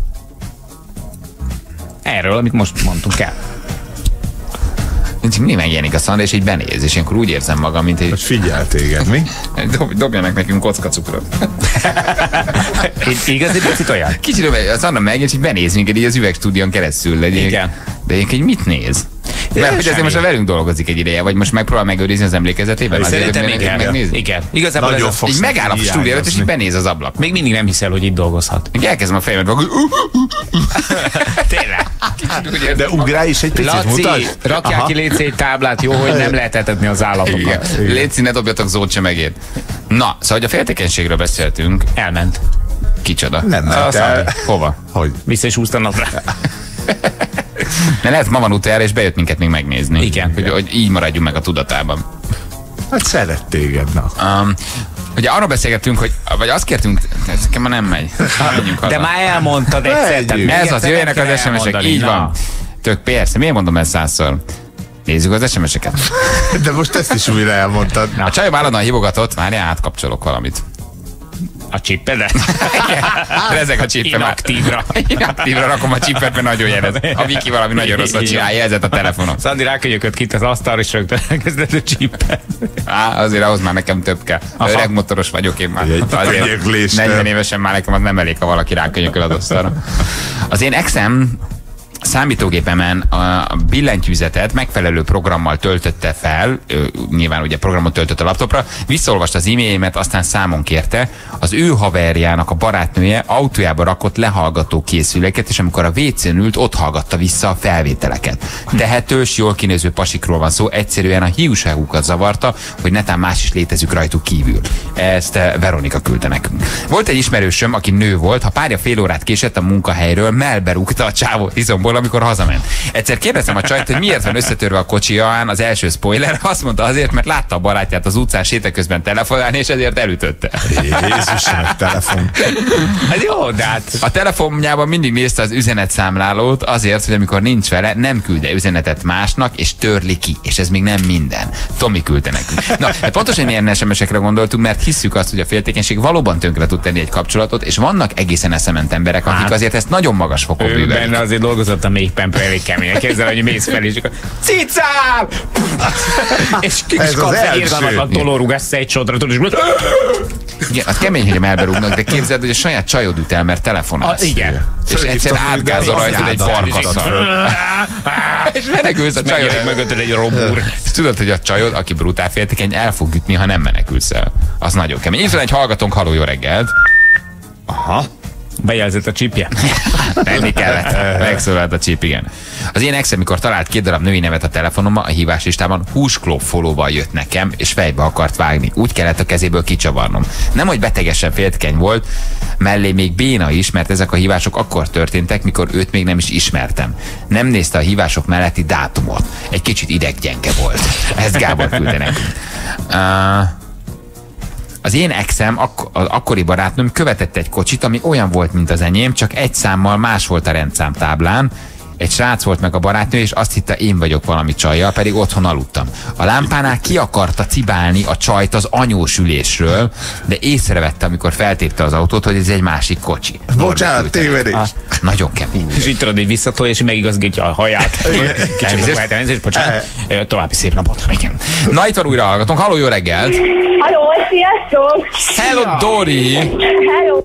erről, amit most mondtunk el. Mi megjelenik a Szandra, és így benéz, és ilyenkor úgy érzem magam, mint egy... Hogy figyel téged, mi? Dobjanak nekünk kockacukrot. Igazi picit olyan? Kicsit, a Szandra megjön, és így benéz minket így az üvegstúdión keresztül. Igen. De egyébként mit néz? Mert hogy azért most velünk dolgozik egy ideje, vagy most megpróbál megőrizni az emlékezetében? Szerintem igen. Igazából nagyon fogsz. Így megáll a stúdió előtt, és így benéz az ablak. Még mindig nem hiszel, hogy itt dolgozhat. Elkezdem a fejemet, tényleg. De ugrál is egy picit, Laci, rakják ki légy egy táblát, jó, hogy nem lehet etetni az állatokat. Légy, ne dobjatok zócsemegét. Na, szóval, hogy a féltékenységről beszéltünk. Elment. Kicsoda? Nem ment el. Hova? Hogy? Vissza is húzta napra. De lehet ma van utoljára, és bejött minket még megnézni. Igen. Hogy így maradjunk meg a tudatában. Hát szeret téged, na. Ugye arról beszélgettünk, hogy, vagy azt kértünk, ez nekem már nem megy. De már elmondtad egyszer. Ez az, jöjjenek az SMS-ek, így van. Tök persze, miért mondom ezt 100-szor? Nézzük az SMS-eket. De most ezt is újra elmondtad. A csajom állandóan hívogatott, várjál, átkapcsolok valamit. A csippedet? Rezeg a csippe már. Inaktívra rakom a csippet, mert nagyon jelez. A Viki valami nagyon rosszat csinál, jelzett a telefonon. Szandi rákönyököt kint az asztalra, és rögtön elkezdett a csippet. Azért ahhoz már nekem több kell. Öreg motoros vagyok én már. Azért 40 évesen már nekem az nem elég, ha valaki rákönyököl az asztalra. Az én exem számítógépemen a billentyűzetet megfelelő programmal töltötte fel, nyilván ugye programot töltött a laptopra, visszaolvasta az e-mailjémet, aztán számon kérte, az ő haverjának a barátnője autójába rakott lehallgató készüléket, és amikor a WC-n ült, ott hallgatta vissza a felvételeket. Tehetős, jól kinéző pasikról van szó, egyszerűen a hiúságukat zavarta, hogy netán más is létezik rajtuk kívül. Ezt Veronika küldte nekünk. Volt egy ismerősöm, aki nő volt, ha párja fél órát késett a munkahelyről, mellberúgta a csávót izomból, amikor hazament. Egyszer kérdeztem a csajt, hogy miért van összetörve a kocsiján, az első spoiler, azt mondta azért, mert látta a barátját az utcán sétaközben telefonálni, és ezért elütötte. Jézusom, telefon. Hát jó, de hát... A telefonjában mindig nézte az üzenetszámlálót azért, hogy amikor nincs vele, nem külde üzenetet másnak, és törli ki. És ez még nem minden. Tomi küldte nekünk. Na, hát pontosan milyen SMS-ekre gondoltunk, mert hisszük azt, hogy a féltékenység valóban tönkre tud tenni egy kapcsolatot, és vannak egészen eszement emberek, akik azért ezt nagyon magas fokon bűvelik. Benne azért dolgozott a még pempő elég keményen. Képzel, hogy mész fel, és akkor cicám! És kapsz egy irgalmatlan tolórugássz egy sodra, és igen, az kemény, hogy elberúgnak, de képzeld, hogy a saját csajod üt el, mert telefonálsz. Igen. És egyszer átgázol rajtad egy farkaszal. És menekülsz a csajod. Mögötted egy robúr. És tudod, hogy a csajod, aki brutál féltékeny, el fog ütni, ha nem menekülsz el. Az nagyon kemény. Így van egy hallgatónk, halló, jó reggelt. Aha. Bejelzett a csípje? Tenni kellett. Megszólalt a csíp, igen. Az én exem, mikor talált 2 darab női nevet a telefonomban, a híváslistában húsklóp folóval jött nekem, és fejbe akart vágni. Úgy kellett a kezéből kicsavarnom. Nem, hogy betegesen féltkeny volt, mellé még béna is, mert ezek a hívások akkor történtek, mikor őt még nem is ismertem. Nem nézte a hívások melletti dátumot. Egy kicsit ideggyenge volt. Ezt Gábor küldte nekünk. Az én exem, az akkori barátnőm követett egy kocsit, ami olyan volt, mint az enyém, csak egy számmal más volt a rendszámtáblán. Egy srác volt meg a barátnő, és azt hitte, én vagyok valami csajjal, pedig otthon aludtam. A lámpánál ki akarta cibálni a csajt az anyós ülésről, de észrevette, amikor feltépte az autót, hogy ez egy másik kocsi. Bocsánat, tévedés. Nagyon kemény. És így tudod, hogy visszatolja, és megigazgatja a haját. Kicsit bocsánat. További szép napot. Na, itt van újra hallgatunk. Halló, jó reggelt! Halló, sziasztok! Hello, Dori! Hello!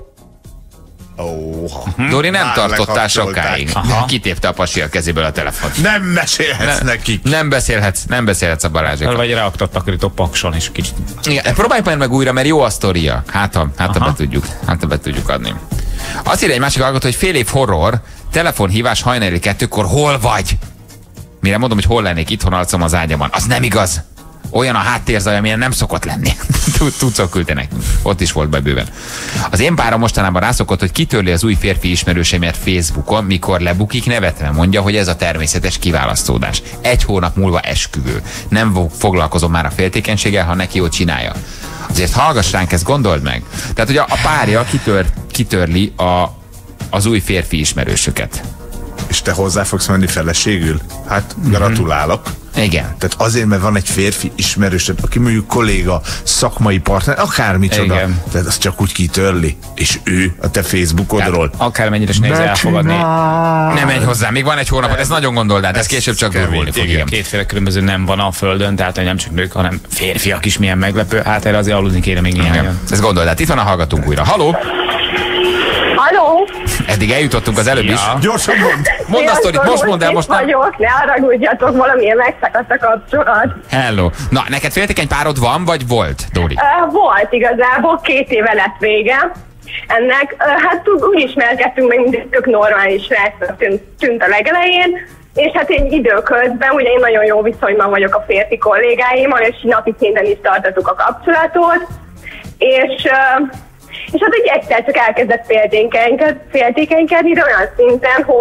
Dori, nem tartottál sokáig. Kitépte a pasi a kezéből a telefont. Nem mesélhetsz nekik. Nem beszélhetsz a Balázsékkal. Vagy reaktott takarító pakson, és kicsit. Igen, próbáljuk meg újra, mert jó a sztoria. Hát ha be tudjuk adni. Azt írja egy másik hallgató, hogy fél év horror, telefonhívás hajnali 2-kor, hol vagy? Mire mondom, hogy hol lennék, itthon alszom az ágyamon. Az nem igaz. Olyan a háttérzaj, amilyen nem szokott lenni. Tudszok küldte nekünk. Ott is volt bőven. Az én párom mostanában rászokott, hogy kitörli az új férfi ismerőseimet Facebookon, mikor lebukik, nevetve mondja, hogy ez a természetes kiválasztódás. 1 hónap múlva esküvő. Nem foglalkozom már a féltékenységgel, ha neki jól csinálja. Azért hallgass ránk, ezt gondold meg. Tehát, hogy a párja kitörli az új férfi ismerősöket. És te hozzá fogsz menni feleségül? Hát gratulálok. Igen. Tehát azért, mert van egy férfi ismerősöd, aki mondjuk kolléga, szakmai partner, akármicsoda. Igen. Tehát azt csak úgy kitörli. És ő a te Facebookodról. Akármennyire is nehéz elfogadni. Nem menj hozzá, még van 1 hónapot, ezt nagyon gondold át, ez később csak durvulni fog. Igen. Kétféle különböző nem van a földön, tehát nem csak nők, hanem férfiak is, milyen meglepő. Hát erre azért aludni kéne még néhányan. Ezt gondold át, itt van a hallgatónk újra. Halló! Halló! Eddig eljutottunk az előbb is. Gyorsan mondd! Mondd a sztorit, most mondd el, most nem. Vagyok, ne haragudjatok, valamiért megszakadt a kapcsolat. Hello. Na, neked féltékeny párod van, vagy volt, Dori? Volt igazából, 2 éve lett vége. Ennek, hát úgy ismerkedtünk meg, mindig tök normális srácnak tűnt a legelején, és hát én időközben, ugye én nagyon jó viszonyban vagyok a férfi kollégáimmal, és napi szinten is tartottuk a kapcsolatot, és hát egy egyszer csak elkezdett féltékenykedni, de olyan szinten, hogy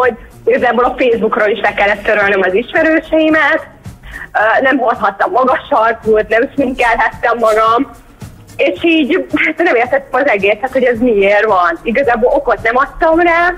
igazából a Facebookról is le kellett törölnöm az ismerőseimet, nem hordhattam magas sarkút, nem sminkelhettem magam, és így nem értettem az egészet, hogy ez miért van. Igazából okot nem adtam rá,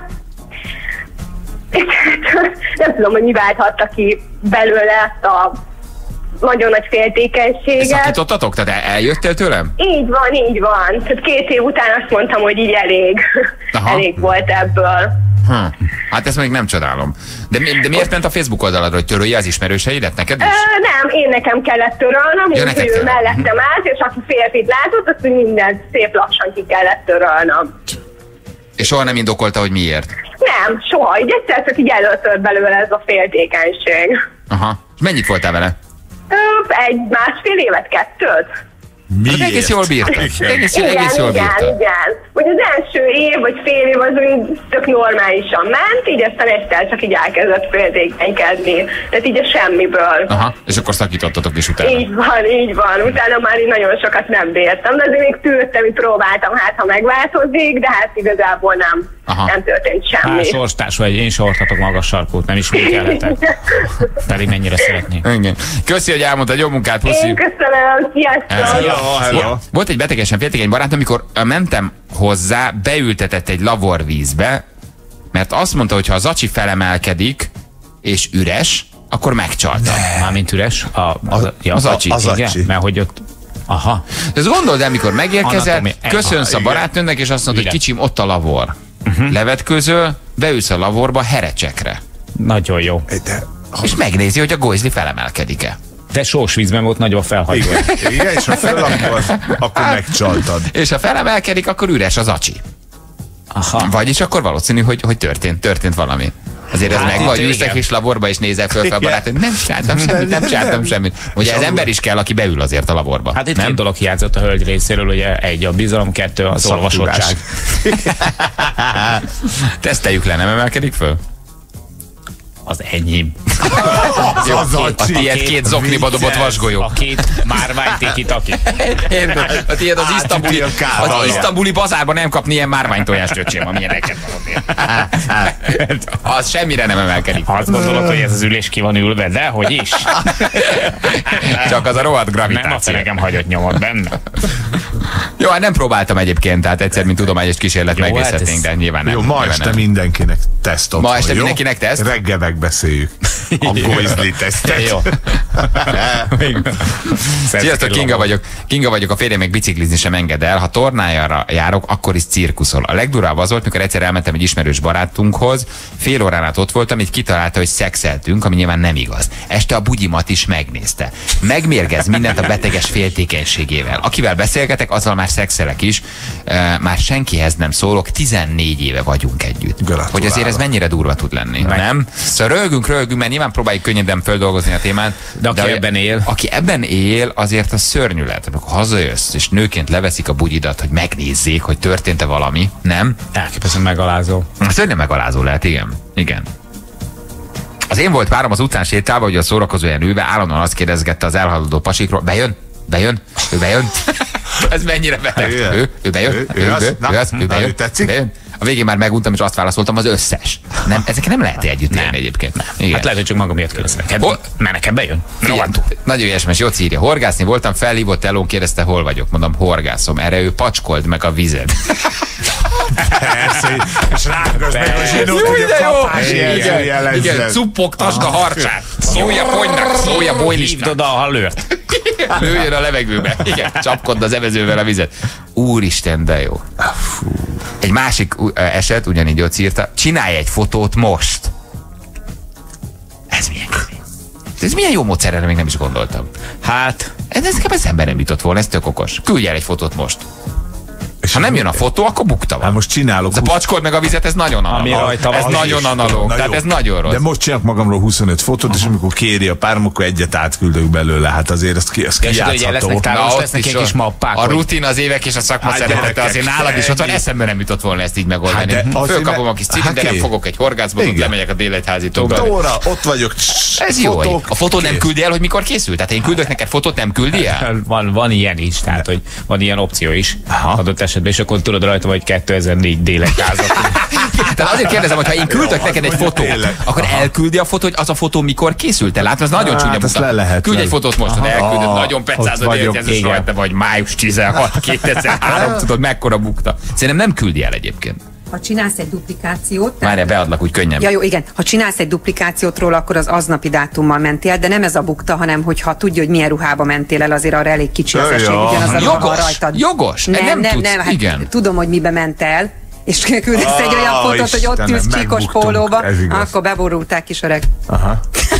és nem tudom, hogy mi válthatta ki belőle ezt a nagyon nagy féltékenységet. Szakítottatok? Tehát eljöttél tőlem? Így van. Tehát 2 év után azt mondtam, hogy így elég volt ebből. Hát ezt még nem csodálom. De miért ment a Facebook oldaladra, hogy törölje az ismerőseidet neked is? Nem, én nekem kellett törölnöm, úgyhogy ő mellettem állt, és aki férfit látott, azt mindent szép lassan ki kellett törölnöm. És soha nem indokolta, hogy miért? Nem, soha. Így egyszer csak így előtört belőle ez a féltékenység. Aha. És mennyit voltál vele? 1-1,5 évet, 2. Miért? Egész jól bírta. Igen. Hogy az első év vagy fél év az úgy tök normálisan ment, így aztán egyszer csak így elkezdett féltékenykedni. Tehát így a semmiből. Aha, és akkor szakítottatok is utána. Így van. Utána már így nagyon sokat nem bírtam, de azért még tűrtem, hogy próbáltam, hát ha megváltozik, de hát igazából nem történt semmi. Sorstárs vagy, én sem hordhatok magas sarkút, nem is minkelhetek. Pedig mennyire szeretnék. Igen. Köszi, hogy elmondtad, jó munkát, puszi. Én köszönöm, sziasztok! Hello. Volt egy betegesen féltékeny barátom, amikor mentem hozzá, beültetett egy lavorvízbe, mert azt mondta, hogy ha az acsi felemelkedik és üres, akkor megcsaltam. Mármint üres? Az acsi. Igen, mert hogy ott... Aha. De ezt gondold el, mikor megérkezel, köszönsz a barátnőnek, és azt mondod, hogy kicsim, ott a lavor. Levetkőzöl, beülsz a lavorba herecsekre. Nagyon jó. És megnézi, hogy a gojzli felemelkedik-e. De sós vízben volt nagyon felhagyva. Igen, és ha akkor megcsaltad. És ha felemelkedik, akkor üres az acsi. Aha. Vagyis akkor valószínű, hogy történt valami. Azért ez meg vagy ülsz egy kis laborba, és nézel föl a barát, hogy nem csináltam semmit. Ugye ez ember is kell, aki beül azért a laborba. Hát itt 2 dolog hiányzott a hölgy részéről, ugye 1 a bizalom, 2 az olvasottság. Teszteljük le, nem emelkedik föl? Az enyém. A tiéd 2 zokniba dobott vasgolyó. A 2 márványtéki-taki. A tiéd az isztambuli bazárban nem kapni ilyen márványtojást, öcsém, amilyen neked van. Az semmire nem emelkedik. Azt gondolod, hogy ez az ülés ki van ülve, de hogy is. Csak az a rohadt gravitáció. Nem a fenegem hagyott nyomot benne. Jó, hát nem próbáltam egyébként, tehát egyszer, mint tudományos kísérlet megnézhetnénk, de nyilván nem. Jó, ma este mindenkinek teszt otthon. Ma este mindenkinek teszt? Reggel megbeszéljük a gojzli tesztet. Jó. Sziasztok, Kinga vagyok, a férjem még biciklizni sem enged el. Ha tornájára járok, akkor is cirkuszol. A legdurább az volt, mikor egyszer elmentem egy ismerős barátunkhoz, fél órán át ott voltam, így kitalálta, hogy szexeltünk, ami nyilván nem igaz. Este a bugyimat is megnézte. Megmérgez mindent a beteges féltékenységével. Akivel beszélgetek, azzal már szexelek is. Már senkihez nem szólok, 14 éve vagyunk együtt. Hogy azért ez mennyire durva tud lenni, nem? Szóval röhögünk, mert nyilván próbáljuk könnyedén földolgozni a témát. De aki ebben él. Aki ebben él, azért a szörnyűlet. Amikor hazajössz, és nőként leveszik a bugyidat, hogy megnézzék, hogy történt-e valami, nem? Elképesztően megalázó. Szörnyen megalázó lehet, igen. Az én volt párom az utcán sétálva, hogy a szórakozóján ülve állandóan azt kérdezgette az elhaladó pasikról, bejön? Ő bejön? Ez mennyire beteg? Ő bejön? Ő bejön? A végén már meguntam, és azt válaszoltam, az összes. Nem, ezek nem lehet együtt élni egyébként. Igen. Hát lehet, hogy csak magam miatt kérdeznek. Mert nekem bejön. Nagyon ügyes, Jóci írja. Horgászni voltam, felhívott Elón, kérdezte, hol vagyok. Mondom, horgászom. Erre ő pacskold meg a vized. Persze, és rágazd meg a zsinót, hogy a kapás jelzőjelezzen. Igen, cuppogtasd a harcsát. Szólja ponynak, szólja bojlistnak. Hívd oda a halőrt. Lőjön a levegőbe. Igen, csapkodd az evezővel a vizet. Úristen, de jó. Egy másik eset, ugyanígy Jóci írta, csinálj egy fotót most. Ez milyen jó módszer, erre még nem is gondoltam. Hát, ez nekem eszembe nem jutott volna, ez tök okos. Küldj el egy fotót most. És ha nem jön a fotó, akkor bukta van. Hát most csinálok. Ez a pacskold meg a vizet, ez nagyon analóg. Ez nagyon analóg, tehát ez nagyon rossz. De most csinálok magamról 25 fotót, és amikor kéri a párom, akkor egyet átküldök belőle. Hát azért ezt kijátszható. Lesznek egy kis mappák. A rutin, az évek és a szakma szeretete azért nálad is ott van, eszembe nem jutott volna ezt így megoldani. Fölkapom a kis cipőt, de nem fogok egy horgászbotot, lemegyek a délegyházitóba. Tóra, ott vagyok. Ez jó. A fotó nem küldi el, hogy mikor készült? Tehát én küldök neked fotót, nem küldi el? Van ilyen is, tehát hogy van ilyen opció is. Adott esetben és akkor tudod rajta, vagy 2004 délen házak. Tehát azért kérdezem, hogy ha én küldök neked egy fotót, akkor elküldi a fotót, hogy az a fotó mikor készült el? Látod, az nagyon csúnya mutat. Küldj egy fotót most, hogy elküldöd, nagyon pecázod, hogy ez rajta vagy május 16, 2003, tudod, mekkora bukta. Szerintem nem küldi el egyébként. Ha csinálsz egy duplikációt... Várjál, beadlak úgy könnyen. Ja, jó, igen. Ha csinálsz egy duplikációt róla, akkor az aznapi dátummal mentél, de nem ez a bukta, hanem hogyha tudja, hogy milyen ruhába mentél el, azért arra elég kicsi az esély, ugyanaz a ruha van rajtad. Jogos, nem, hát igen. Tudom, hogy mibe ment el, és küldesz egy olyan fotót, hogy ott ülsz csíkos pólóba, akkor beborulták kis öreg. Aha.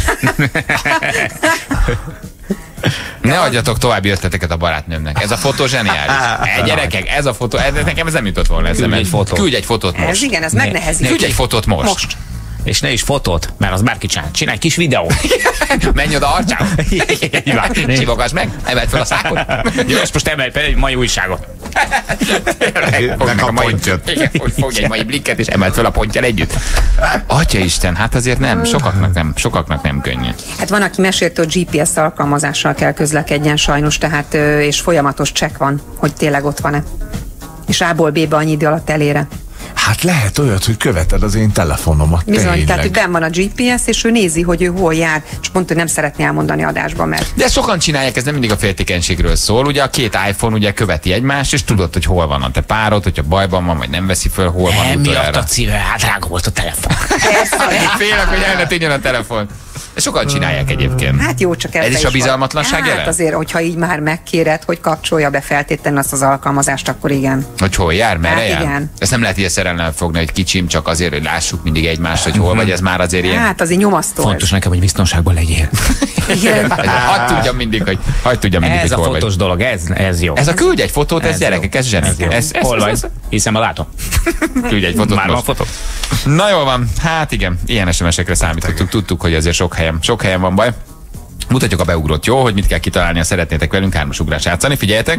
Ne adjatok további ötleteket a barátnőmnek. Ez a fotó zseniális. Gyerekek, ez a fotó, nekem ez nem jutott volna eszembe. Küldj egy fotót most. Ez igen, ez megnehezít. Küldj egy fotót most. És ne is fotót, mert az bárki csinál. Csinálj kis videót. Menj oda arcsába. Csivogass meg, emeld fel a szákot. Jó, és most emelj fel egy mai újságot. Meg a pontyot. Fogj egy mai blikket, és emeld fel a pontjal együtt. Atyaisten, hát azért nem, sokaknak nem könnyű. Hát van, aki mesélte, hogy GPS alkalmazással kell közlekedjen sajnos, tehát és folyamatos csekk van, hogy tényleg ott van-e. És A-ból B-be annyi idő alatt elére. Hát lehet olyat, hogy követed az én telefonomat. Bizony, tényleg. tehát hogy benn van a GPS, és ő nézi, hogy ő hol jár, és pont, hogy nem szeretné elmondani adásban, mert... De sokan csinálják, ez nem mindig a féltékenységről szól. Ugye a két iPhone ugye követi egymást, és tudod, hogy hol van a te párod, hogyha bajban van, vagy nem veszi föl, hol van miatt a szíve, hát drága volt a telefon. Félek, hogy el ne tűnjön a telefon. De sokan csinálják egyébként. Hát jó, csak ez is a bizalmatlanság jelen? Hát azért, hogyha így már megkéred, hogy kapcsolja be feltétlenül azt az alkalmazást, akkor igen. Hogy hol jár, merre jár? Igen. Ezt nem lehet ilyen szerelemmel fogni, hogy kicsim, csak azért, hogy lássuk mindig egymást, hogy hol vagy, ez már azért ilyen. Hát azért nyomasztó. Fontos nekem, hogy biztonságban legyél. Igen. Hadd tudjam mindig, hogy ez a fotós dolog, ez jó. Ez a küldj egy fotót, ez gyerekek, ez zseni. Hol vagy? Hiszem, a látom. Küldj egy fotót. Már van fotó. Na jól van, hát igen, ilyen SMS-ekre számítottuk, tudtuk, hogy azért sok helyen van baj. Mutatjuk a beugrót, jó, hogy mit kell kitalálni, ha szeretnétek velünk 3-as ugrás játszani, figyeljetek!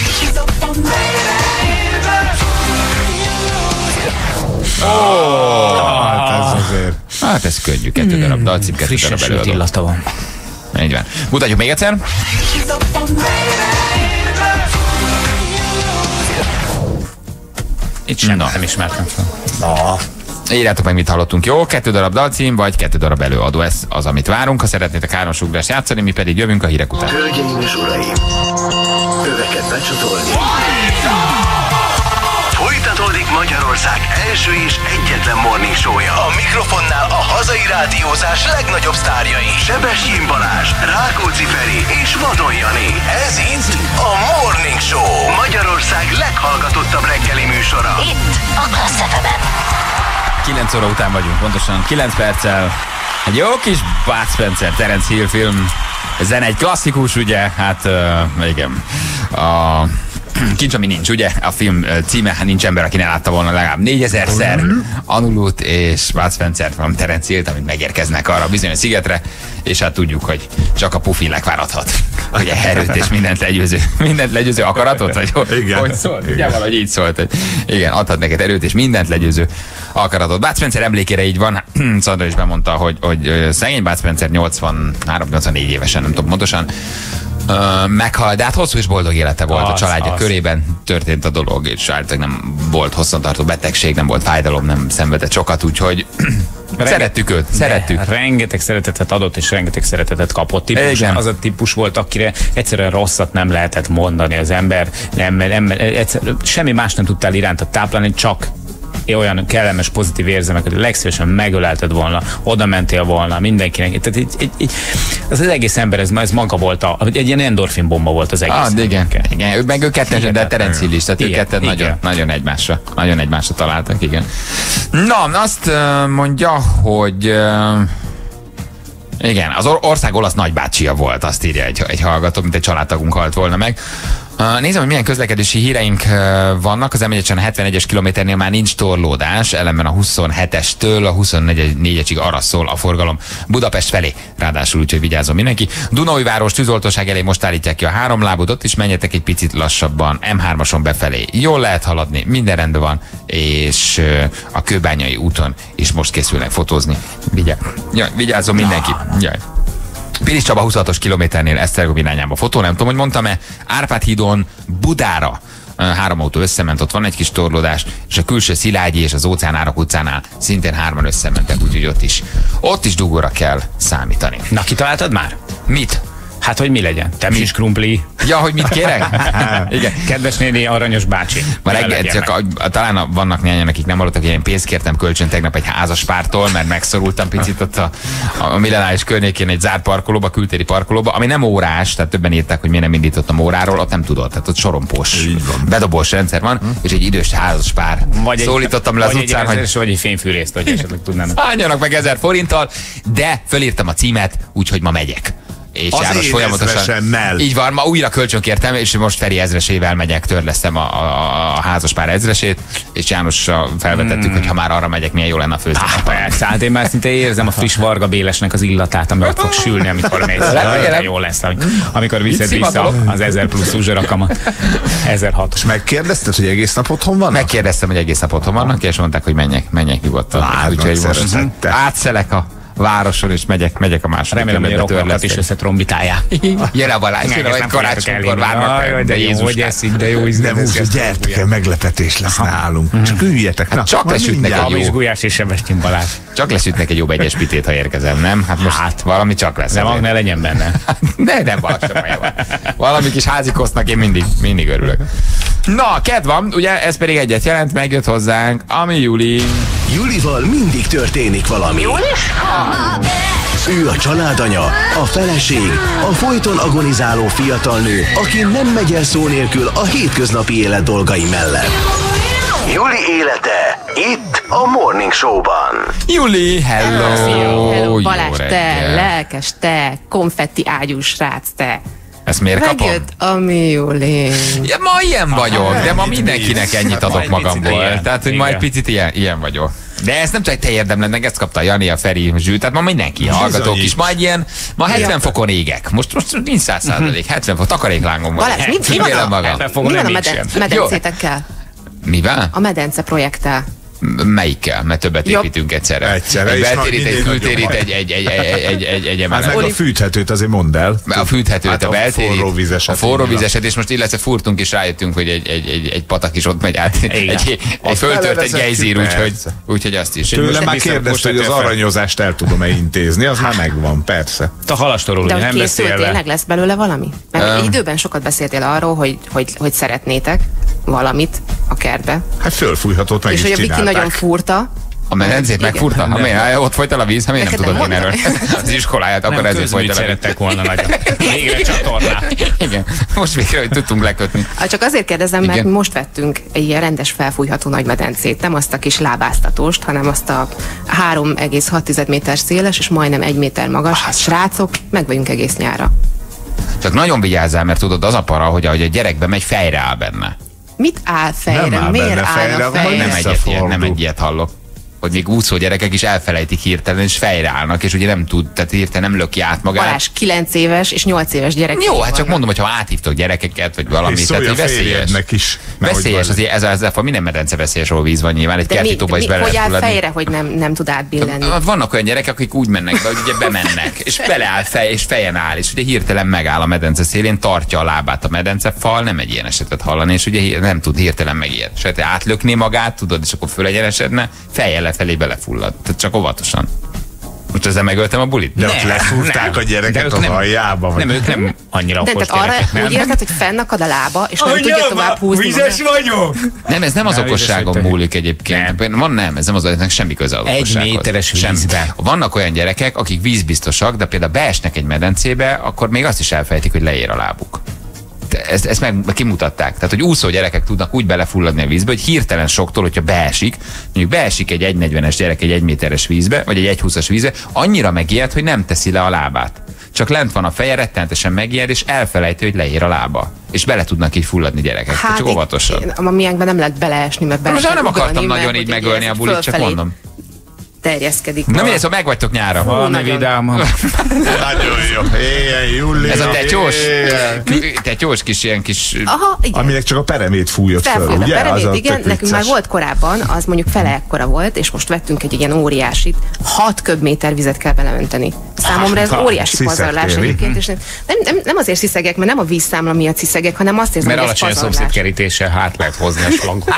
Hát ez azért... Hát ez könnyű, 2 darab dalcím, 2 darab előadó. Illata van. Így van. Mutatjuk még egyszer. Itt sem nem ismertem fel. Írjátok meg, mit hallottunk, jó? 2 darab dalcím, vagy 2 darab előadó. Ez az, amit várunk. Ha szeretnétek 3-as ugrást játszani, mi pedig jövünk a hírek után. Hölgyeim és uraim, öveket becsatolni. Folytatódik Magyarország első és egyetlen morning show-ja. A mikrofonnál a hazai rádiózás legnagyobb sztárjai. Sebestyén Balázs, Rákóczi Feri és Vadon Jani. Ez itt a Morning Show. Magyarország leghallgatottabb reggeli műsora. Itt a Klassz FM-en. 9 óra után vagyunk, pontosan 9 perccel. Egy jó kis Bud Spencer, Terence Hill film. Zene egy klasszikus, ugye? Hát igen. A Kincs, ami nincs, ugye? A film címe, hát nincs ember, aki ne látta volna legalább 4000-szer Anulut és Bud Spencert, van Terence Hillt, amit megérkeznek arra a bizonyos szigetre, és hát tudjuk, hogy csak a pufilek váradhat. Ugye erőt és mindent legyőző akaratot? Vagy igen. Hogy szólt? Ugye valahogy így szólt, hogy igen, adhat neked erőt és mindent legyőző akaratot. Bud Spencer emlékére így van, Szandra is bemondta, hogy szegény Bud Spencer 83-84 évesen, nem tudom pontosan, meghalt, de hát hosszú és boldog élete volt a családja körében, történt a dolog, és általában nem volt hosszantartó betegség, nem volt fájdalom, nem szenvedett sokat, úgyhogy szerettük őt, szerettük. Rengeteg szeretetet adott, és rengeteg szeretetet kapott. Típus, az a típus volt, akire egyszerűen rosszat nem lehetett mondani az ember, semmi más nem tudtál iránta táplálni, csak olyan kellemes, pozitív érzelmeket, hogy legszívesen megölelted volna, oda mentél volna mindenkinek. Tehát az egész ember, ez maga volt, egy ilyen endorfin bomba volt az egész. Igen. Meg ők ketten, de Terence Hill is, tehát ők ketten nagyon egymásra találtak, igen. Na, azt mondja, hogy igen, az ország olasz nagybácsia volt, azt írja egy hallgató, mint egy családtagunk halt volna meg. Nézem, hogy milyen közlekedési híreink vannak. Az M1-en a 71-es kilométernél már nincs torlódás, ellenben a 27-estől a 24-esig arra szól a forgalom Budapest felé. Ráadásul úgyhogy vigyázzon mindenki. Dunaújváros tűzoltóság elé most állítják ki a 3 lábot, ott is menjetek egy picit lassabban, M3-ason befelé. Jól lehet haladni, minden rendben van, és a Kőbányai úton is most készülnek fotózni. Vigyázzon mindenki. Jaj. Pilis Csaba 26-os kilométernél Esztergom irányába fotó, nem tudom, hogy mondtam-e, Árpád hídon Budára 3 autó összement, ott van egy kis torlódás, és a külső Szilágyi és az Óceánárok utcánál szintén 3-an összementek, úgyhogy ott is dugóra kell számítani. Na, kitaláltad már? Mit? Hát, hogy mi legyen? Temés krumpli. Ja, hogy mit kérek? Igen. Kedves néni, aranyos bácsi. Talán vannak néhányan, akik nem hallottak, hogy én pénzt kértem kölcsön tegnap egy házaspártól, mert megszorultam picit ott a millenáris környékén egy zárt parkolóba, kültéri parkolóba, ami nem órás, tehát többen írták, hogy miért nem indítottam óráról, ott nem tudod, tehát ott sorompós, bedobós rendszer van, és egy idős házaspár. Szólítottam le az utcán, vagy egy fényfűrészt, hogy esetleg tudnának. Álljanak meg 1000 forinttal, de fölírtam a címet, úgyhogy ma megyek. És az János folyamatosan. Így van, ma újra kölcsön kértem, és most Feri ezresével megyek, törlesztem a házaspár ezresét, és Jánossal felvetettük, hogy ha már arra megyek, milyen jó lenne a főzni. Persze, hát én már szinte érzem a friss Varga Bélesnek az illatát, ami ott fog sülni, amikor mész. Jó lesz, amikor viszed vissza az 1000 plusz uzsorakamat. 1006. És megkérdezted, hogy egész nap otthon vannak? Megkérdeztem, hogy egész nap otthon vannak, és mondták, hogy menjek nyugodtan. Úgyhogy most átszelek a városon, és megyek a második. Remélem, hogy a rokkokat is összetrombitálják. Jön a Balázs, hogy karácsonykor várnak. De Jézus eszik, de jó ízlés. Nem úgy, gyertek, meglepetés lesz nálunk. Csak üljetek. Hát csak lesütnek egy jó. Gulyás és Sebestyén Balázs. Csak lesütnek egy jobb egyes pitét, ha érkezem, nem? Hát most valami csak lesz. De mag ne legyen benne. Nem, valami kis házikosznak én mindig örülök. Na, kedv van, ugye ez pedig egyet jelent, megjött hozzánk, ami Juli. Julival mindig történik valami. Ő a családanya, a feleség, a folyton agonizáló fiatal nő, aki nem megy el szó nélkül a hétköznapi élet dolgai mellett. Juli élete itt a Morning Show-ban. Juli, hello! Balázs, te, lelkes, te, konfetti ágyú srác, te. Ezt miért kapom? Megjött a mi Juli. Ja, ma ilyen vagyok, de ma mindenkinek ennyit adok magamból. Tehát, hogy ma egy picit ilyen vagyok. De ez nem csak te érdemlennek, ezt kapta Jani, a Feri, Zsű, tehát ma mindenki, hallgatók is. Ma 70 fokon égek. Most nincs 100%, 70 fok, takaréklángom van. Balázs, mi van a medencétekkel? Mivel? A medence projekttel. Melyikkel? Mert többet építünk egyszerre. Egy beltérít, egy kültérít, egy emelet. Hát meg a fűthetőt azért mondd el. A fűthetőt, hát a beltérít. A forró vizeset, és most illetve fúrtunk és rájöttünk, hogy egy patak is ott megy át. Föltört egy gejzír, úgyhogy azt is. Tőlem már kérdezte, hogy az aranyozást el tudom-e intézni, az már megvan, persze. A halastorról ugye nem beszélve. De tényleg lesz belőle valami? Mert időben sokat beszéltél arról, hogy szeretnétek valamit a kertbe. Hát fölfújhatót meg is csinálták. És hogy a Viki nagyon furta. A medencét megfúrta? Ott folyt el a víz, miért nem tudod én erről? Az iskoláját, akkor ezért folyt el a víz. Szerettek volna nagyon. Végre csatornát. Igen, most végre, hogy tudtunk lekötni. Csak azért kérdezem, mert mi most vettünk egy ilyen rendes felfújható nagy medencét, nem azt a kis lábáztatóst, hanem azt a 3,6 méter széles és majdnem 1 méter magas. Srácok, meg vagyunk egész nyárra. Csak nagyon vigyázzál, mert tudod, az a para, hogy a gyerekbe megy, fejre áll benne. Mit áll fejre? Miért állna fejre? Nem egy ilyet hallok. Hogy még úszó gyerekek is elfelejtik hirtelen, és fejre állnak, és ugye nem tud, tehát hirtelen nem löki át magát. Balázs, 9 éves és 8 éves gyerek. Jó, hát csak mondom, hogy ha átívtok gyerekeket, vagy valami, tehát hogy veszélyes. Is, veszélyes, azért ez a minden medence veszélyes, ahol víz van nyilván, egy kertítóba is bele lehet fulladni. Hogy áll fejre, hogy nem tud átbillenni? Vannak olyan gyerekek, akik úgy mennek be, hogy ugye bemennek, és beleáll és fejen áll, és ugye hirtelen megáll a medence szélén, tartja a lábát a medence fal, nem egy ilyen esetet hallani, és ugye nem tud hirtelen megijedni. És hát átlökné magát, tudod, és akkor fölegyenesedne, fejjel lefelé belefullad. Tehát csak óvatosan. Most ezzel megöltem a bulit? De ott leszúrták a gyereket a hajjába. Nem, ők nem annyira okos gyerekek. Arra úgy érted, hogy fennakad a lába, és nem tudja tovább húzni. Vizes vagyok! Nem, ez nem az okosságon múlik egyébként. Ez nem az, semmi köze az okossághoz. 1 méteres vízben. Vannak olyan gyerekek, akik vízbiztosak, de például beesnek egy medencébe, akkor még azt is elfelejtik, hogy leér a lábuk. Ezt meg kimutatták. Tehát, hogy úszó gyerekek tudnak úgy belefulladni a vízbe, hogy hirtelen soktól, hogyha mondjuk beesik egy 1,40-es gyerek egy 1 méteres vízbe, vagy egy 1,20-as vízbe, annyira megijed, hogy nem teszi le a lábát. Csak lent van a feje, rettenetesen megijed, és elfelejti, hogy leér a lába. És bele tudnak így fulladni gyerekek. Hát csak óvatosan. A miánkban nem lehet beleesni, mert most nem akartam nagyon így megölni a bulit, csak mondom. Terjeszkedik. Na mi ez, ha meg vagytok nyára? Valami vidáma. Nagyon jó. Éjjel, Júlia. Ez a tetyós kis ilyen kis... Aha, igen. Aminek csak a peremét fújott föl, ugye? A peremét, igen. Nekünk már volt korábban, az mondjuk fele ekkora volt, és most vettünk egy ilyen óriásit. 6 köbméter vizet kell beleönteni. számomra ez óriási pazarlás egyébként, és nem azért sziszegek, mert nem a vízszámla miatt sziszegek, hanem azt érzem, mert hogy ez alacsony a szomszédkerítése, hát lehet hozni a slangot.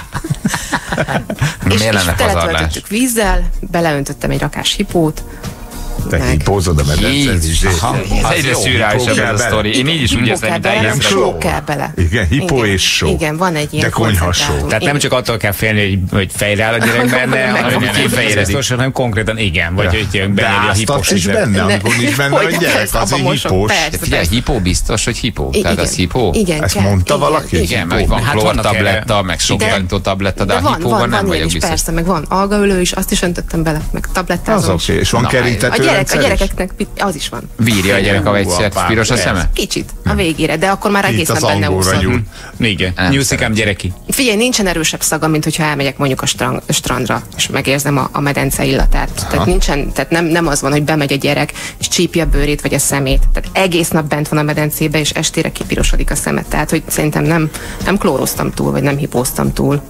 És teletöltöttük vízzel, beleöntöttem egy rakás hipót. Te hipózod a medencet is. Ez egyre szürreálisabb ez a sztori. Én így is úgy érzem, mint egészre. Só kell bele. Igen, hipó és só. Igen, van egy ilyen. De konyhasó. Tehát nem csak attól kell félni, hogy fejre áll a gyerek benne, hanem kifejezedik, hanem konkrétan igen, vagy hogy benne a hipós is benne, amikor nincs benne a gyerek, az egy hipós. Figyelj, hipó biztos, hogy hipó. Tehát az hipó? Ezt mondta valaki? Igen, meg van klórtabletta, meg soktalanító tabletta, de a hipóban nem vagyok biztos. Persze, meg van algaölő is, azt is öntöttem bele, meg tablettázom. Az oké, és van kerítető rendszer is? A gyerekeknek az is van. Vírja a gyerek a vegyszert, piros a szeme? Kicsit, a végére, de akkor már egész nap benne úszom. Igen, nyúszikám gyereki. Figyelj, nincsen erősebb szaga, mint hogyha elmegyek mondjuk a strandra, és megérzem a medence illatát. Tehát nincsen, tehát nem az van, hogy bemegy a gyerek, és csípja a bőrét vagy a szemét. Tehát egész nap bent van a medencébe, és estére kipirosodik a szemet. Tehát, hogy szerintem nem klóroztam túl, vagy nem hipóztam túl.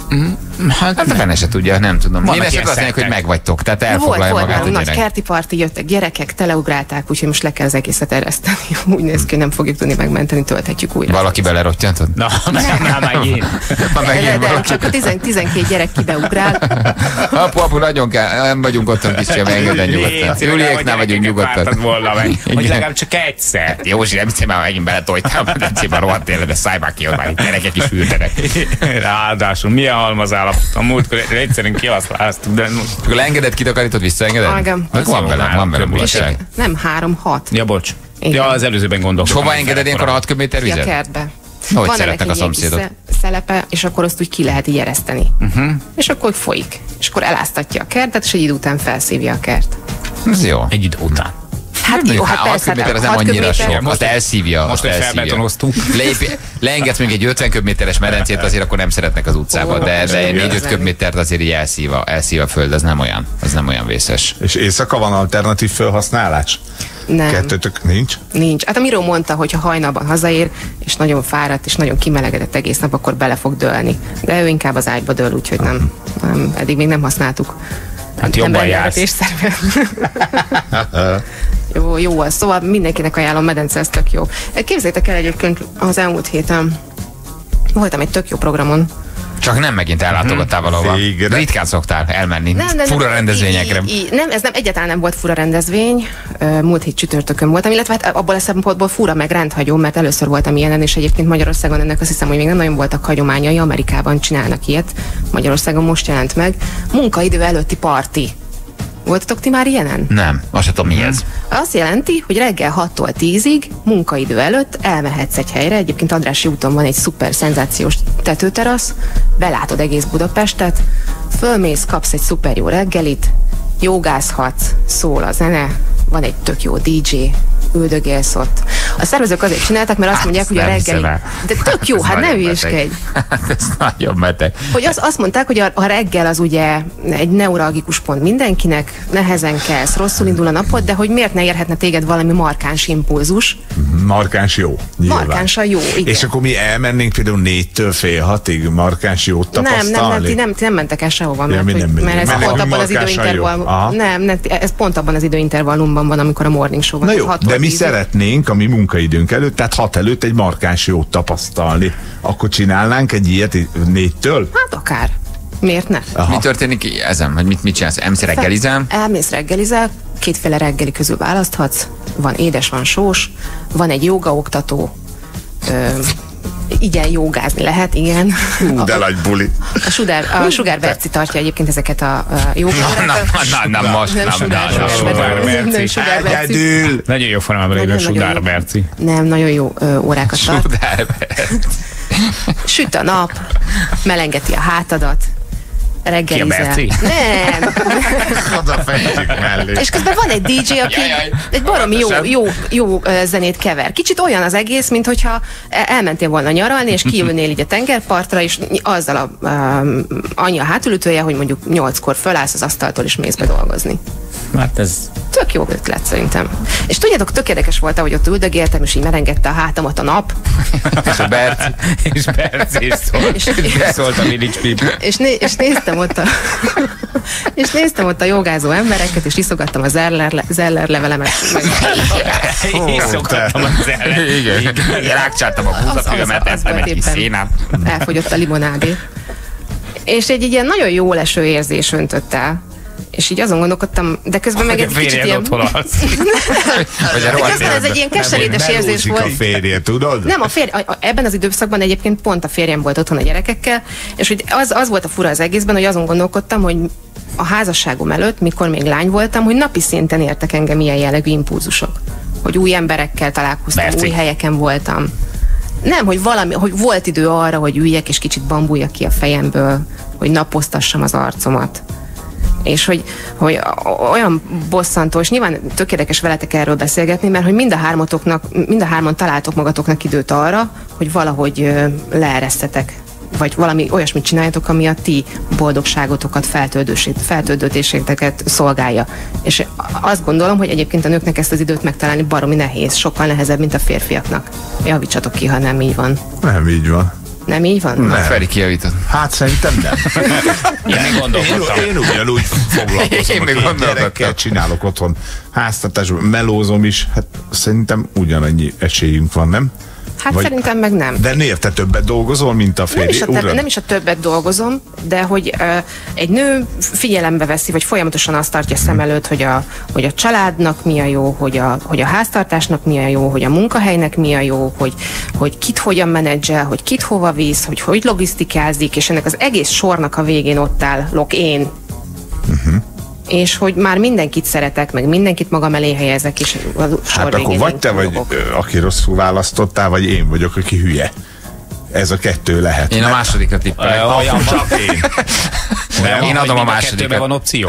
Hát a fene se tudja, nem tudom. Én esetleg azt mondják, hogy megvagytok, tehát elfoglalja magát a gyerek. Nagy kerti parti jöttek gyerekek, teleugrálták, úgyhogy most le kell az egészet ereszteni. Úgy néz ki, hogy nem fogjuk tudni megmenteni, tölthetjük újra. Valaki belerottyantott? Na, megint. De csak a 12 gyerek kibeugrál. Apu, nagyon kell, nem vagyunk otthon kicsim, engedjen nyugodtan. Juliéknál vagyunk nyugodtan. Hogy legalább csak egyszer. Józsi, nem hiszem, már megint beletojtál, de cében rohadt tényleg, de száj már ki, hogy már itt gyerekek is hűltenek. Ráadásul milyen halmazállapot. A múltkor egyszerűen kihasználtuk, de... Akkor leengedett, kitakarítod, visszaengedett? Igen. Van vele bulaság. Nem 3-6. Ja, bocs. Ja, az előzőben gondoltam. Hova engeded ilyenkor a 6 köbméter vizet? A kertbe. Hogy szeretnek a szomszédok? Szelepe, és akkor azt úgy ki lehet így ereszteni. És akkor folyik. És akkor eláztatja a kertet, és egy idő után felszívja a kert. Ez jó. Egy idő után. Hát jó, hát persze, 6 köbméter az nem annyira sok, azt elszívja. Most felbetonoztunk. Leengedsz még egy 50 köbméteres medencét, azért akkor nem szeretnek az utcába, de 4-5 köbmétert azért így elszív a föld, ez nem olyan vészes. És éjszaka van alternatív felhasználás? Nem. Kettőtök nincs? Nincs. Hát a Miró mondta, hogy ha hajnalban hazaér, és nagyon fáradt, és nagyon kimelegedett egész nap, akkor bele fog dőlni. De ő inkább az ágyba dől, úgyhogy nem. Eddig még nem használtuk. Hát jobban jársz. Jó az. Szóval mindenkinek ajánlom, medence, ez tök jó. Képzeljétek el, egyébként az elmúlt héten voltam egy tök jó programon. Csak nem megint ellátogattál valahova. Ritkán szoktál elmenni fura rendezvényekre. Nem, ez nem, egyáltalán nem volt fura rendezvény. Múlt hét csütörtökön voltam, illetve hát abból a szempontból fura meg rendhagyó, mert először voltam ilyenen, és egyébként Magyarországon ennek azt hiszem, hogy még nem nagyon voltak hagyományai. Amerikában csinálnak ilyet. Magyarországon most jelent meg. Munkaidő előtti parti. Voltatok ti már ilyenen? Nem, azt sem tudom mi ez. Azt jelenti, hogy reggel 6-tól 10-ig, munkaidő előtt elmehetsz egy helyre, egyébként Andrássy úton van egy szuper szenzációs tetőterasz, belátod egész Budapestet, fölmész, kapsz egy szuper jó reggelit, jogázhatsz, szól a zene, van egy tök jó DJ, üldögélsz ott. A szervezők azért csináltak, mert azt mondják, hogy a reggeli... De tök jó, hát ne hülyéskedj. Ez nagyon beteg. Hogy azt mondták, hogy a reggel az ugye egy neuralgikus pont mindenkinek, nehezen kelsz, rosszul indul a napod, de hogy miért ne érhetne téged valami markáns impulzus? Markáns jó. Nyilván. Markánsan jó, igen. És akkor mi elmennénk például 4-től fél 6-ig markáns jót tapasztalni? Nem, ti nem mentek el sehova, mert ez pont abban az időintervallumban. Nem, ez pont abban az időintervallumban van, amikor a morning show van. Na jó, de mi szeretnénk a mi munkaidőnk előtt, tehát 6 előtt egy markáns jót tapasztalni. Akkor csinálnánk egy ilyet 4-től? Hát akár. Miért ne? Mi történik ezen? Vagy mit csinálsz? Elmész reggelizel? Elmész reggelizel, kétféle reggeli közül választhatsz. Van édes, van sós, van egy jogaoktató, igen, jogázni lehet, igen. De nagy buli. A Sugár Berci tartja egyébként ezeket a jogaórákat. Nem most. Sugár Berci. Nagyon jó formában lévő Sugár Berci. Nem, nagyon jó órákat tart. Sugár Berci. Süt a nap, melengeti a hátadat, reggelizel. Nem. És közben van egy DJ, aki egy baromi jó zenét kever. Kicsit olyan az egész, mint hogyha elmentél volna nyaralni, és kiülnél így a tengerpartra, és azzal annyi a hátulütője, hogy mondjuk 8-kor fölállsz az asztaltól, és mész be dolgozni. Hát ez... Tök jó ötlet szerintem. És tudjátok, tök érdekes volt, ahogy ott üldögéltem, és így merengette a hátamat a nap. És a Berci. És Berci is szólt. És szólt a Village People. És néztem ott És néztem ott a jogázó embereket, és iszogattam a zeller levelemet. Iszogattam a zeller. Igen. Rákcsáltam a búzafülemet, ettem egy kis szénát. Elfogyott a limonádé. És egy ilyen nagyon jó leső érzés öntött el. És így azon gondolkodtam, de közben meg egy kicsit ilyen... ez egy ilyen keserédes érzés volt. A férje, tudod? Nem, a férje, ebben az időszakban egyébként pont a férjem volt otthon a gyerekekkel, és hogy az volt a fura az egészben, hogy azon gondolkodtam, hogy a házasságom előtt, mikor még lány voltam, hogy napi szinten értek engem ilyen jellegű impulzusok. Hogy új emberekkel találkoztam, új helyeken voltam. Nem, hogy volt idő arra, hogy üljek és kicsit bambuljak ki a fejemből, hogy napoztassam az arcomat. És hogy olyan bosszantó, és nyilván tök érdekes veletek erről beszélgetni, mert hogy mind a hárman találtok magatoknak időt arra, hogy valahogy leeresztetek, vagy valami olyasmit csináljatok, ami a ti boldogságotokat, feltöltődéséteket szolgálja. És azt gondolom, hogy egyébként a nőknek ezt az időt megtalálni baromi nehéz, sokkal nehezebb, mint a férfiaknak. Javítsatok ki, ha nem így van. Nem így van. Nem így van? Nem. Feri kijavított. Hát szerintem nem. Én még gondolkodtam. Én ugyanúgy foglalkozom. Én gyerekkel csinálok otthon háztartásban, melózom is. Hát szerintem ugyanannyi esélyünk van, nem? Hát szerintem meg nem. De miért te többet dolgozol, mint a férj? Nem is a többet dolgozom, de hogy egy nő figyelembe veszi, vagy folyamatosan azt tartja szem előtt, hogy a családnak mi a jó, hogy a háztartásnak mi a jó, hogy a munkahelynek mi a jó, hogy kit hogyan menedzsel, hogy kit hova visz, hogy logisztikázik, és ennek az egész sornak a végén ott állok én. És hogy már mindenkit szeretek, meg mindenkit magam elé helyezek, és a sor hát akkor vagy te vagy, aki rosszul választottál, vagy én vagyok, aki hülye. Ez a kettő lehet. Én a másodikra tippelek. Csak én. Én adom a másodikat. Van opció.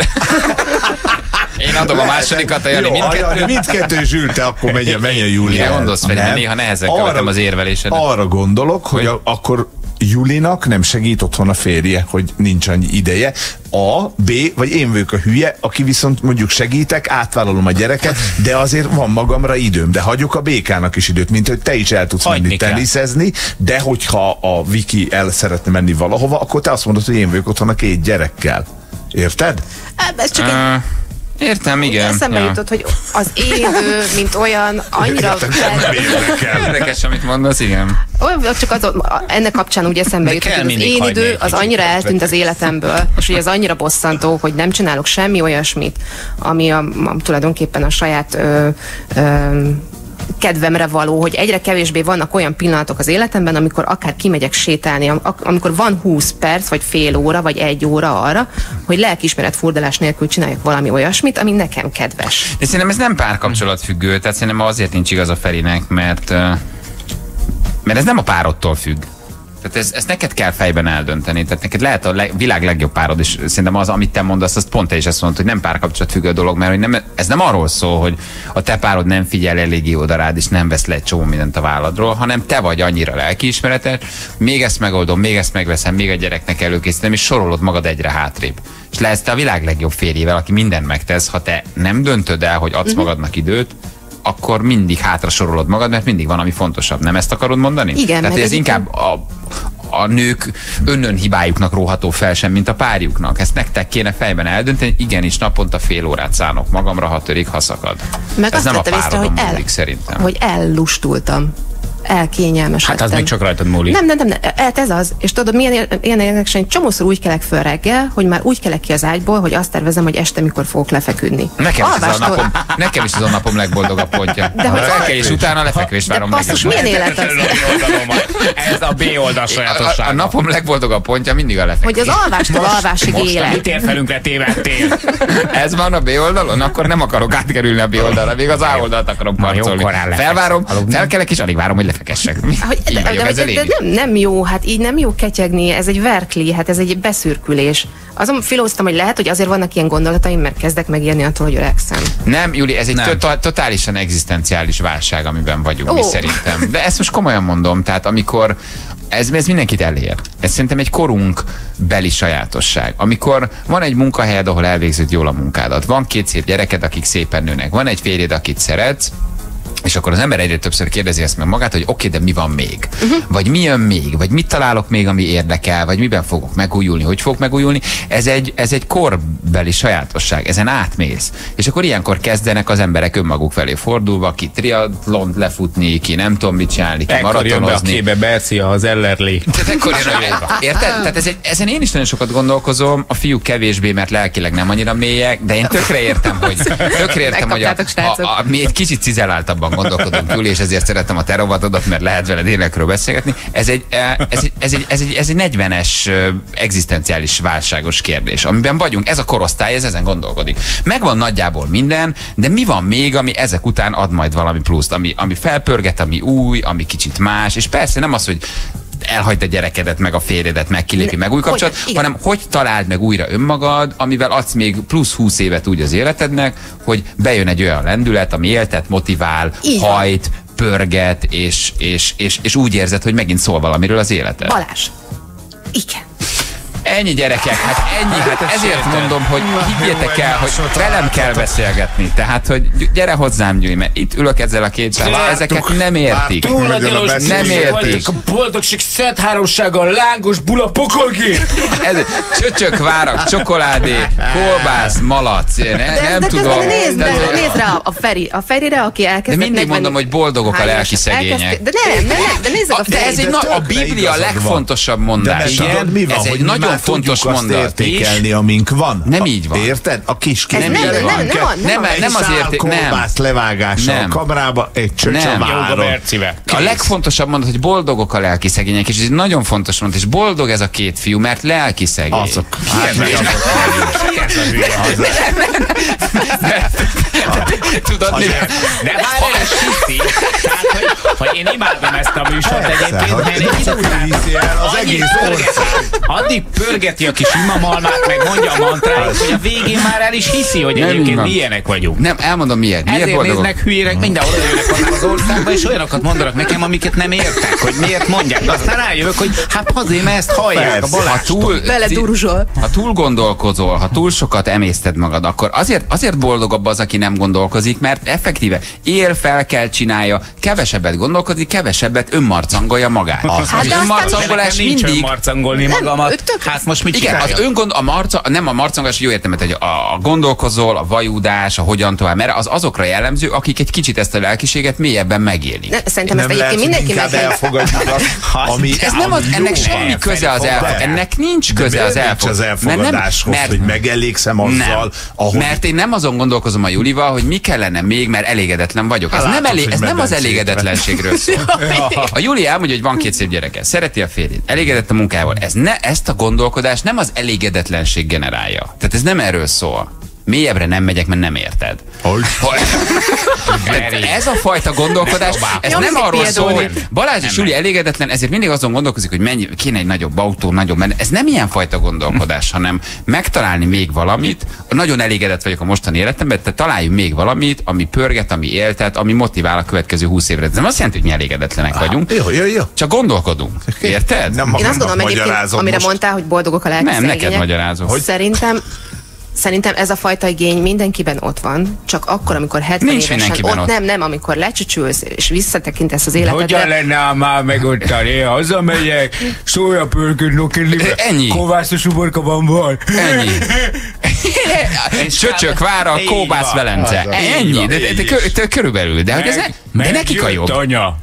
Én adom a másodikat, a Jani mindkettő. Mindkettő zsűlte, akkor menjen Júli. Mire gondolsz, Feri, néha nehezen követem az érvelésedet. Arra gondolok, hogy akkor Julinak nem segít otthon a férje, hogy nincs annyi ideje. A, B, vagy én vagyok a hülye, aki viszont mondjuk segítek, átvállalom a gyereket, de azért van magamra időm, de hagyok a békának is időt, mint hogy te is el tudsz menni teniszezni, de hogyha a Viki el szeretne menni valahova, akkor te azt mondod, hogy én vagyok otthon a 2 gyerekkel. Érted? Ez csak Értem, igen. Eszembe jutott, hogy az élő, mint olyan, annyira... Érdekes, amit mondasz, igen. Csak ennek kapcsán úgy eszembe jutott, hogy az én idő az annyira eltűnt az életemből, és hogy ez annyira bosszantó, hogy nem csinálok semmi olyasmit, ami tulajdonképpen a saját kedvemre való, hogy egyre kevésbé vannak olyan pillanatok az életemben, amikor akár kimegyek sétálni, amikor van 20 perc, vagy fél óra, vagy 1 óra arra, hogy lelkiismeret furdalás nélkül csináljak valami olyasmit, ami nekem kedves. De szerintem ez nem párkapcsolatfüggő, tehát szerintem azért nincs igaz a Ferinek, mert ez nem a párodtól függ. Tehát ezt neked kell fejben eldönteni. Tehát neked lehet a világ legjobb párod, és szerintem az, amit te mondasz, azt pont te is ezt mondod, hogy nem párkapcsolat függő dolog, mert hogy ez nem arról szól, hogy a te párod nem figyel eléggé oda rád, és nem vesz le egy csomó mindent a válladról, hanem te vagy annyira lelkiismeretes, még ezt megoldom, még ezt megveszem, még a gyereknek előkészítem, és sorolod magad egyre hátrébb. És lehetsz te a világ legjobb férjével, aki mindent megtesz, ha te nem döntöd el, hogy adsz magadnak időt, akkor mindig hátra sorolod magad, mert mindig van, ami fontosabb. Nem ezt akarod mondani? Igen. Tehát ez inkább a nők hibájuknak róható fel sem, mint a párjuknak. Ezt nektek kéne fejben eldönteni, igenis naponta fél órát szánok magamra, ha törik, ha szakad. Meg ez nem a párodon múlik, szerintem. Hogy ellustultam. Elkényelmesedtem. Hát az még csak rajtad múlik. Nem, ez az. És tudod, milyen érdekes, hogy csomószor úgy kelek föl reggel, hogy már úgy kelek ki az ágyból, hogy azt tervezem, hogy este mikor fogok lefeküdni. Nekem is ez a napom legboldogabb pontja. De hogy felkelés utána lefekvést várom meg. Basszus, milyen élet az? Ez a B oldal sajátossága. A napom legboldogabb pontja mindig a lefekvés. Hogy az alvástól alvásig élet. Most mit felünkre tévedtél? Ez van a B oldalon? Akkor nem akarok átkerülni a B oldalra, még az A oldalt akarom marcolni. Felvárom, felkelek és alig várom, hogy lefekessek. Nem jó, hát így nem jó ketyegni, ez egy verkli, hát ez egy beszürkülés. Azon filóztam, hogy lehet, hogy azért vannak ilyen gondolataim, mert kezdek megírni attól, hogy öregszem. Nem, Júli, ez egy totálisan egzisztenciális válság, amiben vagyunk mi szerintem. De ezt most komolyan mondom, tehát amikor ez mindenkit elér. Ez szerintem egy korunk beli sajátosság. Amikor van egy munkahelyed, ahol elvégzed jól a munkádat, van 2 szép gyereked, akik szépen nőnek, van egy férjed, akit szeretsz, És akkor az ember egyre többször kérdezi ezt meg magát, hogy oké, de mi van még? Vagy mi jön még? Vagy mit találok még, ami érdekel? Vagy miben fogok megújulni? Hogy fogok megújulni? Ez egy korbeli sajátosság. Ezen átmész. És akkor ilyenkor kezdenek az emberek önmaguk felé fordulva, ki triatlont lefutni, ki nem tudom mit csinálni, ki maratonozni. Ekkor jön be a képbe Bercia, az Ellerlé. Érted? Tehát ezen én is nagyon sokat gondolkozom, a fiúk kevésbé, mert lelkileg nem annyira mélyek, de én tökre értem, hogy mi egy kicsit cizeláltabban gondolkodunk túl, és ezért szeretem a te rovatodat, mert lehet veled énekről beszélgetni. Ez egy 40-es egzisztenciális válságos kérdés, amiben vagyunk. Ez a korosztály, ez ezen gondolkodik. Megvan nagyjából minden, de mi van még, ami ezek után ad majd valami pluszt, ami felpörget, ami új, ami kicsit más, és persze nem az, hogy elhagyd a gyerekedet, meg a férjedet, meg kilépi, meg új kapcsolat, hanem hogy találd meg újra önmagad, amivel adsz még plusz 20 évet úgy az életednek, hogy bejön egy olyan lendület, ami éltet, motivál, hajt, pörget, és úgy érzed, hogy megint szól valamiről az életed. Balázs. Igen. Ennyi gyerekek, hát ezért mondom, hogy higgyétek el, hogy velem kell beszélgetni. Tehát, hogy gyere hozzám, Gyuri, mert itt ülök ezzel a két sávval, ezeket nem értik. Nem értik. A boldogság szent háromsága, lángos bula, pokolgép. Csöcsök, várak, csokoládé, kolbász, malac. Nem tudom. Nézd rá a Ferire, aki elkezdett. De mindig mondom, hogy boldogok a lelki szegények. De nézzük a Ferire. Ez a Biblia legfontosabb mondása. Ez egy nagyon fontos mondat. Értékelni, amink van. Nem így van. Érted? A kis nem az kolbász levágása a kamrába, egy csöcs a váron. A legfontosabb mondat, hogy boldogok a lelki szegények, és ez egy nagyon fontos mondat, és boldog ez a két fiú, mert lelki szegény. Azok. Tudod, mi? De már el is hiszi. Tehát, hogy én imádom ezt a műsort egyébként, mert egy idő után az egész ország. Addig pörgeti a kis imamalmát, meg mondja a mantráit, hogy a végén már el is hiszi, hogy egyébként mi ilyenek vagyunk. Nem, elmondom miért. Miért ezért néznek hülyének, mindenhol jönnek az országba, és olyanokat mondanak nekem, amiket nem értek, hogy miért mondják. Aztán rájövök, hogy hát azért, mert ezt hallják a Balástól. Ha túl gondolkozol, ha túl sokat emészted magad, akkor azért boldogabb az, aki nem gondolkozik, mert effektíve él, fel kell csinálja, kevesebbet gondolkodik, kevesebbet önmarcangolja magát. Az önmarcangolás mindig... Nincs önmarcangolni magamat. Hát most mit igen, nem a marcangolás, jó értem, hogy a gondolkozol, a vajúdás, a hogyan tovább, mert azokra jellemző, akik egy kicsit ezt a lelkiséget mélyebben megélik. Szerintem ezt egyébként mindenki ennek semmi köze az elfogadáshoz. Ennek nincs köze az elfogadáshoz, hogy megelégszem azzal, ahogy... Mert én nem azon gondolkozom a Julival, hogy mi kellene még, mert elégedetlen vagyok. Ez nem az elégedetlenségről szól. A Juli elmondja, hogy van 2 szép gyereke, szereti a férjét, elégedett a munkával. Ezt a gondolkodást nem az elégedetlenség generálja. Tehát ez nem erről szól. Mélyebbre nem megyek, mert nem érted. Ez a fajta gondolkodás, ez nem arról szól, hogy Balázs és Juli elégedetlen, ezért mindig azon gondolkozik, hogy kéne egy nagyobb autó, nagyobb. Ez nem ilyen fajta gondolkodás, hanem megtalálni még valamit. Nagyon elégedett vagyok a mostani életemben, tehát találjunk még valamit, ami pörget, ami éltet, ami motivál a következő 20 évre. Ez nem azt jelenti, hogy mi elégedetlenek vagyunk. Jó. Csak gondolkodunk. Érted? Én azt gondolom egyébként, amire mondtál, hogy boldogok a lelki szegények. Nem, neked magyarázom. Szerintem ez a fajta igény mindenkiben ott van, csak akkor, amikor 70 évesen ott. Nem, amikor lecsücsülsz és visszatekintesz az életedre. Hogyan lenne már megoldani? Én hazamegyek, szójapörköd nokkedlibe. Ennyi. Kovászos uborkaban van. Ennyi. Csöcsök, vára, kóbász Velence. Ennyi. De körülbelül. De hogy ez nekik a jobb. Anya.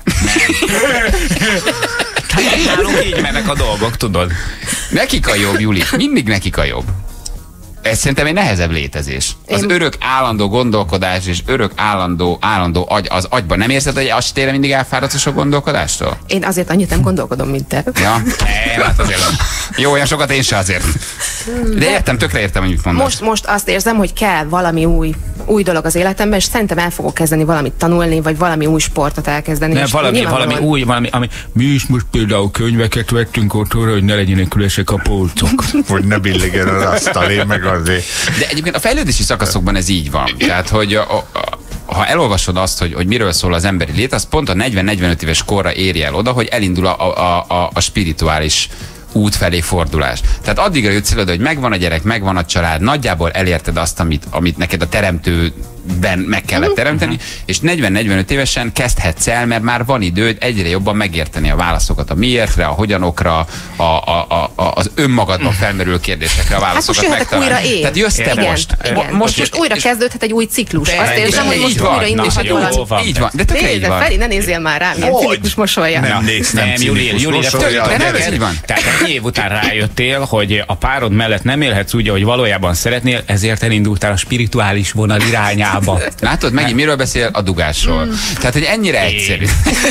Nálunk így mennek a dolgok, tudod. Nekik a jobb, Juli. Mindig nekik a jobb. Ez szerintem egy nehezebb létezés. Az örök állandó gondolkodás és örök állandó agy az agyban. Nem érzed, hogy az tényleg mindig elfáradsz a sok gondolkodástól? Én azért annyit nem gondolkodom, mint te. Ja, hát azért van. Jó, olyan sokat én se azért. De értem, tökre értem, hogy mit mondasz. Most azt érzem, hogy kell valami új dolog az életemben, és szerintem el fogok kezdeni valamit tanulni, vagy valami új sportot elkezdeni. Nem, valami új, ami mi is most például könyveket vettünk otthonra, hogy ne legyenek ülesek a polcok. Hogy ne billigjen az asztalé, meg azért. De egyébként a fejlődési szakaszokban ez így van. Tehát, hogy ha elolvasod azt, hogy miről szól az emberi lét, az pont a 40-45 éves korra éri el oda, hogy elindul a spirituális út felé fordulás. Tehát addigra jutsz el oda, hogy megvan a gyerek, megvan a család, nagyjából elérted azt, amit neked a teremtő meg kellett teremteni, és 40-45 évesen kezdhetsz el, mert már van időd egyre jobban megérteni a válaszokat a miértre, a hogyanokra, az önmagadban felmerülő kérdésekre a válaszokat megtalálni. Tehát jössz te most újra kezdődhet egy új ciklus. Azt érzem, hogy most újra indulhat valami. Így van, de tökre így van. Feri, ne nézzél már rám, ilyen cinikus mosolya. Nem néztem cinikus mosolya. Ez így van. Tehát ennyi év után rájöttél, hogy a párod mellett nem élhetsz úgy, ahogy valójában szeretnél, ezért elindultál a spirituális vonal irányába. Látod, megint miről beszél? A dugásról. Tehát, hogy ennyire egyszerű.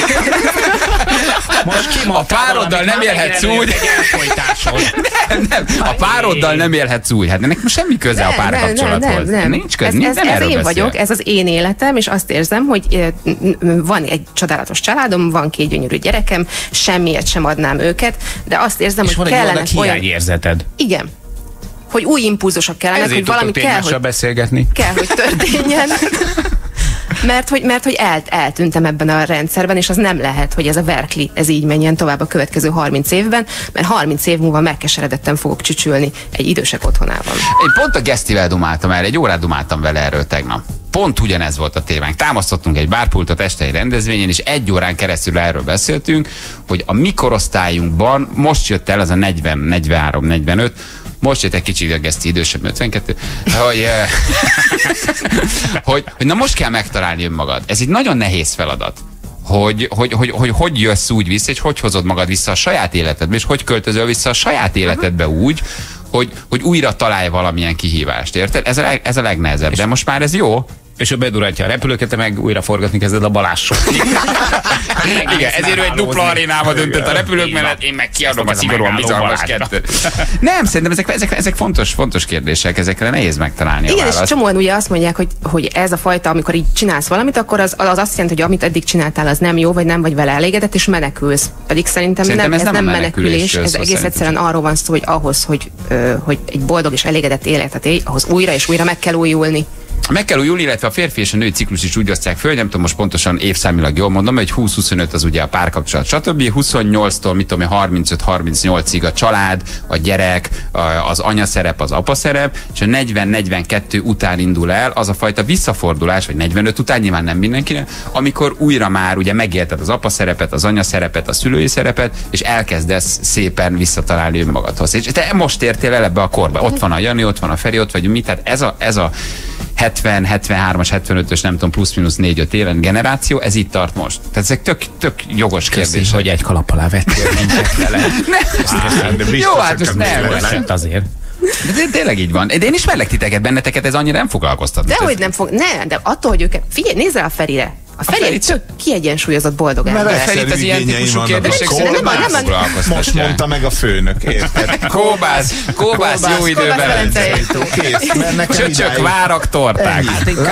A pároddal nem élhetsz úgy. Nem. A pároddal nem élhetsz úgy. Hát ennek semmi köze a párkapcsolathoz. Nincs köze. Ez én vagyok, ez az én életem, és azt érzem, hogy van egy csodálatos családom, van 2 gyönyörű gyerekem, semmiért sem adnám őket, de azt érzem, és hogy kellene olyan hiányérzeted. Igen. Hogy új impulzusok kellenek, ezért hogy valami kell, hogy történjen. Mert hogy eltűntem ebben a rendszerben, és az nem lehet, hogy ez a verkli, ez így menjen tovább a következő 30 évben, mert 30 év múlva megkeseredetten fogok csücsülni egy idősek otthonában. Én pont a Gesztivel dumáltam erre, egy órát dumáltam vele erről tegnap. Pont ugyanez volt a témánk. Támasztottunk egy bárpultot este egy rendezvényen, és 1 órán keresztül erről beszéltünk, hogy a mi korosztályunkban most jött el az a 40, 43, 45, most jött egy kicsit a Geszti idősebb, 52, hogy na most kell megtalálni önmagad. Ez egy nagyon nehéz feladat. Hogy jössz úgy vissza, és hogy hozod magad vissza a saját életedbe, és hogy költözöl vissza a saját életedbe úgy, hogy újra találj valamilyen kihívást, érted? Ez a legnehezebb, de most már ez jó. És ő bedurantja a repülőket, te meg újra forgatni kezded a Balázsot. Igen, ezért ő egy dupla arénába döntött a repülők mellett, én meg kiadom a szigorúan bizalmas kettőt. Nem, szerintem ezek fontos kérdések, ezekre nehéz megtalálni a választ. Igen, és csomóan ugye azt mondják, hogy ez a fajta, amikor így csinálsz valamit, akkor az azt jelenti, hogy amit eddig csináltál, az nem jó, vagy nem vagy vele elégedett, és menekülsz. Pedig szerintem ez nem menekülés, ez egész egyszerűen arról van szó, hogy ahhoz, hogy egy boldog és elégedett életet élj, ahhoz újra és újra meg kell újulni. Meg kell újulni, illetve a férfi és a női ciklus is úgy osztják föl, nem tudom most pontosan évszámilag jól mondom, hogy 20-25 az ugye a párkapcsolat, stb. 28-tól, 35-38-ig a család, a gyerek, az anyaszerep, az apaszerep, és a 40-42 után indul el az a fajta visszafordulás, vagy 45 után, nyilván nem mindenkinek, amikor újra már ugye megélted az apaszerepet, az anyaszerepet, a szülői szerepet, és elkezdesz szépen visszatalálni önmagadhoz. És te most értél el ebbe a korba. Ott van a Jani, ott van a Feri, ott vagyunk mi, tehát ez a 70, 73-as, 75-ös, nem tudom, plusz-minusz 4-5 éven generáció, ez itt tart most. Tehát ezek tök jogos kérdés. Hogy egy kalap alá vettél minket vele. Jó, hát most nem. Azért. De tényleg így van. De én ismerlek titeket, benneteket ez annyira nem foglalkoztat. Dehogy nem fog. Ne, de attól, hogy őket... Figyelj, nézz rá a Ferire. A Feri egy tök kiegyensúlyozott boldog ember. Mert a Ferit az ilyen típusú kérdések szerintem nem foglalkoztatja. Most mondta meg a főnök, érted? Kóbász jó időben. Csöcsök, várak, torták.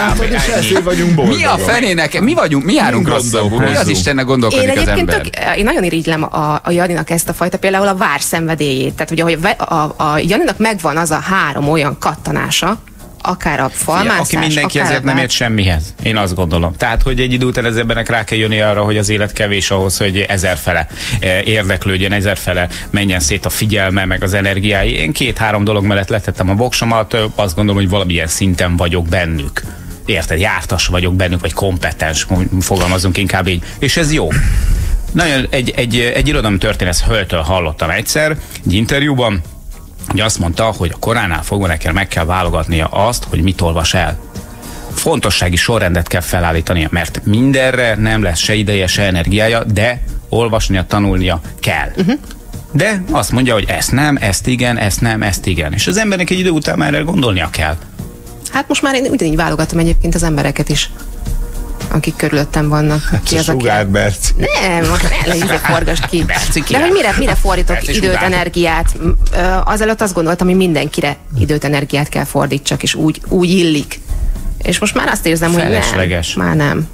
Mi a fenének? Mi járunk rosszabbul? Mi az Istennek gondolkodik az ember? Én nagyon irigylem a Janinak ezt a fajta, például a várszenvedélyét. Tehát ugye, hogy a Janinak megvan az a 3 olyan kattanása, akár a falmászás, aki mindenki ezért nem ért semmihez. Én azt gondolom. Tehát, hogy egy idő után az embernek rá kell jönni arra, hogy az élet kevés ahhoz, hogy ezerfele érdeklődjön, ezerfele menjen szét a figyelme, meg az energiái. Én 2-3 dolog mellett letettem a voksomat, azt gondolom, hogy valamilyen szinten vagyok bennük. Érted? Jártas vagyok bennük, vagy kompetens, fogalmazunk inkább így. És ez jó. Nagyon egy irodalomtörténet hölgytől hallottam egyszer, egy interjúban, hogy azt mondta, hogy a koránál fogva nekem meg kell válogatnia azt, hogy mit olvas el. Fontossági sorrendet kell felállítania, mert mindenre nem lesz se ideje, se energiája, de olvasnia, tanulnia kell. De azt mondja, hogy ezt nem, ezt igen, ezt nem, ezt igen. És az embernek egy idő után már erre gondolnia kell. Hát most már én ugyanígy válogatom egyébként az embereket is, akik körülöttem vannak. Hát ki az, aki... Berci. Nem, most ne forgasd ki. De hogy mire fordítok időt, energiát? Azelőtt azt gondoltam, hogy mindenkire időt, energiát kell fordítsak, és úgy illik. És most már azt érzem, hogy már nem.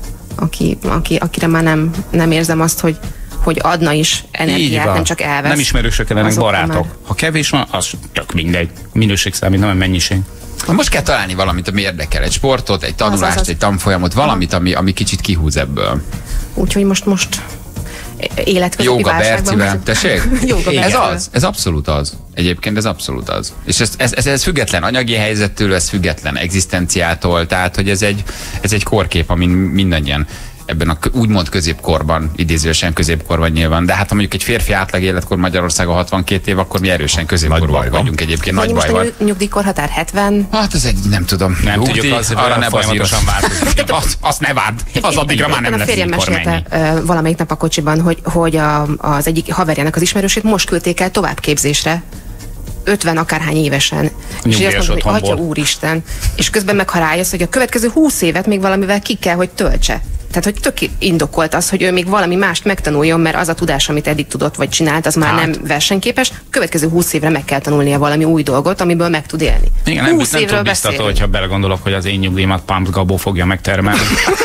Akire már nem érzem azt, hogy adna is energiát, nem csak elvesz. Nem ismerősök ellenek barátok. Ha kevés van, az tök mindegy. Minőség számít, nem a mennyiség. Most kell találni valamit, ami érdekel, egy sportot, egy tanulást, egy tanfolyamot, valamit, ami kicsit kihúz ebből. Úgyhogy most életközepi válságban. Tessék? Ez abszolút az. Egyébként ez abszolút az. És ez független anyagi helyzettől, ez független egzisztenciától, tehát hogy ez egy korkép, amin mindannyian ebben a úgymond középkorban, idézősen középkorban nyilván, de hát ha mondjuk egy férfi átlag életkor Magyarországon 62 év, akkor mi erősen középkorban vagyunk egyébként, nagy baj van. Most a nyugdíjkorhatár 70? Hát ez egy, nem tudom. Nem tudjuk, az arra ne folyamatosan változik. Azt ne várd, az addigra már nem lesz. A férjem mesélte valamelyik nap a kocsiban, hogy az egyik haverjának az ismerősét most küldték el továbbképzésre, 50 akárhány évesen. És azt mondom, hogy atya úristen. És közben meg ha rájössz, hogy a következő 20 évet még valamivel ki kell, hogy töltse. Tehát, hogy tök indokolt az, hogy ő még valami mást megtanuljon, mert az a tudás, amit eddig tudott vagy csinált, az már nem versenyképes. Következő 20 évre meg kell tanulnia valami új dolgot, amiből meg tud élni. Igen, nem túl biztató, hogyha belegondolok, hogy az én nyugdíjamat Pumps Gabó fogja megtermelni.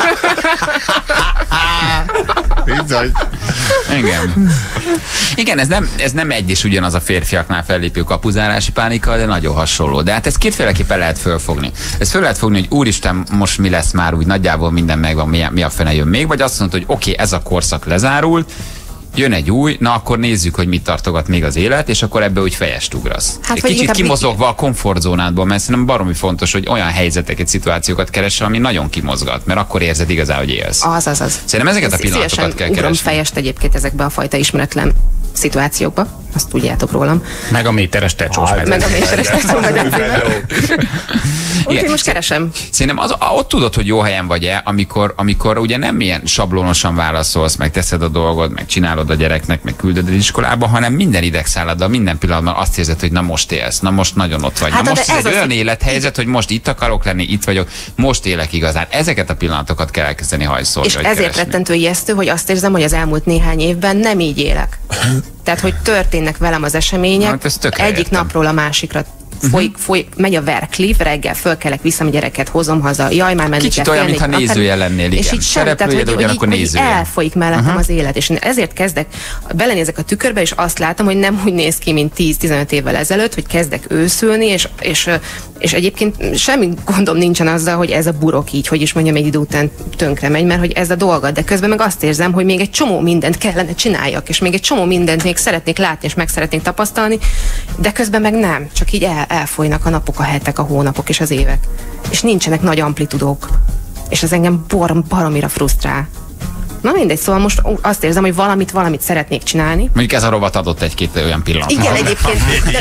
Igen, ez nem egy és ugyanaz a férfiaknál fellépő kapuzárási pánika, de nagyon hasonló. De hát ezt kétféleképpen lehet fölfogni. Ezt föl lehet fogni, hogy úristen, most mi lesz már, úgy nagyjából minden megvan, mi a fene jön még, vagy azt mondod, hogy oké, ez a korszak lezárult, jön egy új, na akkor nézzük, hogy mit tartogat még az élet, és akkor ebbe úgy fejest ugrasz. Hát, egy kicsit kimozogva a komfortzónádból, mert szerintem baromi fontos, hogy olyan helyzeteket, szituációkat keresel, ami nagyon kimozgat, mert akkor érzed igazán, hogy élsz. Az. Szerintem ezeket a pillanatokat kell keresni. Fejest egyébként ezekbe a fajta ismeretlen szituációkba, azt tudjátok rólam. Meg a méteres tecsós Úgyhogy most keresem. Szerintem ott tudod, hogy jó helyen vagy-e, amikor ugye nem ilyen sablonosan válaszolsz, meg teszed a dolgod, meg csinálod a gyereknek, meg küldöd az iskolába, hanem minden idegszálladdal, minden pillanatban azt érzed, hogy na most élsz, na most nagyon ott vagy. Hát, na most ez egy olyan élethelyzet, hogy most itt akarok lenni, itt vagyok, most élek igazán. Ezeket a pillanatokat kell elkezdeni hajszolni. És ezért rettentő ijesztő, hogy azt érzem, hogy az elmúlt néhány évben nem így élek. Tehát, hogy történnek velem az események, egyik napról a másikra megy a Verkliff, reggel fölkelek, viszem a gyereket, hozom haza, jaj, már menni kicsit olyan, mintha nézője lennél, és így sem, tehát, hogy elfolyik mellettem az élet, és én ezért kezdek, belenézek a tükörbe, és azt látom, hogy nem úgy néz ki, mint 10-15 évvel ezelőtt, hogy kezdek őszülni, és egyébként semmi gondom nincsen azzal, hogy ez a burok így, hogy is mondjam, egy idő után tönkre megy, mert hogy ez a dolga, de közben meg azt érzem, hogy még egy csomó mindent kellene csináljak, és még egy csomó mindent még szeretnék látni, és meg szeretnék tapasztalni, de közben meg nem, csak így elfolynak a napok, a hetek, a hónapok és az évek. És nincsenek nagy amplitudók. És ez engem baromira frusztrál. Na mindegy, szóval most azt érzem, hogy valamit szeretnék csinálni. Mondjuk ez a rovat adott egy-két olyan pillanat. Igen, egyébként.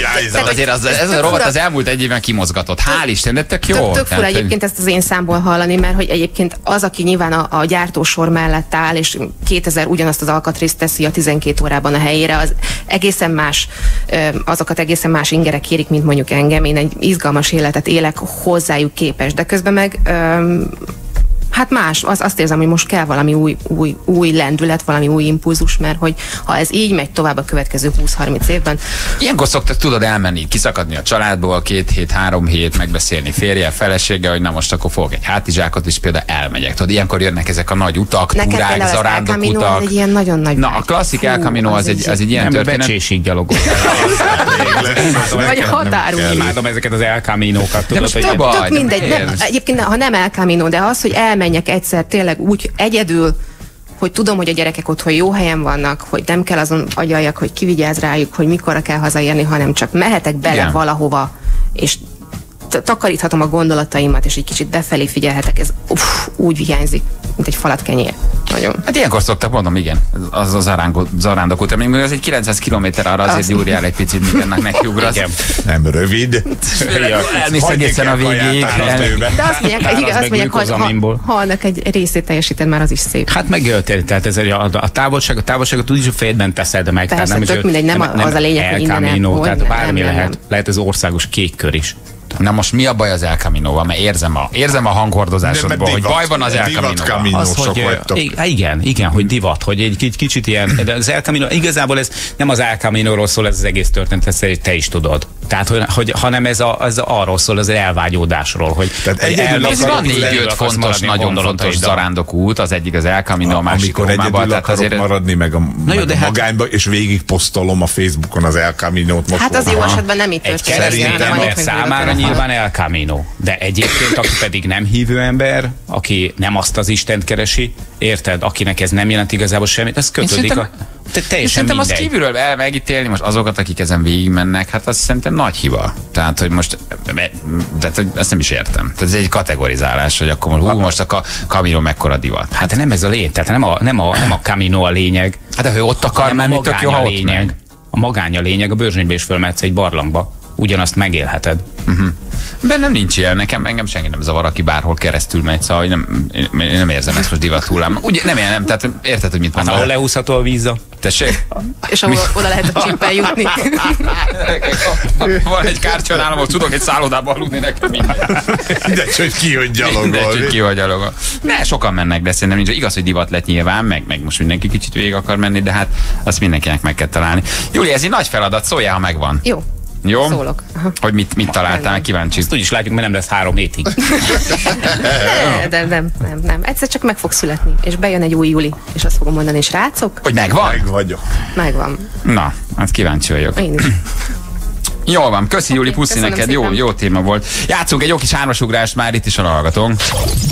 Ez a rovat az elmúlt egy évben kimozgatott. Hál' Isten, de tök jó. Tök fura egyébként ezt az én számból hallani, mert hogy egyébként az, aki nyilván a gyártósor mellett áll, és 2000 ugyanazt az alkatrészt teszi a 12 órában a helyére, az egészen más, azokat egészen más ingerek kérik, mint mondjuk engem. Én egy izgalmas életet élek hozzájuk képes, de közben meg hát más, azt érzem, hogy most kell valami új lendület, valami új impulzus, mert hogy ha ez így megy tovább a következő 20-30 évben. Ilyenkor szoktak tudod elmenni, kiszakadni a családból 2 hét, 3 hét, megbeszélni férjel, feleséggel, hogy na most akkor fogok egy hátizsákot, és például elmegyek. Tudod, ilyenkor jönnek ezek a nagy utak, túrák, zarándok utak. Egy ilyen nagyon nagy. Na, a klasszik El Camino az egy ilyen történet. Becsésig gyalogol. Vagy a határúj. Imádom ezeket az El Camino-kat. Tök mindegy. Egyébként, ha nem El Camino, de az, hogy elmenjek egyszer tényleg úgy egyedül, hogy tudom, hogy a gyerekek otthon jó helyen vannak, hogy nem kell azon agyaljak, hogy ki vigyáz rájuk, hogy mikorra kell hazaérni, hanem csak mehetek bele valahova, és takaríthatom a gondolataimat, és egy kicsit befelé figyelhetek, ez úgy hiányzik, mint egy falat kenyér. Nagyon. Hát ilyenkor szoktak, mondom, igen, az a zarándok út, még ez egy 900 kilométer arra azért gyúrjál egy picit, míg ennek nekiugrasz. Nem rövid. Elmész egészen a végéig. De azt mondják, hogy ha annak egy részét teljesíted, már az is szép. Hát megöltél, tehát ez a távolságot úgyis a fejedben teszed meg. Persze, tök mindegy, nem az a lényeg, hogy innen nem. Tehát bármi lehet ez országos kék kör is. Na most mi a baj az El Caminoval? Mert érzem a hanghordozásodból, hogy baj van az El Caminoval. Igen, hogy divat, hogy egy kicsit ilyen, de az El Camino, igazából ez nem az El Caminoról szól, ez az egész történet, ezt te is tudod. Tehát, hanem ez arról szól, az elvágyódásról, hogy ez van 4-5 fontos, nagyon fontos zarándokút, az egyik az El Camino, a másik Rómában. Amikor egyedül akarok maradni, meg a magányba, és végig posztolom a Facebookon az El Camino-t. Hát az jó esetben nem itt történik. Szerintem számára nyilván El Camino. De egyébként, aki pedig nem hívő ember, aki nem azt az Istent keresi, érted, akinek ez nem jelent igazából semmit, ez kötődik teljesen mindegy. Azt kívülről megítélni most azokat, akik ezen végigmennek, hát az szerintem nagy hiba. Tehát, hogy most, hogy ezt nem is értem. Tehát ez egy kategorizálás, hogy akkor most a Camino mekkora divat. Hát nem ez a lényeg, tehát nem a Camino a lényeg. Hát de ő ott akar menni, tök jó, ha ott megy. A magány a lényeg, a Börzsönybe is fölmehetsz egy barlangba. Ugyanazt megélheted. Bennem nincs ilyen, engem senki nem zavar, aki bárhol keresztül megy, szóval én nem érzem ezt most divat hullám. Ugye nem, tehát érted, hogy mit mondom. Ahol lehúzható a vízza. Tessék? És ahol oda lehet a csíppel jutni. Van egy kártya nálam, hogy tudok egy szállodában aludni nekem minden. Mindegy, hogy ki, hogy gyalogol. Ne, sokan mennek, de szerintem nincs. Igaz, hogy divat lett nyilván, meg most mindenki kicsit végig akar menni, de hát azt mindenkinek meg kell találni. Júli, ez egy nagy feladat, szóljál, ha megvan. Jó. Jó? Szólok. Hogy mit találtál, kíváncsi. Ezt úgyis látjuk, mert nem lesz 3 hétig. Nem. Egyszer csak meg fog születni, és bejön egy új Júli, és azt fogom mondani, srácok. Hogy megvan? Megvagyok. Megvan. Na, hát kíváncsi vagyok. Én is. Jól van, köszi Júli, puszi neked, jó téma volt. Játszunk egy jó kis hármasugrást, már itt is a hallgatónk.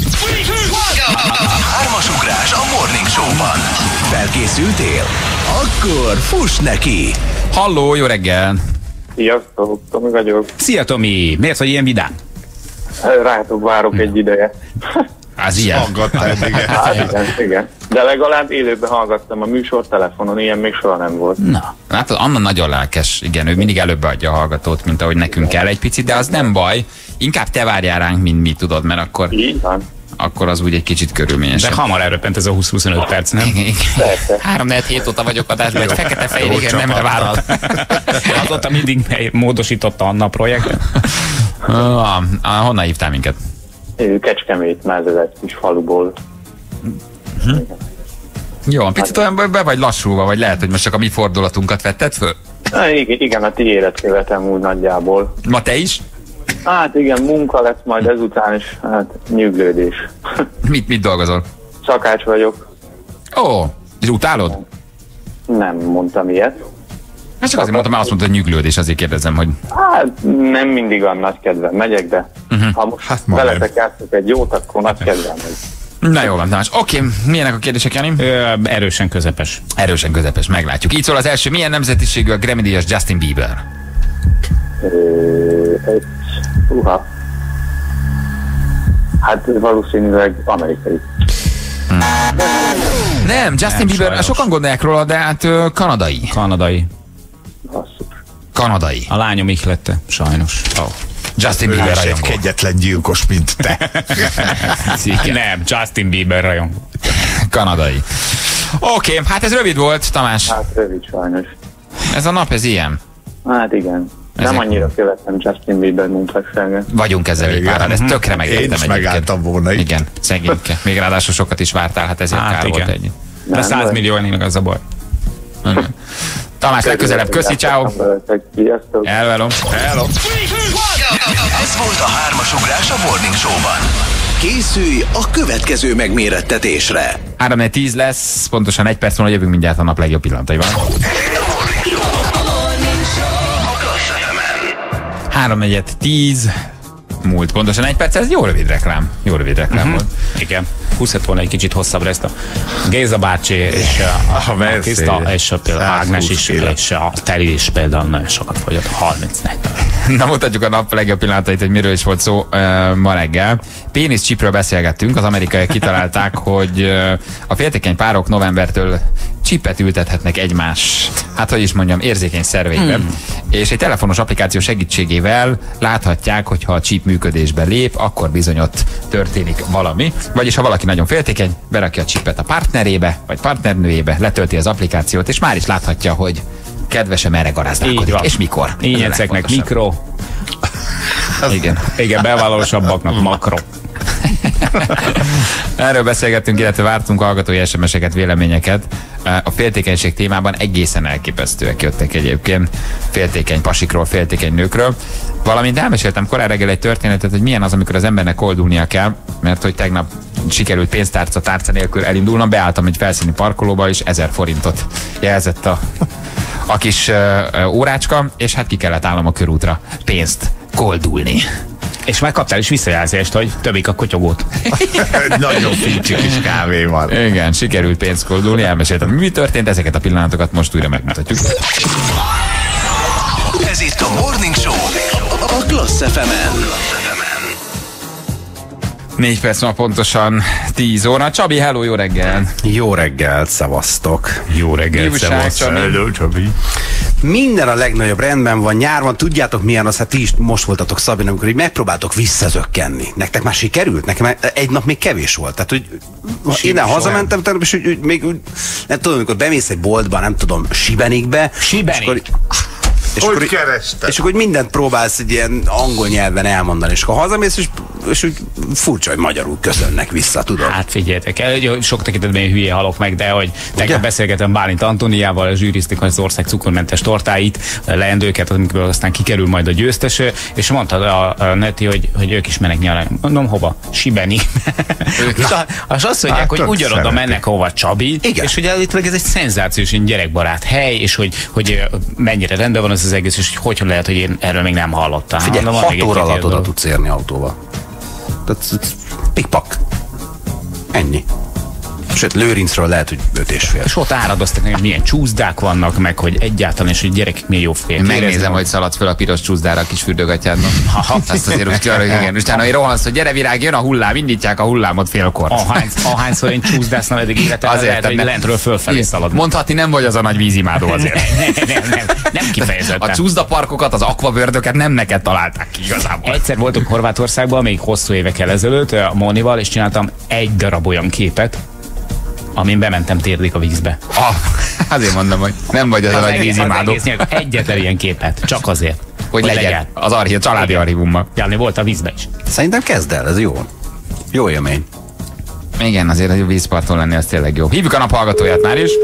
Hármasugrás a Morning Show-ban. Felkészültél? Akkor fuss neki! Halló, jó reggel! Sziasztok, Tomi vagyok. Szia Tomi, miért vagy ilyen vidám? Rátok várok egy ideje. Az ilyen. Hát igen. De legalább élőben hallgattam a műsor telefonon, ilyen még soha nem volt. Na, hát Anna nagyon lelkes, igen, ő mindig előbb adja a hallgatót, mint ahogy nekünk kell egy picit, de az nem baj. Inkább te várjál ránk, mint mi, tudod, mert akkor... Így van. Akkor az úgy egy kicsit körülményesebb. De hamar elröppent ez a 20-25 perc, nem? 3-4 óta vagyok adásban, egy fekete-fehér, nem várom. Azóta mindig módosította Anna a projektet. Honnan hívtál minket? Kecskemét, Mázezett kis faluból. Jó, picit olyan be vagy lassulva, vagy lehet, hogy most csak a mi fordulatunkat vetted föl? Igen, a tiédet követem úgy nagyjából. Ma te is? Hát igen, munka lesz majd ezután is, hát nyüglődés. Mit dolgozol? Szakács vagyok. Ó, és utálod? Nem mondtam ilyet. Hát csak azért mondtam, mert azt mondta, hogy nyüglődés, azért kérdezem, hogy... Hát nem mindig a nagy kedvem megyek, de ha most veletek játszok egy jót, akkor nagy kedvem megy. Na jó van, Tamás. Oké, milyenek a kérdések, Jani? Erősen közepes. Erősen közepes, meglátjuk. Így szól az első, milyen nemzetiségű a Grammy-díjas Justin Bieber? Hát valószínűleg amerikai. Nem, Justin Bieber, sajnos. Sokan gondolják róla, de hát kanadai. Kanadai. A lányom ihlette, sajnos. Justin Bieber rajongó. Egy kegyetlen gyilkos, mint te. Nem, Justin Bieber rajongó. Kanadai. Oké, hát ez rövid volt, Tamás. Hát rövid, sajnos. Ez a nap, ez ilyen. Hát igen. Nem annyira követem Justin Bieber munkásságát. Vagyunk ezzel egy párral, ezt tökre megértem. Én is megálltam volna. Igen, szegényke. Még ráadásul sokat is vártál, hát ezért kár volt ennyi. De 100 millió ennél az a baj. Tamás, legközelebb. Köszi, ciao. Hello. Ez volt a hármasugrás a Morning Show-ban. Készülj a következő megmérettetésre. 3-10 lesz, pontosan 1 perc múlva jövünk mindjárt a nap legjobb pillanataival. 3-10 múlt pontosan 1 perc, ez jó rövid reklám. Jó rövid reklám volt. Igen. Húzhat volna egy kicsit hosszabb ezt a Géza bácsi és a Kriszta és a például Ágnes is, és a Teri is például nagyon sokat fogyott, 34. Na, mutatjuk a nap legjobb pillanatait, hogy miről is volt szó ma reggel. Péniszcsipről beszélgettünk, az amerikaiak kitalálták, hogy a féltékeny párok novembertől csipet ültethetnek egymás, hát hogy is mondjam, érzékeny szerveibe. És egy telefonos applikáció segítségével láthatják, hogyha a csíp működésbe lép, akkor bizony ott történik valami. Vagyis ha valaki nagyon féltékeny, berakja a csipet a partnerébe, vagy partnernőjébe, letölti az applikációt, és már is láthatja, hogy kedvesen merre garázdálkodik, és mikor. Ínyeceknek mikro. Igen, bevállalósabbaknak makro. Erről beszélgettünk, illetve vártunk hallgatói SMS-eket, véleményeket. A féltékenység témában egészen elképesztőek jöttek egyébként. Féltékeny pasikról, féltékeny nőkről. Valamint elmeséltem korán reggel egy történetet, hogy milyen az, amikor az embernek koldulnia kell, mert hogy tegnap sikerült tárca nélkül elindulnom, beálltam egy felszíni parkolóba, és 1000 forintot jelzett a kis órácska, és hát ki kellett állnom a körútra pénzt koldulni. És már kaptál is visszajelzést, hogy többik a kotyogót. Nagyon fincsi kis kávé van. Igen, sikerült pénzt koldulni, elmeséltem, mi történt, ezeket a pillanatokat most újra megmutatjuk. Ez itt a Morning Show a Klassz FM-en. 4 perc ma pontosan 10 óra. Csabi, hello, jó reggel! Jó reggelt, szevasztok! Jó reggelt, szevasztok! Hello, Csabi! Minden a legnagyobb rendben van, nyár van, tudjátok milyen az, hát ti is most voltatok, Szabin, amikor így megpróbáltok visszazökkenni. Nektek már sikerült? Nekem egy nap még kevés volt. Tehát, hogy innen hazamentem, és úgy, még úgy, nem tudom, amikor bemész egy boltba, nem tudom, Sibenikbe. És akkor mindent próbálsz egy ilyen angol nyelven elmondani, és akkor hazamész, és úgy furcsa, hogy magyarul köszönnek vissza, tudod? Hát figyeljetek, sok tekintetben én hülye halok meg, de hogy tegnap beszélgetem Bálint Antoniával, zsűriztik az ország cukormentes tortáit, leendőket, amikből aztán kikerül majd a győztes, és mondta a Neti, hogy ők is mennek nyaralni. Mondom, hova? Sibeni. És azt mondják, hogy ugyanoda mennek, hova Csabi, és hogy állítólag ez egy szenzációs, gyerekbarát hely, és hogy mennyire rendben van az egész, és hogy lehet, hogy én erről még nem hallottam. Figyelj, 6 óra alatt oda tudsz érni autóval. Tehát pikpak. Ennyi. Sőt, Lőrincről lehet, hogy 5,5. És ott áradoztak, hogy milyen csúszdák vannak, meg hogy egyáltalán, és hogy gyerekek milyen jó fogják. Megnézem, hogy szaladsz fel a piros csúszdára a kis fürdőgatjádban. Azt azért úgy kell, hogy igen. Utána, hogy rohansz, hogy gyere virág, jön a hullám, indítják a hullámot félkor. Ahányszor én csúszdásznom eddig életemben, lehet, hogy lentről fölfelé szalad. Mondhatni nem vagy az a nagy vízimádó azért. Nem kifejezetten. A csúszdaparkokat, az akvabördöket nem neked találták ki igazából. Egyszer voltunk Horvátországban, még hosszú évekkel ezelőtt, a Mónival, és csináltam egy darab olyan képet, amin bementem térdig a vízbe. Azért mondom, hogy nem vagy az a nagy vízimádó. Egyetlen ilyen képet, csak azért. Hogy legyen. Az családi archívumban. Jani volt a vízbe is. Szerintem kezd el, ez jó. Jó élmény. Igen, azért a vízparton lenni, az tényleg jó. Hívjuk a naphallgatóját már is.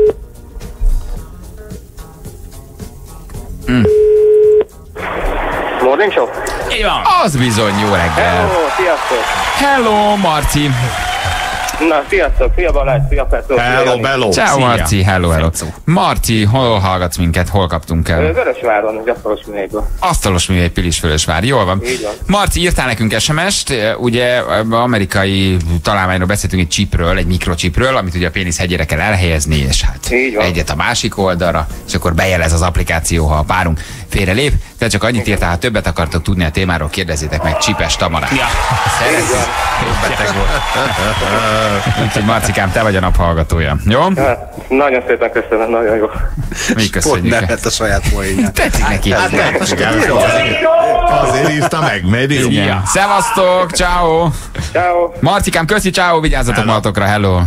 Morning Show? Így van. Az bizony, jó reggel. Hello, sziasztok. Hello, Marci. Na, sziasztok, szia Balázs, szia Petro. Hello, bello. Ciao, Marci, hello. Marci, hol hallgatsz minket, hol kaptunk el? Vörösváron, az asztalos műhelyből. Asztalos műhely, Pilisvörösvár, jól van. Így van. Marci, írtál nekünk SMS-t, ugye amerikai találmányról beszéltünk egy csipről, egy mikrocsipről, amit ugye a pénisz hegyére kell elhelyezni, és hát egyet a másik oldalra, és akkor bejelez az applikáció, ha a párunk félrelép. Te csak annyit írtál, ha többet akartok tudni a témáról, kérdezzétek meg Csipes Tamarát. Ja. Beteg volt. Úgyhogy Marcikám, te vagy a naphallgatója. Jó? Hát, nagyon szépen köszönöm, nagyon jó. Mi köszönjük. Pont nevet a saját poénját. Tetszik neki. Azért írta meg, Medi. Ja. Szevasztok, ciao. Ciao. Marcikám, köszi, ciao, vigyázzatok magatokra. Hello.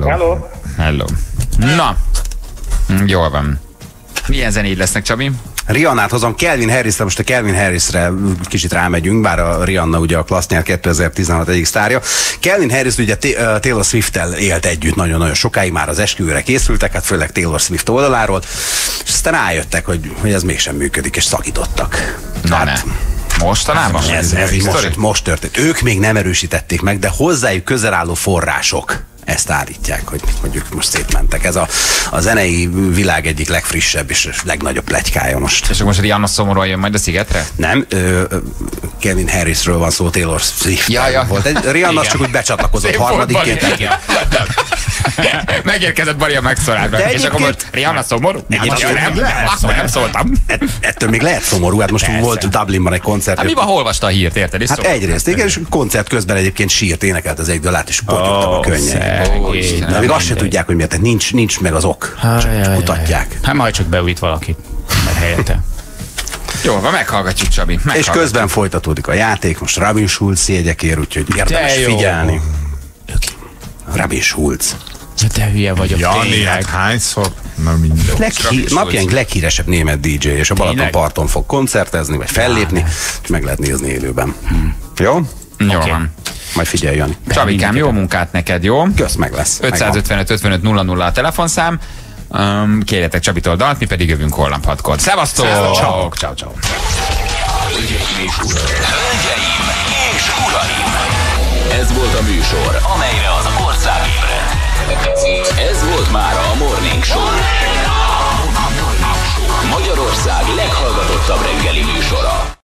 Na, jól van. Milyen zenéid lesznek, Csabi? Rihannát hozom, Calvin Harrisre, most a Calvin Harrisre kicsit rámegyünk, bár a Rihanna ugye a Klassz nyár 2016 egyik sztárja. Calvin Harris ugye Taylor Swift-tel élt együtt nagyon-nagyon sokáig, már az esküvőre készültek, hát főleg Taylor Swift oldaláról, és aztán rájöttek, hogy ez mégsem működik, és szakítottak. Mostanában? Ez most történt. Ők még nem erősítették meg, de hozzájuk közel álló források ezt állítják, hogy ők most szétmentek. Ez a zenei világ egyik legfrissebb és legnagyobb pletykája most. És akkor most Rihanna szomorúan jön majd a szigetre? Nem, Calvin Harrisről van szó, Taylor Swift. Ja. Volt egy, Rihanna csak úgy becsatlakozott harmadikként. Megérkezett Bari a megszólásban. És akkor most Rihanna szomorú? Nem szóltam. Ettől még lehet szomorú, hát most volt Dublinban egy koncert. Hát mi van, olvasta a hírt, érted? Hát egyrészt, igen, és koncert közben egyébként sírt, énekelt az egyik dalát, és potyogtak a könnyei. De még azt se tudják, hogy miért, nincs meg az ok. Csak mutatják. Hát majd csak beújít valaki helyette. Jó, van, meghallgatjuk, Csabi. És közben folytatódik a játék, most Robin Schulz jegyekért, úgyhogy érdemes figyelni. Robin Schulz. Te hülye vagyok. Jani, hát hányszor? Na minden. Napjánk leghíresebb német DJ, és a Balatonparton fog koncertezni, vagy fellépni, és meg lehet nézni élőben. Jó? Jó van. Majd figyelj, Jani. Csabikám, jó munkát neked, jó? Kösz, meg lesz. 555 55 00 a telefonszám. Kérjetek Csabitól dalt, mi pedig jövünk holnap 6-kor. Szevasztok! Ciao. Hölgyeim és uraim! Ez volt a műsor, amelyre az ország ébredt. Ez volt már a Morning Show. Magyarország leghallgatottabb reggeli műsora.